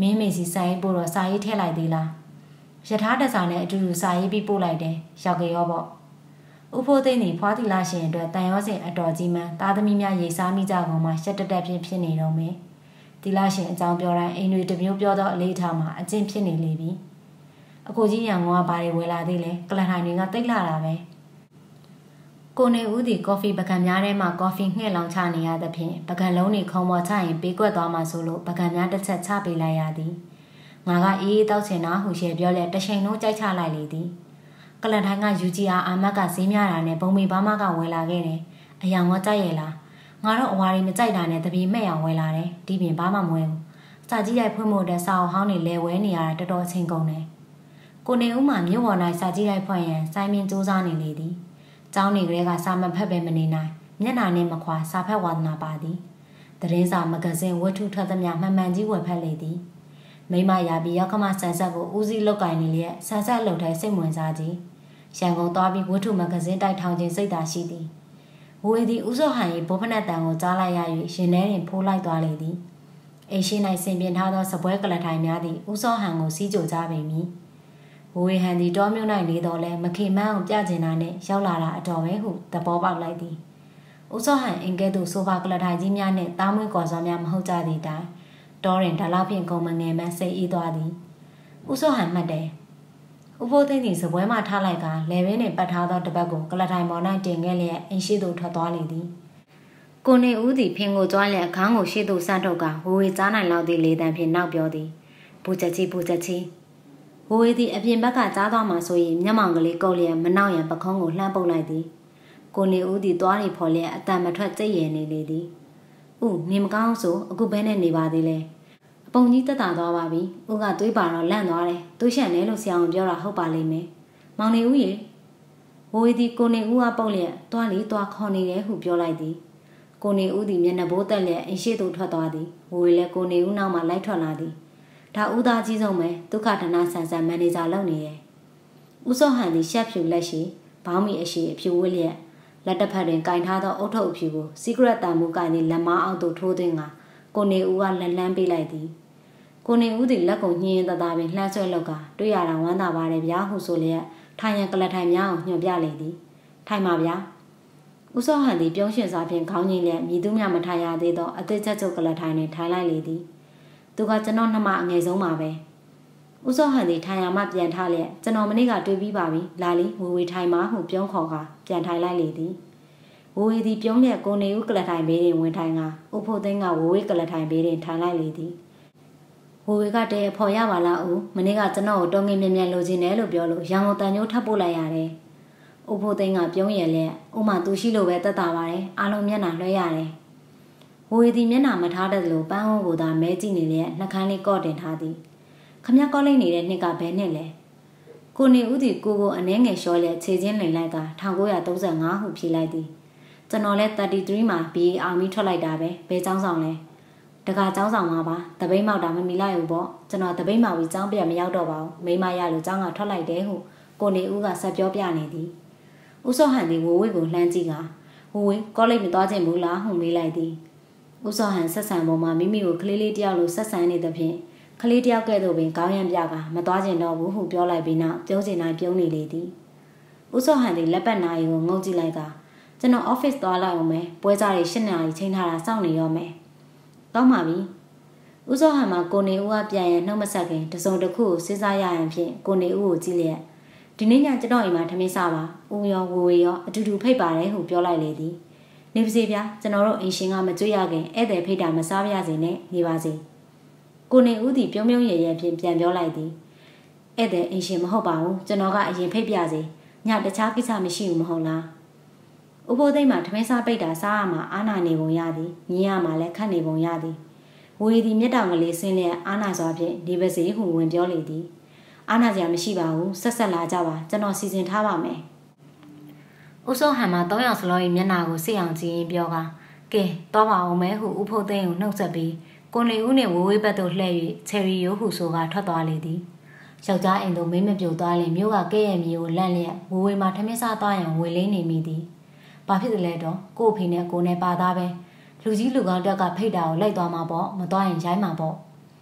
မင်းမေစီဆိုင်ပို့တော့စာရေးထည့်လိုက်သေးလားရထားတစားနဲ့အတူတူစာရေးပြီးပို့လိုက်တယ်ရောက်ကြရောပေါ့ဥဖိုးသိန်းဒီဖွားတီလာရှင်အတွက်တန်ရောစင်အတော်ကြီးမှန်းသားသမီးများရေစားမိကြကုန်မှရှက်တက်တက်ဖြစ်ဖြစ်နေတော့မယ်တီလာရှင်အကြောင်းပြောတိုင်းအိမ်တွေတမျိုးပြောတော့အလေးထားမှအကျင့်ဖြစ်နေလေပြီအကိုကြီးရံငေါကဘာတွေဝယ်လာသေးလဲကလထိုင်တွေကတိတ်လာတာပဲကိုနေဦးဒီကော်ဖီပကံများထဲမှာကော်ဖီငှက်လောင်ချနေရသဖြင့်ပကံလုံးတွေခုံပေါ်ချရင်ပေးကွက်သွားမှဆိုလို့ပကံများတစ်ချက်ချပေးလိုက်ရသည်ငါကအေးအေးတောက်ချင်တာဟူရှယ်ပြောလဲတချိန်လုံးကြိုက်ချလိုက်လေသည်ကလန်ထိုင်းကယူဂျီအာအာမတ်ကဈေးများတာနဲ့ဘုံမီဘာမကဝယ်လာခဲ့တယ်အယောင်ကကြိုက်ရဲ့လားငါတော့အဝါရီမကြိုက်တာနဲ့တပီမဲ့အောင်ဝယ်လာတယ်ဒီပြင်ဘာမှမဝယ်ဘူးစာကြီးရိုက်ဖွင့်ဖို့တဲ့စာအုပ်ဟောင်းတွေလဲဝဲနေရတာတော်တော်အချိန်ကုန်တယ်ကိုနေဦးမှမြို့ပေါ်၌စာကြီးရိုက်ဖွင့်ရန်စိုင်းမင်းစူးစမ်းနေလေသည်ကျောင်းနေကလေးကစာမဖက်ပဲမနေနိုင်မျက်နှာနဲ့မခွာစာဖက်ဝါဒနာပါသည်သတင်းစာမဂဇင်းဝတ္ထုထွက်သမျှမှန်မှန်ကြီးဝယ်ဖက်လေသည်မိမရာပြီးရောက်ကမဆန်ဆက်ကိုဦးစီးလောက်ကင်နေလျက်ဆန်ဆက်လှုပ်ထိုင်စိတ်ဝင်စားကြီးရန်ကုန်သွားပြီးဝတ္ထုမဂဇင်းတိုက်ထောင်ခြင်းစိတ်သာရှိသည်ဝေသည်ဦးစောဟန်၏ဘောဖနက်တန်ကိုကြားလိုက်ရ၍ရင်ထဲတွင်ဖိုးလိုက်သွားလေသည်အိမ်ရှိ၌ဆင်ပြင်ထားသောစပွဲကလထိုင်များသည်ဦးစောဟန်ကိုစီးကြိုကြပေမည်ဝေဟန်သည်တောမြို့၌နေတော်လဲမခေမန်းအောင်ပြကျင်တာနှင့်ရောက်လာတာအတော်ပဲဟုသဘောပေါက်လိုက်သည်ဦးစောဟန်အင်ကဲ့သို့ဆိုဖာကလထိုင်ကြီးများနှင့်တားမွေးကော်စောများမဟုတ်ကြသည့်တိုင်တောတွင်ဒါလောက်ဖြင့်ကုန်မငယ်မှစိတ်အေးသွားသည်ဦးစောဟန်မှတ်တယ်ဥဖိုးသိန်းသည်စပွဲမှထားလိုက်ကလေဘင်းနှင့်ပတ်ထားသောတပတ်ကိုကလထိုင်ပေါ်၌တင်ခဲ့လျက်အိမ်ရှိသို့ထွက်သွားလေသည်ကိုနေဦးသည်ဖင်ကိုကြွားလျက်ခေါင်းကိုရှေ့သို့ဆန့်ထုတ်ကဝေဝေကြားနိုင်လောက်သည့်လေတံဖြင့်နောက်ပြောသည်ပူချက်ကြီးပူချက်ကြီးဝေဝေသည်အပြင်ဘက်ကကြားသွားမှဆိုရင်မျက်မှောင်ကလေးကုပ်လျက်မနှောက်ရန်ပခုံးကိုလှမ်းပုတ်လိုက်သည်ကိုနေဦးသည်သွားနေဖော်လျက်အတန်မထွက်ကြိတ်ရည်နေလေသည်ဥနေမကောင်းဆိုအခုဘဲနဲ့နေပါသေးလဲအပုံကြီးတက်တာသွားပါပြီဥကသွေးပါတော့လန့်သွားတယ်သူရှက်နေလို့ဆရာဝန်ပြောတာဟုတ်ပါလိမ့်မယ်မောင်နေဦးရေဝေဝေသည်ကိုနေဦးကပုတ်လျက်သွားလေသွားခေါ်နေတယ်ဟုပြောလိုက်သည်ကိုနေဦးသည်မျက်နှာဘိုးတက်လျက်အရှိသို့ထွက်သွားသည်ဝေဝေလည်းကိုနေဦးနောက်မှလိုက်ထွက်လာသည်ဒါဦးသားကြီးဆုံးပဲဒုက္ခဒနာဆန်ဆန်မန်နေဂျာလုပ်နေတယ်ဦးစောဟန်သည်ရှက်ဖြူလက်ရှိဘောင်းမီအရှိအဖြူဝတ်လျက်လက်တစ်ဖက်တွင်ကင်ထားသောအုတ်ထုပ်အဖြူကိုစီကရက်တန်မူကင်သည်လက်မအောက်သို့ထိုးသွင်းကကိုနေဦးကလက်လန်းပေးလိုက်သည်ကိုနေဦးသည်လက်ကိုညှင်းရင်တသားပင်လှမ်းဆွဲလောက်ကတွေ့ရတာဝမ်းသာပါတယ်ဗျာဟုဆိုလျက်ထိုင်ရန်ကလထိုင်များအောင်ညွှန်ပြလေသည်ထိုင်ပါဗျာဦးစောဟန်သည်ပြုံးရှင်စွာဖြင့်ခေါင်းငိမ့်လျက်မြည်သူမြမထိုင်ရသေးသောအသေးချက်ချုပ်ကလထိုင်တွင်ထိုင်လိုက်လေသည်သူကကျွန်တော်နှမအငယ်ဆုံးပါပဲဦးစောဟန်သည်ထိုင်ရမှပြန်ထားလျက်ကျွန်တော်မနေ့ကတွေ့ပြီးပါပြီလာလီဝေဝေထိုင်မှဟုပြုံးခေါ်ကပြန်ထိုင်လိုက်လေသည်ဝေဝေသည်ပြုံးလျက်ကိုနေဦးကလထိုင်ဘေးတွင်ဝင်ထိုင်ကဥဖို့သိန်းကဝေဝေကလထိုင်ဘေးတွင်ထိုင်လိုက်လေသည်ဝေဝေကတည်းဖော်ရပါလားဦးမနေ့ကကျွန်တော်ကိုတုံးငင်မြင်မြင်လိုချင်တယ်လို့ပြောလို့ရန်ကုန်တန်ညိုးထပ်ပို့လိုက်ရတယ်ဥဖို့သိန်းကပြုံးရလျက်ဥမာသူရှိလို့ပဲတက်တာပါတယ်အားလုံးမျက်နှာလွှဲရတယ်ဝေသည်မျက်နှာမထားတတ်လို့ပန်းဟိုးကိုသာမဲကြည့်နေလျက်နှကန်းလေးကော့တင်ထားသည်ခမကောက်လိုက်နေတဲ့နှစ်ကဘဲနဲ့လဲကိုနေဦးသည်ကိုကိုအနှဲငယ်လျှော်လျက်ခြေချင်းလိန်လိုက်က၁၉၃၅ဟုဖြေလိုက်သည်ကျွန်တော်လဲသတ္တီသရီမှာဘီအောင်ပြီးထွက်လိုက်တာပဲဘဲเจ้าဆောင်လဲတကာเจ้าဆောင်မှာပါတပိတ်မောက်တာမမီလိုက်ဘူးပေါ့ကျွန်တော်တပိတ်မောက်ပြီးเจ้าပြန်မရောက်တော့ပါဘူးမိမရလို့เจ้าကထွက်လိုက်တယ်ဟုကိုနေဦးကဆက်ပြောပြနေသည်ဦးစောဟန်သည်ဝဝေကိုလှမ်းကြည့်ကဝဝေကောလိပ်မသွားခြင်းဘူးလားဟုမေးလိုက်သည်ဦးစောဟန်ဆက်ဆံပေါ်မှာမိမိကိုကလေးလေးတယောက်လိုဆက်ဆံနေသဖြင့်ကလေးတယောက်ကဲ့သို့ပင်ကောင်းရံပြကမသွားကျင်တော့ဘူးဟုပြောလိုက်ပြီးနောက်ပြုံးစင်တိုင်းပြုံးနေလေသည်ဦးစောဟန်သည်လက်ပတ်နာရီကိုငုံကြည့်လိုက်ကကျွန်တော် office သွားလိုက်အောင်မယ်ပွဲစားတွေ၈နာရီချိန်ထားတာစောင့်နေရောမယ်ကောင်းပါပြီဦးစောဟန်မှာကိုနေဦးကပြန်ရနှုတ်မဆက်ခင်တစုံတစ်ခုကိုစဉ်းစားရရင်ဖြင့်ကိုနေဦးကိုကြည့်လျက်ဒီနေ့ညကျွန်တော်အိမ်မှာထမင်းစားပါဦးရောဝဝေရောအတူတူဖိတ်ပါတယ်ဟုပြောလိုက်လေသည်နေပါစေဗျာကျွန်တော်တို့အိမ်ရှင်ကမကြွရခင်ဧည့်သည်ဖိတ်တာမစားပါရစေနဲ့နေပါစေကိုနေဦးသည်ပြုံးပြုံးရရဖြင့်ပြန်ပြောလိုက်သည်ဧည့်သည်အိမ်ရှင်မဟုတ်ပါဘူးကျွန်တော်ကအရင်ဖိတ်ပြစေညတခြားကိစ္စမရှိဘူးမဟုတ်လားဥပိုးသိမ့်မှာထမင်းစားပိတ်တာစားရမှာအာနာနေပုံရသည်ညင်းရမှာလည်းခတ်နေပုံရသည်ဝေသည်မျက်တောင်ကလေးဆင်းလျက်အာနာစွာဖြင့်ဒီပါစေဟုဝင်ပြောလေသည်အာနာစရာမရှိပါဘူးဆက်ဆက်လာကြပါကျွန်တော်စီစဉ်ထားပါမယ်ဦးစောဟန်မှာသုံးယောက်စလုံး၏မျက်နှာကိုစိတ်အောင်ကြည့်ရင်ပြောကကဲတော့ပါအောင်မဲဟုဥဖို့သိန်းကိုနှုတ်ဆက်ပြီးကိုနေဦးနှင့်ဝေဝေးဘက်သို့လှည့်၍ချယ်ရီယိုဟုဆိုကထွက်သွားလေသည်ယောက်ျားအိမ်သို့မင်းမပြိုသွားလျင်မြို့ကကဲ့ရဲ့မြေကိုလန့်လျက်ဝေဝေးမှာထမင်းစားသွားရန်ဝေလင်းနေမိသည်ဘာဖြစ်တယ်လဲတော့ကို့အဖေနဲ့ကိုနဲ့ပါသားပဲလူကြီးလူကောင်းတက်ကဖိတ်တာကိုလိုက်သွားမှာပေါ့မသွားရင်ရိုင်းမှာပေါ့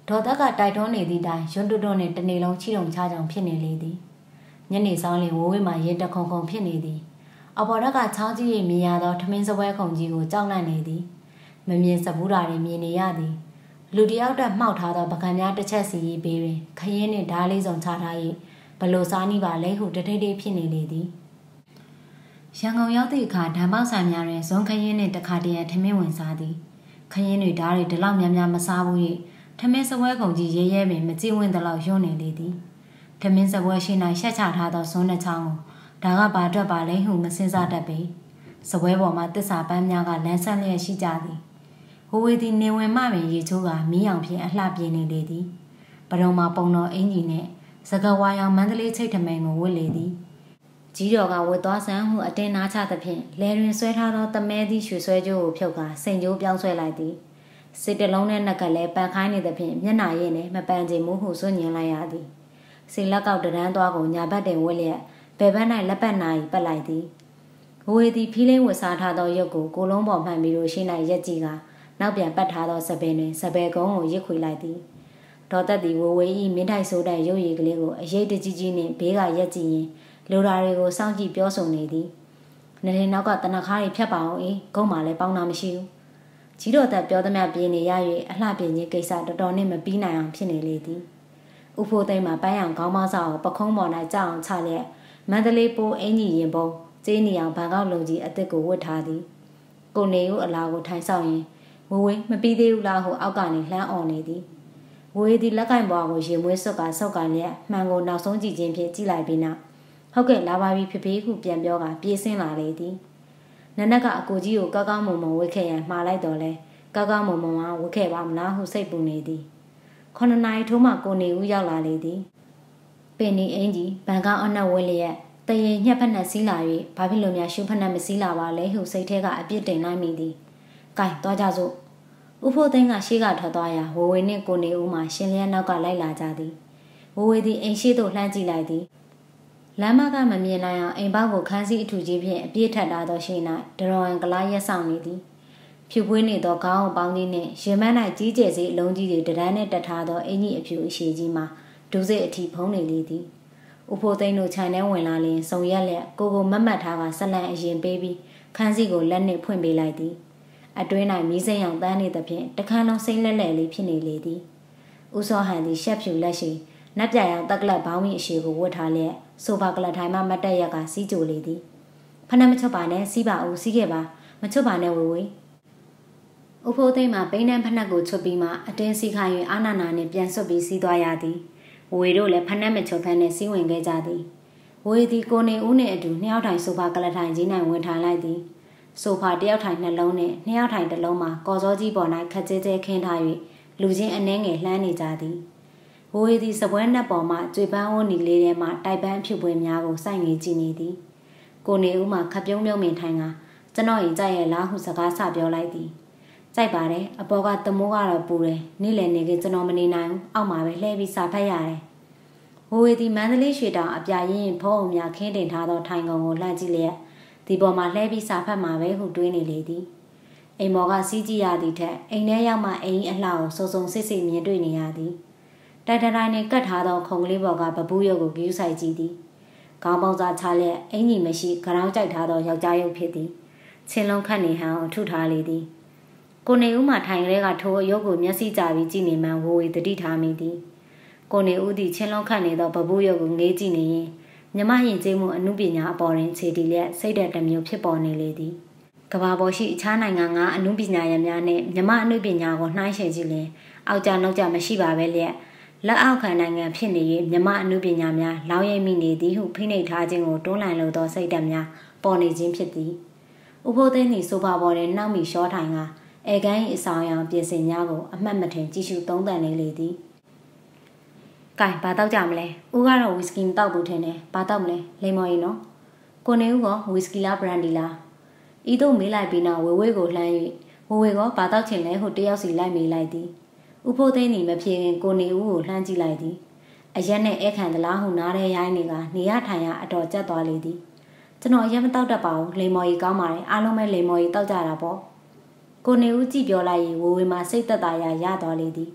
ဒေါ်သက်ကတိုက်တွန်းနေသည့်တိုင်ရွှန်းတွတ်တွတ်နဲ့တနေ့လုံးချီတုံချကြောင်ဖြစ်နေလေသည်ညနေဆောင်လင်ဝိုးဝေးမှရင်တခုံခုံဖြစ်နေသည်အပေါ်ဓာတ်ကချောင်းကြီး၏မြင်ရသောထမင်းစပွဲခုံကြီးကိုကြောက်လန့်နေသည်မမြင်စဘူးတာတွေမြင်နေရသည်လူတယောက်တက်မှောက်ထားသောပကံများတစ်ချက်စီဘေးတွင်ခရင်နှင့်ဓားလေးစုံချထား၏ဘလို့စားနီးပါလဲဟုတထိတ်ထိတ်ဖြစ်နေလေသည်ရန်ကုန်ရောက်သည့်အခါဓာတ်ပေါက်ဆိုင်များတွင်ဇွန်ခရင်နှင့်တခါတရံထမင်းဝင်စားသည်ခရင်တွေဓားတွေဒီလောက်များများမစားဘူး၍ထမင်းစပွဲကုန်ကြီးရဲရဲပင်မကြည့်ဝင်သလောက်ယွန်းနေလေသည်ထမင်းစပွဲရှိ၌ရှက်ချထားသောဇွန်းနှချောင်းကိုဒါကဘာအတွက်ပါလဲဟုမစင်စားတတ်ပေစပွဲပေါ်မှာတစ္ဆာပန်းများကလမ်းဆန်းလျက်ရှိကြသည်ဟိုဝေသည်နေဝင်မှပင်ရေချိုးကမီးအောင်ဖြင့်အလှပြင်းနေလေသည်ပရုံမှာပုံတော်အင်ကြီးနှင့်စကဝါရောင်မန္တလေးချိတ်ထမိန်ကိုဝတ်လေသည်ကြီးတော်ကဝတ်သွားဆန်းဟုအတင်းနားချသဖြင့်လဲတွင်ဆွဲထားသောတမဲသည့်ရွှေဆွဲကြိုးကိုဖြုတ်ကာစိန်ကြိုးပြောင်းဆွဲလိုက်သည်စိတ်တလုံးနဲ့နှက်ကလည်းပန်ခိုင်းနေသဖြင့်မျက်နှာရည်နဲ့မပန်ချင်မှုဟုစွန့်ညင်လိုက်ရသည်စိတ်လက်ကောက်တရမ်းသွားကိုညာဘက်တင်ဝတ်လျက်ဘယ်ဘက်၌လက်ပတ်နာ၏ပတ်လိုက်သည်ဝေသည်ဖီးလင်းဝတ်စားထားသောရုပ်ကိုကိုလုံးပေါ်မှန်ပြီးလို့ရှိ၌ရက်ကြည့်ကနောက်ပြန်ပတ်ထားသောစပယ်တွင်စပယ်ကုန်းကိုရစ်ခွေလိုက်သည်ဒေါ်သက်သည်ဝဝေ၏မင်းထိုက်ဆိုးတဲ့ရုပ်ရည်ကလေးကိုအရေးတကြီးကြီးနှင့်ဘေးကရက်ကြည့်ရင်လူဓာတွေကိုစောင့်ကြည့်ပြောဆိုနေသည်နေနေနောက်ကတနခါးတွေဖြတ်ပါအောင်အေးဂုံးမှလည်းပေါင်းတာမရှိဘူးကြီးတော်သက်ပြောသမျှပြင်းနေရ၍အလှပြင်းကြီးကိစ္စတော်တော်နဲ့မပြီးနိုင်အောင်ဖြစ်နေလေသည်ဥဖိုးသိမ်းမှာပန်းရောင်ခေါင်းမဆောက်ပခုံးပေါ်၌ကြောက်အောင်ချလျက်မန္တလေးပိုးအင်ကြီးရင်ပုံကျင်းနေအောင်ဘန်ကောက်လုံကြီးအစ်စ်ကိုဝတ်ထားသည်ကိုနေဦးအလားကိုထိုင်ဆောင်ရင်ဝဝေးမပြီးသေးဘူးလားဟုအောက်ကနေလှမ်းអော်နေသည်ဝေးသည်လက်ကင်ပွားကိုရေမွေးစွတ်ကဆောက်ကလျက်မှန်ကိုနောက်ဆုံးကြည့်ခြင်းဖြင့်ကြည့်လိုက်ပြီးနောက်ဟုတ်ကဲ့လာပါပြီဖေဖေဟုပြန်ပြောကပြေးဆင်းလာလေသည်နနက်ကအကိုကြီးကိုကောက်ကောက်မုံမုံဝတ်ခဲ့ရန်မှားလိုက်တော့လဲကောက်ကောက်မုံမုံကဝတ်ခဲ့ပါမလားဟုစိတ်ပူနေသည်ခုနှစ်နာရီထိုးမှကိုနေဦးရောက်လာလေသည်ပင်နီအင်ကြီးဘန်ကောက်အနက်ဝတ်လျက်တရေညှက်ဖက်နဲ့စီးလာ၍ဘာဖြစ်လို့များရှုဖက်နဲ့မစီးလာပါလဲဟုစိတ်ထဲကအပြစ်တင်လိုက်မိသည်ကဲသွားကြစို့ဥဖို့သိန်းကရှေ့ကထွက်သွားရာဝဝေနှင့်ကိုနေဦးမှရှင်လျက်နောက်ကလိုက်လာကြသည်ဝဝေသည်အိမ်ရှိသို့လှမ်းကြည့်လိုက်သည်လမ်းမကမမြင်နိုင်အောင်အိမ်ပေါက်ကိုခန်းစည်းအထူကြီးဖြင့်အပြည့်ထပ်ထားသောရှိ၌ဒရောင်ကလားရက်ဆောင်နေသည်ဖြူပွေးနေသောခေါင်းပေါင်းကြီးနှင့်ရင်မန်း၌ကြီးကျယ်စေအလုံးကြီးတွေတရမ်းနှင့်တက်ထားသောအင်ကြီးအဖြူအရှည်ကြီးမှာဒူးစိတ်အထီဖုံးနေလေသည်ဥဖိုးသိန်းတို့ခြံထဲဝင်လာလျင်စုံရက်လျက်ကိုကိုမတ်မတ်ထားကဆက်လန့်အရင်ပေးပြီးခန်းစည်းကိုလက်နှင့်ဖွင့်ပေးလိုက်သည်အတွင်း၌မီးစိမ်းရောင်တန်းနေသဖြင့်တခန်းလုံးစိမ့်လက်လက်လေးဖြစ်နေလေသည်ဦးစောဟန်သည်ရှက်ဖြူလက်ရှိနတ်ပြရောင်တက်ကလပ်ဘောင်းမီအရှိကိုဝတ်ထားလျက်ဆိုဖာကလပ်ထိုင်မှမတ်တက်ရက်ကစီးကြိုလေသည်ဖနက်မချွတ်ပါနဲ့စီးပါဦးစီးခဲ့ပါမချွတ်ပါနဲ့ဝေဝေဥဖိုးသိမ်းမှာပိန်းနှံဖနက်ကိုချွတ်ပြီးမှအတင်းစီးခိုင်း၍အာနာနာနှင့်ပြန်ဆွတ်ပြီးစီးသွားရသည်ဝေတို့လည်းဖနက်မချွတ်ဖန်းနဲ့စီးဝင်ခဲ့ကြသည်ဝေသည်ကိုနေဦးနှင့်အတူနှစ်ယောက်ထိုင်ဆိုဖာကလပ်ထိုင်ကြီး၌ဝင်ထိုင်လိုက်သည်ဆိုဖာတယောက်ထိုင်နှလုံးနှင့်နှစ်ယောက်ထိုင်တစ်လုံးမှာကော်စောကြီးပေါ်၌ခက်ကျဲကျဲခင်းထား၍လူချင်းအနှဲငယ်လှမ်းနေကြသည်ဝေသည်စပွဲနှက်ပေါ်မှကြွေပန်းဝန်းနီလေးထဲမှတိုက်ပန်းအဖြူပွင့်များကိုစိုက်ငေကြည့်နေသည်ကိုနေဦးမှခပ်ပြုံးပြုံးမင်ထိုင်ကကျွန်တော်ရင်ကြိုက်ရဲ့လားဟုစကားဆပြောလိုက်သည်ကြိုက်ပါတယ်အပေါ်ကတမိုးကတော့ပူတယ်နေ့လည်နေကကျွန်တော်မနေနိုင်ဘူးအောက်မှာပဲလှဲပြီးစာဖတ်ရတယ်ဝေသည်မန္တလေးရွှေတောင်အပြာရင်းဖုံးအုံများခင်းတင်ထားသောထိုင်ကုန်ကိုလှမ်းကြည့်လျက်ဒီပေါ်မှာလှဲပြီးစာဖတ်မှာပဲဟုတွေးနေလေသည်အိမ်မော်ကစီးကြည့်ရသည့်ထက်အိမ်ထဲရောက်မှအိမ်အလှကိုစုံစုံစစ်စစ်မြင်တွေ့နေရသည်တိုက်တိုင်နဲ့ကတ်ထားသောခုံကလေးပေါ်ကပပူးရုပ်ကိုဂယူးဆိုင်ကြည့်သည်ခေါင်းပေါင်းစားချလျက်အင်ကြီးမရှိခရောင်းကြိုက်ထားသောယောက်ျားရုပ်ဖြစ်သည်ချင်းလုံးခတ်နေဟန်ကိုထုထားလေသည်ကိုနေဦးမှထိုင်ကလေးကထိုအယုတ်ကိုမျက်စိကြပြီးကြည့်နေမှဝဝေတတိထားမိသည်ကိုနေဦးသည်ချင်းလုံးခတ်နေသောပပူးရုပ်ကိုငေးကြည့်နေရင်မြမရင်ကျေးမှုအမှုပညာအပေါ်တွင်ခြေတည်လျက်စိတ်ဓာတ်တစ်မျိုးဖြစ်ပေါ်နေလေသည်ကမ္ဘာပေါ်ရှိအခြားနိုင်ငံကအမှုပညာရများနှင့်မြမအမှုပညာကိုနှိုင်းယှဉ်ကြည့်လျင်အောက်ကြနောက်ကြမရှိပါပဲလျက်လက်အောက်ခံနိုင်ငံဖြစ်နေ၍မြမအမှုပညာများလောင်းရိပ်မိနေသည်ဟုဖိနှိပ်ထားခြင်းကိုတွန်းလှန်လိုသောစိတ်ဓာတ်များပေါ်နေခြင်းဖြစ်သည်ဥဖိုးသိန်းသည်ဆိုဖာပေါ်တွင်နှောက်မီရှောထိုင်ကအဲကန်း၏အဆောင်အယောင်ပြင်ဆင်များကိုအမှတ်မထင်ကြည့်ရှုသုံးသပ်နေလေသည်ကဲဘာတောက်ကြမလဲဦးကတော့ဝီစကီမတောက်ဘူးထင်တယ်ဘာတောက်မလဲလိမ္မော်ရင်နော်ကိုနေဦးကဝီစကီလားဘရန်ဒီလားဤသို့မေးလိုက်ပြီးနောက်ဝေဝေကိုလှမ်း၍ဝေဝေကဘာတောက်ချင်လဲဟုတယောက်စီလိုက်မေးလိုက်သည်ဥဖိုးသိန်းသည်မဖြေခင်ကိုနေဦးကိုလှမ်းကြည့်လိုက်သည်အရက်နဲ့အဲခံသလားဟုနားထဲရိုင်းနေကနေရထိုင်ရအတော်ကြက်သွားလေသည်ကျွန်တော်အရက်မတောက်တတ်ပါဘူးလိမ္မော်ကြီးကောင်းပါတယ်အားလုံးပဲလိမ္မော်ကြီးတောက်ကြတာပေါ့ကိုနေဦးကြည့်ပြောလိုက်ရင်ဝေဝေမှာစိတ်သက်သာရရသွားလေသည်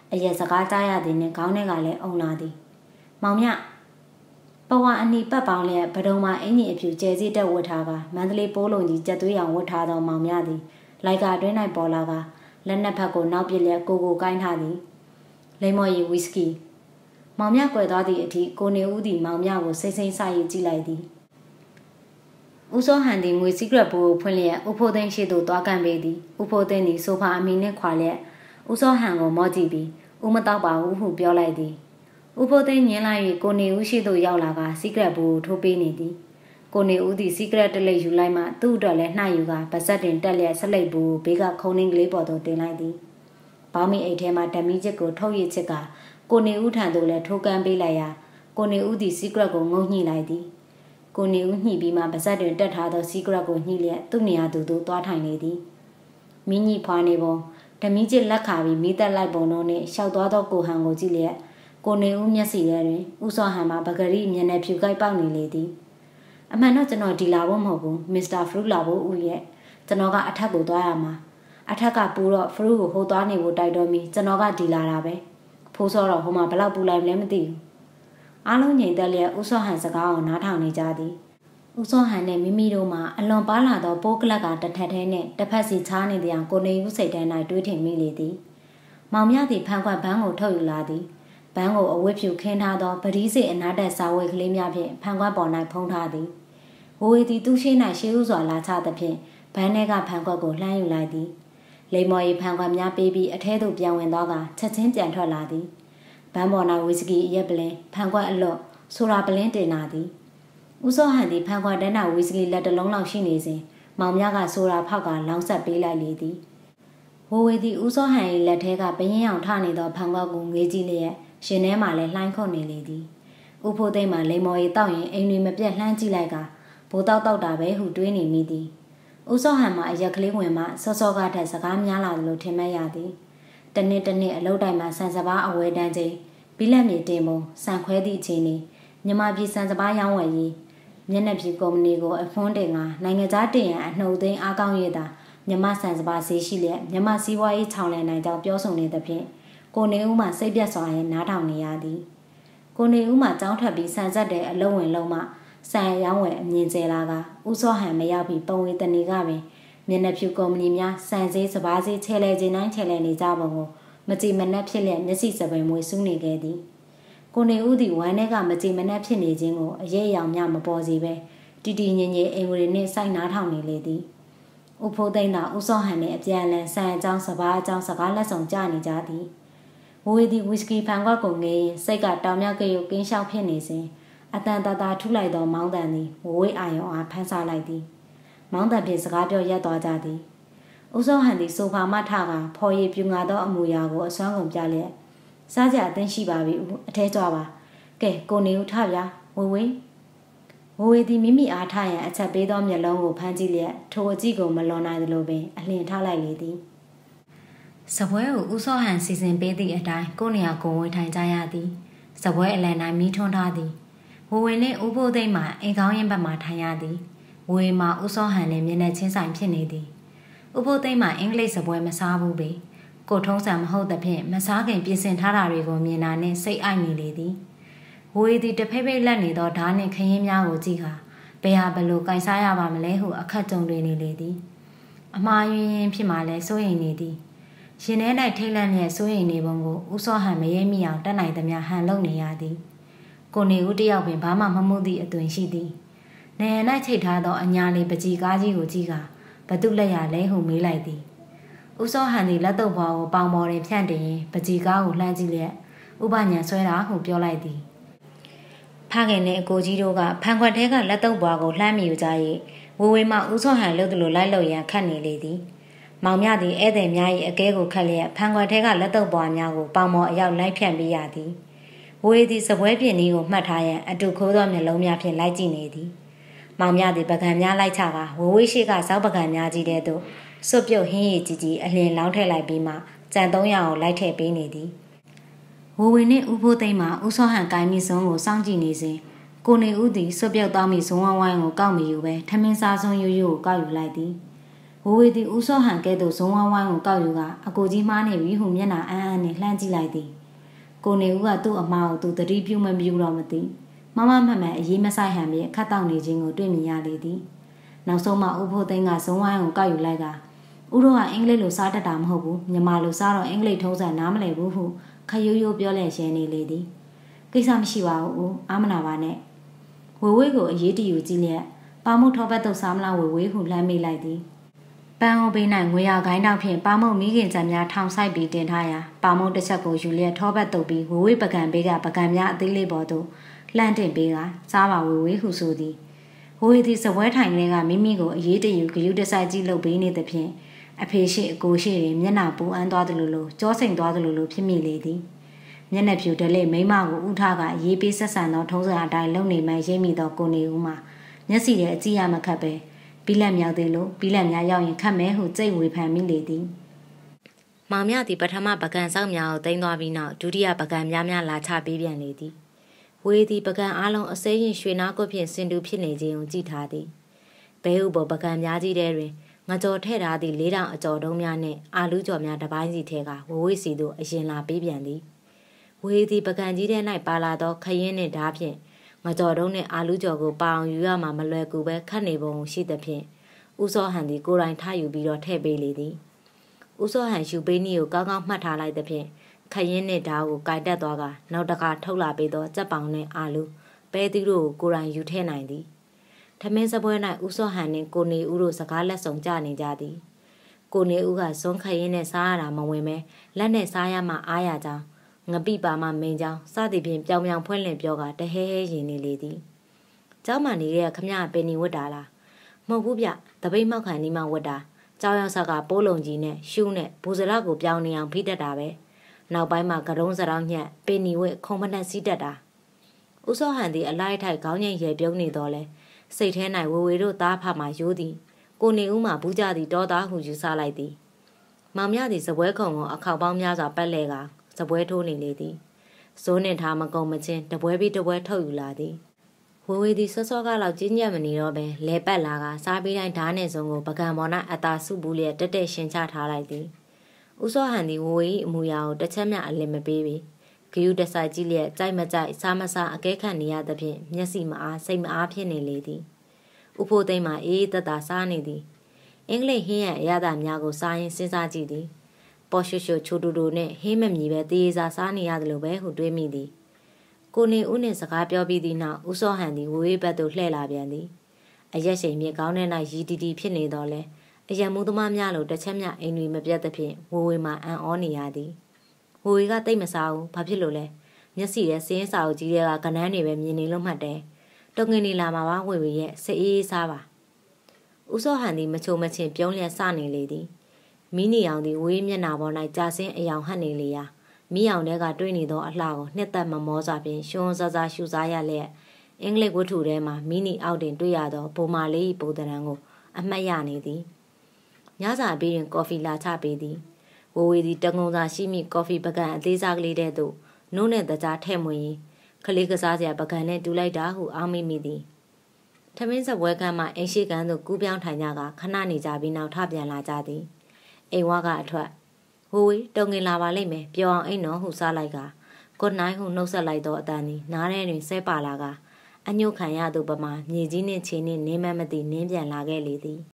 အရက်စကားကြားရသည်နှင့်ခေါင်းထဲကလည်းအုံလာသည်မောင်မြပဝါအနီပတ်ပေါင်းလျက်ဗဒုံမှာအင်ကြီးအဖြူကျဲစီတက်ဝတ်ထားကမန္တလေးပိုးလုံးကြီးကြက်သွေးရောင်ဝတ်ထားသောမောင်မြသည်လိုက်ကာတွင်း၌ပေါ်လာကလက်နက်ဖက်ကိုနောက်ပစ်လျက်ကိုကိုကိုင်းထားသည်လိမ္မော်ရီဝီစကီမောင်မြကွယ်သွားသည့်အထိကိုနေဦးသည်မောင်မြကိုစိတ်စိမ့်ဆရည်ကြည့်လိုက်သည်ဦးစောဟန်သည်ငွေစီကရက်ဘူးကိုဖွင့်လျက်ဦးဖိုးသိန်းရှိသို့သွားကန်ပေသည်ဦးဖိုးသိန်းသည်ဆိုဖာအမီနှင့်ခွာလျက်ဦးစောဟန်ကိုမော့ကြည့်ပြီးဦးမတော့ပါဘူးဟုပြောလိုက်သည်ဦးဖိုးသိန်းညင်းလိုက်၍ကိုနေဦးရှိသို့ရောက်လာကစီကရက်ဘူးကိုထိုးပေးနေသည်ကိုနေဦးသည်စီကရက်တလိပ်ယူလိုက်မှသူ့အတွက်လည်းနှှယူကဗစက်တင်တက်လျက်ဆက်လိုက်ဘူးဘေးကခုံနှင်းကလေးပေါ်သို့တင်လိုက်သည်ဘောင်းမီအိတ်ထဲမှဓမီချစ်ကိုထုတ်ရစ်ချစ်ကကိုနေဦးထံသို့လည်းထိုးကမ်းပေးလိုက်ရာကိုနေဦးသည်စီကရက်ကိုငုံညှိလိုက်သည်ကိုနေဦးညှိပြီးမှဗစက်တွင်တက်ထားသောစီကရက်ကိုညှိလျက်သူ့နေရာသူသို့သွားထိုင်နေသည်မင်းကြီးဖွာနေပုံဓမီချစ်လက်ခါပြီးမိသက်လိုက်ပုံတို့နှင့်ရှောက်သွားသောကိုဟန်ကိုကြည့်လျက်ကိုနေဦးမျက်စီထဲတွင်ဦးစောဟန်မှပဂရီမျက်နှာဖြူကိုက်ပေါက်နေလေသည်အမှန်တော့ကျွန်တော်ဒီလာဖို့မဟုတ်ဘူးမစ္စတာဖရူလာဖို့ဦးရဲ့ကျွန်တော်ကအထက်ကိုသွားရမှာအထက်ကပူတော့ဖရူကိုဟိုသွားနေဖို့တိုက်တော်မီကျွန်တော်ကဒီလာတာပဲဖိုးစောတော့ဟိုမှာဘလောက်ပူလိုက်မလဲမသိဘူးအားလုံးငြိမ်သက်လျက်ဦးစောဟန်စကားကိုနားထောင်နေကြသည်ဦးစောဟန်နဲ့မိမိတို့မှအလွန်ပါလာသောပိုးကလက်ကတစ်ထက်ထဲနှင့်တစ်ဖက်စီချားနေတဲ့အကိုနေဦးစိတ်ထဲ၌တွေးထင်မိလေသည်မောင်မြသည်ဖန်ခွက်ဘန်းကိုထုတ်ယူလာသည်ဘန်းကိုအဝတ်ဖြူခင်းထားသောပတိစေအနားတက်စာဝဲကလေးများဖြင့်ဖန်ခွက်ပေါ်၌ဖုံးထားသည်ဝေဝေသည်သူ့ရှိ၌ရှေးဥစွာလာချသဖြင့်ဘန်းထဲကဖန်ခွက်ကိုလှမ်းယူလိုက်သည်လိမ္မော်ရီဖန်ခွက်များပေးပြီးအထဲသို့ပြန်ဝင်သောကချက်ချင်းပြန်ထွက်လာသည်ဘန်းပေါ်၌ဝီစကီအရက်ပလင်ဖန်ခွက်အလွတ်ဆိုရာပလင်းတင်လာသည်ဦးစောဟန်သည်ဖန်ခွက်တဲနာဝီစကီလက်တလုံးလောက်ရှိနေစဉ်မောင်မြကဆိုရာဖောက်ကလောင်းဆက်ပေးလိုက်လေသည်ဝေဝေသည်ဦးစောဟန်၏လက်ထဲကပရင်အောင်ထနေသောဖန်ခွက်ကိုငေးကြည့်လျက်ရှင်ထဲမှလည်းလှိုင်းခုန်နေလေသည်ဦးဖိုးသိမ်းမှလိမ္မော်ရီတောက်ရင်အိမ်တွေမပြတ်လှမ်းကြည့်လိုက်ကဘိုးတောက်တောက်တာပဲဟုတွေးနေမိသည်ဦးစောဟန်မှအရက်ကလေးဝင်မှစောစောကထက်စကားများလာသလိုထင်မှတ်ရသည်တနေ့တနေ့အလုတ်တိုင်းမှာဆန်စပါးအဝဲတန်းချိန်ဘီလက်မြေတင်ပုံဆန်ခွဲသည့်အချိန်นี้မြမပြည်ဆန်စပါးရောင်းဝယ်ရေးမျက်နှာပြည်ကုမ္ပဏီကိုအဖွန်းတင်ကနိုင်ငံခြားတင်ရန်အနှုတ်သိမ်းအားကောင်းရတာမြမဆန်စပါးဈေးရှိလျက်မြမစီးပွားရေးချောင်းလည်နိုင်ကြောင်းပြောဆိုနေသဖြင့်ကိုနေဦးမှစိတ်ပြတ်စွာရင်နားထောင်နေရသည်ကိုနေဦးမှကြောင်းထွက်ပြီးဆန်ဆက်တဲ့အလုံးဝင်လုံးမှဆန်ရောင်းဝယ်အမြင်ကျဲလာကဦးစောဟန်မရောက်ပြီးပုံဝေတဏီကပင်မျက်နှာဖြူကုမ္ပဏီများဆန်ဈေးစပါးဈေးချဲလဲခြင်းတိုင်းချဲလဲနေကြပုံကိုမကြည်မနှက်ဖြစ်လျက်မျက်စိစပယ်မွေစူးနေခဲ့သည်ကိုနေဦးသည်ဝမ်းထဲကမကြည်မနှက်ဖြစ်နေခြင်းကိုအရေးအယောင်များမပေါ်စီပဲတီတီငင်ငယ်အိမ်ဝရီနှင့်စိုက်နားထောင်နေလေသည်ဦးဖိုးသိန်းသာဦးစောဟန်နှင့်အပြန်အလှန်ဆန်အကြောင်းစပါးအကြောင်းစကားလက်ဆောင်ကြနေကြသည်ဝေသည်ဝီစကီဖန်ခွက်ကိုငေးစိတ်ကတောင်မြောက်ကရုပ်ကင်းလျှောက်ဖြစ်နေစဉ်အတန်တတာထူလိုက်သောမောင်းတန်သည်ဝဝေးအာယုံအားဖမ်းဆလိုက်သည်မောင်းတန်ဖြင့်စကားပြောရက်သွားကြသည်ဦးစောဟန်သည်ဆိုဖာမှထကဖော်ရည်ပြူငါသောအမူအရာကိုအစွမ်းကုန်ပြလျက်စားကြအသိရှိပါပြီအထဲကြွပါကဲကိုနေဦးထဗျာဝေဝေးဝေဝေးသည်မိမိအားထရန်အချက်ပေးသောမျက်လုံးကိုဖမ်းကြည့်လျက်ထိုအကြည့်ကိုမလွန်နိုင်သလိုပင်အလျင်ထားလိုက်လေသည်စပွဲကိုဦးစောဟန်စီစဉ်ပေးသည့်အတိုင်းကိုနေရာကိုဝေထိုင်ကြရသည်စပွဲအလယ်၌မီးထွန်းထားသည်ဝေဝေနှင့်ဦးဖိုးသိမ်းမှအိမ်ကောင်းရင်ဘက်မှထိုင်ရသည်ဝေဝေမှဦးစောဟန်နှင့်မျက်နှာချင်းဆိုင်ဖြစ်နေသည်ဦးဖိုးသိမ်းမှအင်္ဂလိပ်စပွဲမစားဘူးပေကိုထုံးစံမဟုတ်သဖြင့်မစားခင်ပြင်ဆင်ထားတာတွေကိုမြင်တာနှင့်စိတ်အိုက်နေလေသည်ဝေသည်တဖိတ်ဖိတ်လက်နေသောဓာတ်နှင့်ခရင်များကိုကြည့်ခါဘယ်ဟာဘလို့ကင်စားရပါမလဲဟုအခက်ကြုံတွေနေလေသည်အမှားယွင်းရင်ဖြစ်မှလည်းစိုးရိမ်နေသည်ရှင်ထဲ၌ထိတ်လန့်ရဲ့စိုးရိမ်နေပုံကိုဦးစောဟန်မရဲမိအောင်တတ်နိုင်သမျှဟန်လုံနေရသည်ကိုနေဦးတယောက်ပင်ဘာမှမမှုသည့်အသွင်ရှိသည်နေရ၌ချိတ်ထားသောအညာလေးပကြီးကားကြီးကိုကြည့်ခါဘသူလက်ရလဲဟုမေးလိုက်သည်ဦးစောဟန်သည်လက်တော့ဘွားကိုပေါင်ပေါ်တွင်ဖြန့်တင်ရင်ပကြီးကားကိုလှမ်းကြည့်လျက်ဥပညာဆွဲတာဟုပြောလိုက်သည်ဖခင်နှင့်အကိုကြီးတို့ကဖန်ခွက်ထဲကလက်တော့ဘွားကိုလှမ်းမိယူကြ၍ဝေဝေမှဦးစောဟန်လှုပ်သလိုလိုက်လို့ရန်ခတ်နေလေသည်မောင်မြသည်ဧည့်သည်များ၏အကဲကိုခတ်လျက်ဖန်ခွက်ထဲကလက်တော့ဘွားများကိုပေါင်ပေါ်အရောက်လိုက်ဖြန့်ပေးရသည်ဝေသည်စပွဲပြင်းဤကိုမှတ်ထားရန်အတူခိုးသောမျက်လုံးများဖြင့်လိုက်ကြည့်နေသည်မောင်မြသည်ပကံများလိုက်ချကဝဝေးရှိကစောက်ပကံများကြီးတဲ့သို့စွတ်ပြုတ်ဟင်းရည်ကြီးကြီးအလင်းလောင်းထည့်လိုက်ပြီးမှကြံသုံးရာကိုလိုက်ထည့်ပေးနေသည်ဝဝေနှင့်ဦးဖိုးသိမ်းမှဦးစောဟန်ကိုင်းမိစုံကိုစောင့်ကြည့်နေစဉ်ကိုနေဦးသည်စွတ်ပြုတ်တောင်းမိဇုံဝဝိုင်းကိုကောက်မိယူပဲထမင်းစားဆုံးရိုးရိုးကိုကောက်ယူလိုက်သည်ဝဝဝေသည်ဦးစောဟန်ကဲ့သို့ဇုံဝိုင်းဝိုင်းကိုကောက်ယူကအကိုကြီးမှားနေပြီဟုမျက်နှာအန်းအန်းနဲ့လှမ်းကြည့်လိုက်သည်ကိုနေဦးကသူ့အမားကိုသူတတိပြုမပြုတော့မသိမမမှန်မှန်အေးမဆိုင်ဟန်ပြီးခတ်တောက်နေခြင်းကိုတွေ့မြင်ရလေသည်နောက်ဆုံးမှဦးဖို့သိန်းကဇုံဝိုင်းကိုကောက်ယူလိုက်ကဦးတို့ကအင်္ဂလိပ်လိုစားတတ်တာမဟုတ်ဘူးမြန်မာလိုစားတော့အင်္ဂလိပ်ထုံးစံနားမလည်ဘူးဟုခရိုးရိုးပြောလဲရှင်းနေလေသည်ကိစ္စမရှိပါဘူးဦးအာမနာပါနဲ့ဝေဝေးကိုအေးတီယူကြည့်လျက်ပါမုတ်ထောပတ်တုတ်စားမလားဝေဝေးဟုလှမ်းမိလိုက်သည်ပန်းအောင်ပေး၌ငွေရခိုင်းတော့ဖြင့်ပါမုတ်မိခင်ကြံများထောင်ဆိုင်ပြီးတင်ထားရာပါမုတ်တစ်ချက်ကိုယူလျက်ထောပတ်တုတ်ပြီးဝေဝေးပကံပေးကပကံများအသေးလေးပေါ်သို့လှမ်းတင်ပေးကစားပါဝေဝေးဟုဆိုသည်ဝေဝေးသည်စပွဲထိုင်ကလေးကမိမိကိုအေးတီယူဂယုတဆိုင်ကြီးလုပ်ပေးနေသဖြင့်အဖေရှိအကိုရှိတွင်မျက်နှာပူအန်းသွားသလိုလိုကြောစိန်သွားသလိုလိုဖြစ်မိလေသည်မျက်နှာဖြူတလေမိမကိုဥထားကရေးပေးဆက်ဆံသောထုံးစံအတိုင်းလုံနေမှရိပ်မိသောကိုနေဦးမှာမျက်စီထဲအကြည့်ရမခတ်ပဲဘီလက်မြောက်သေးလို့ဘီလက်များရောက်ရင်ခတ်မဲဟုကြိတ်ဝေဖန်မိလေသည်မောင်မြသည်ပထမပကံဆောင်များကိုတင်သွားပြီးနောက်ဒုတိယပကံများများလာချပေးပြန်လေသည်ဝေသည်ပကံအားလုံးအစိမ်းရင်ရွှေနာကွဖြင့်စင်တူဖြစ်နေခြင်းကိုကြည့်ထားသည်ဘဲဥပေါ်ပကံများကြီးထဲတွင်ငကြော်ထဲ့ထားသည့်လေးတောင်အကြော်တုံးများနှင့်အာလူးကြော်များတစ်ပိုင်းစီထဲကဝဝိစီသို့အရင်လာပေးပြန်သည်ဝေသည်ပကံကြီးထဲ၌ပါလာသောခရင်နှင့်ဓားဖြင့်ငကြော်တုံးနှင့်အာလူးကြော်ကိုပအောင်ယူရမှာမလွယ်ကူပဲခတ်နေပုံရှိသဖြင့်ဦးစောဟန်သည်ကိုယ်တိုင်ထယူပြီးတော့ထည့်ပေးလေသည်ဦးစောဟန်ယူပေးနည်းကိုကောင်းကောင်းမှတ်ထားလိုက်သဖြင့်ခရင်နှင့်ဓားကိုကြိုက်တက်သွားကနောက်တခါထုတ်လာပေးသောကြက်ပောင်နှင့်အာလူးပဲသီးတို့ကိုကိုယ်တိုင်ယူထည့်နိုင်သည်ထမင်းစပွဲ၌ဦးစောဟန်နှင့်ကိုနေဦးတို့စကားလက်ဆောင်ကြနေကြသည်ကိုနေဦးကစွန်းခရင်နဲ့စားရတာမဝင်ပဲလက်နဲ့စားရမှအားရကြောင်းငပိပါမှမင်းကြောင်းစသည်ဖြင့်ပြောင်ပြောင်ဖွင့်လင့်ပြောကတဟဲဟဲရင်နေလေသည်ကျောင်းမှနေတဲ့ခမရပင်နီဝတ်တာလားမဟုတ်ဘူးဗျတပိတ်မောက်ခံဒီမှဝတ်တာကျောင်းရောက်ဆက်ကပိုးလုံးကြီးနဲ့ရှူးနဲ့ဘူစရကိုပြောင်းနေအောင်ဖိတတ်တာပဲနောက်ပိုင်းမှာကရုံးစရောင်းညက်ပင်နီဝတ်ခုံမနှက်စီးတတ်တာဦးစောဟန်သည်အလိုက်ထိုက်ခေါင်းငိတ်ရေပြုံးနေတော့လဲစိတ်ထဲ၌ဝေဝေတို့သားဖမှရိုးသည်ကိုနေဦးမှဘူးကြသည်တောသားဟုယူဆလိုက်သည်မောင်မြသည်စပွဲခုံကိုအခောက်ပေါင်းများစွာပတ်လဲကစပွဲထိုးနေလေသည်စိုးနှင့်ထားမကုံမချင်းတပွဲပြီးတပွဲထုတ်ယူလာသည်ဝေဝေသည်စောစောကလောက်ကျဉ်းညက်မနေတော့ပဲလဲပတ်လာကစားပြီးတိုင်းဓားနဲ့စုံကိုပကံပေါ်၌အသာစုပူးလျက်တက်တက်ရှင်းချထားလိုက်သည်ဦးစောဟန်သည်ဝေဝေ၏အမူအရာကိုတစ်ချက်မျှအလင်မပေးပေဂယုတဆိုင်ကြည့်လျက်ကြိုက်မကြိုက်စားမစားအကဲခတ်နေရသဖြင့်မျက်စိမအားစိတ်မအားဖြစ်နေလေသည်ဥဖိုးသိမ်းမှအေးအေးသက်သာစားနေသည်အင်္ဂလိပ်ဟင်းရအရသာများကိုစားရင်စဉ်းစားကြည့်သည်ပေါ်ရွှွှွချိုတူတူနဲ့ဟင်းမမြည်ပဲတေးစားစားနေရတယ်လို့ပဲဟုတွေးမိသည်ကိုနေဦးနှင့်စကားပြောပြီးသည့်နောက်ဦးစောဟန်သည်ဝေဝေးဘက်သို့လှည့်လာပြန်သည်အရက်ရှိန်မြေကောင်းတဲ့၌ရီတီတီဖြစ်နေတော့လဲအရက်မှုသမားများလိုတစ်ချက်မျှအိမ်တွေမပြတ်သဖြင့်ဝေဝေးမှအံ့ဩနေရသည်ဝေဝေးကတိတ်မစားဘူးဘာဖြစ်လို့လဲမျက်စိထဲစင်းစာအုပ်ကြီးတွေကကနန်းတွေပဲမြင်နေလို့မှတ်တယ်တုံငင်နေလာမှာပါဝေဝေရဲ့စိတ်အေးအေးစားပါဦးစောဟန်သည်မချိုမချင်ပြုံးလျက်စနေလေသည်မီးနီအောင်သည်ဝေးမျက်နာပေါ်၌ကြာဆင်းအယောင်ဟပ်နေလေရာမီးအောင်တဲကတွေးနေသောအလှကိုနှစ်သက်မမောစွာဖြင့်ရှုံးစားစားရှူစားရလျက်အင်္ဂလိပ်ဝတ္ထုထဲမှမီးနီအောက်တွင်တွေ့ရသောဘုံမာလေး၏ပုံသဏ္ဍာန်ကိုအမှတ်ရနေသည်ညစာပြီးရင်ကော်ဖီလာချပေးသည်ဝေဝေသည်တငုံစာရှိမိကော်ဖီပကံအသေးစားကလေးတဲ့သို့နို့နဲ့တကြားထဲ့မွေရင်ခလေးကစားစရာပကံနဲ့တူလိုက်တာဟုအောင်းမိမိသည်ထမင်းစပွဲကမ်းမှအိမ်ရှိကန်းသို့ကူးပြောင်းထိုင်ကြကခဏနေကြပြီးနောက်ထပြန်လာကြသည်အိမ်ဝါကအထွက်ဟိုဝေးတုံငင်လာပါလိမ့်မယ်ပြောအောင်အိမ်တော်ဟုစားလိုက်ကကွန်နိုင်ဟုနှုတ်ဆက်လိုက်သောအတန်သည်နားထဲတွင်ဆဲပါလာကအညှို့ခံရသူပမာမြေကြီးနှင့်ခြေနှင့်နင်းမမသိနင်းပြန်လာခဲ့လေသည်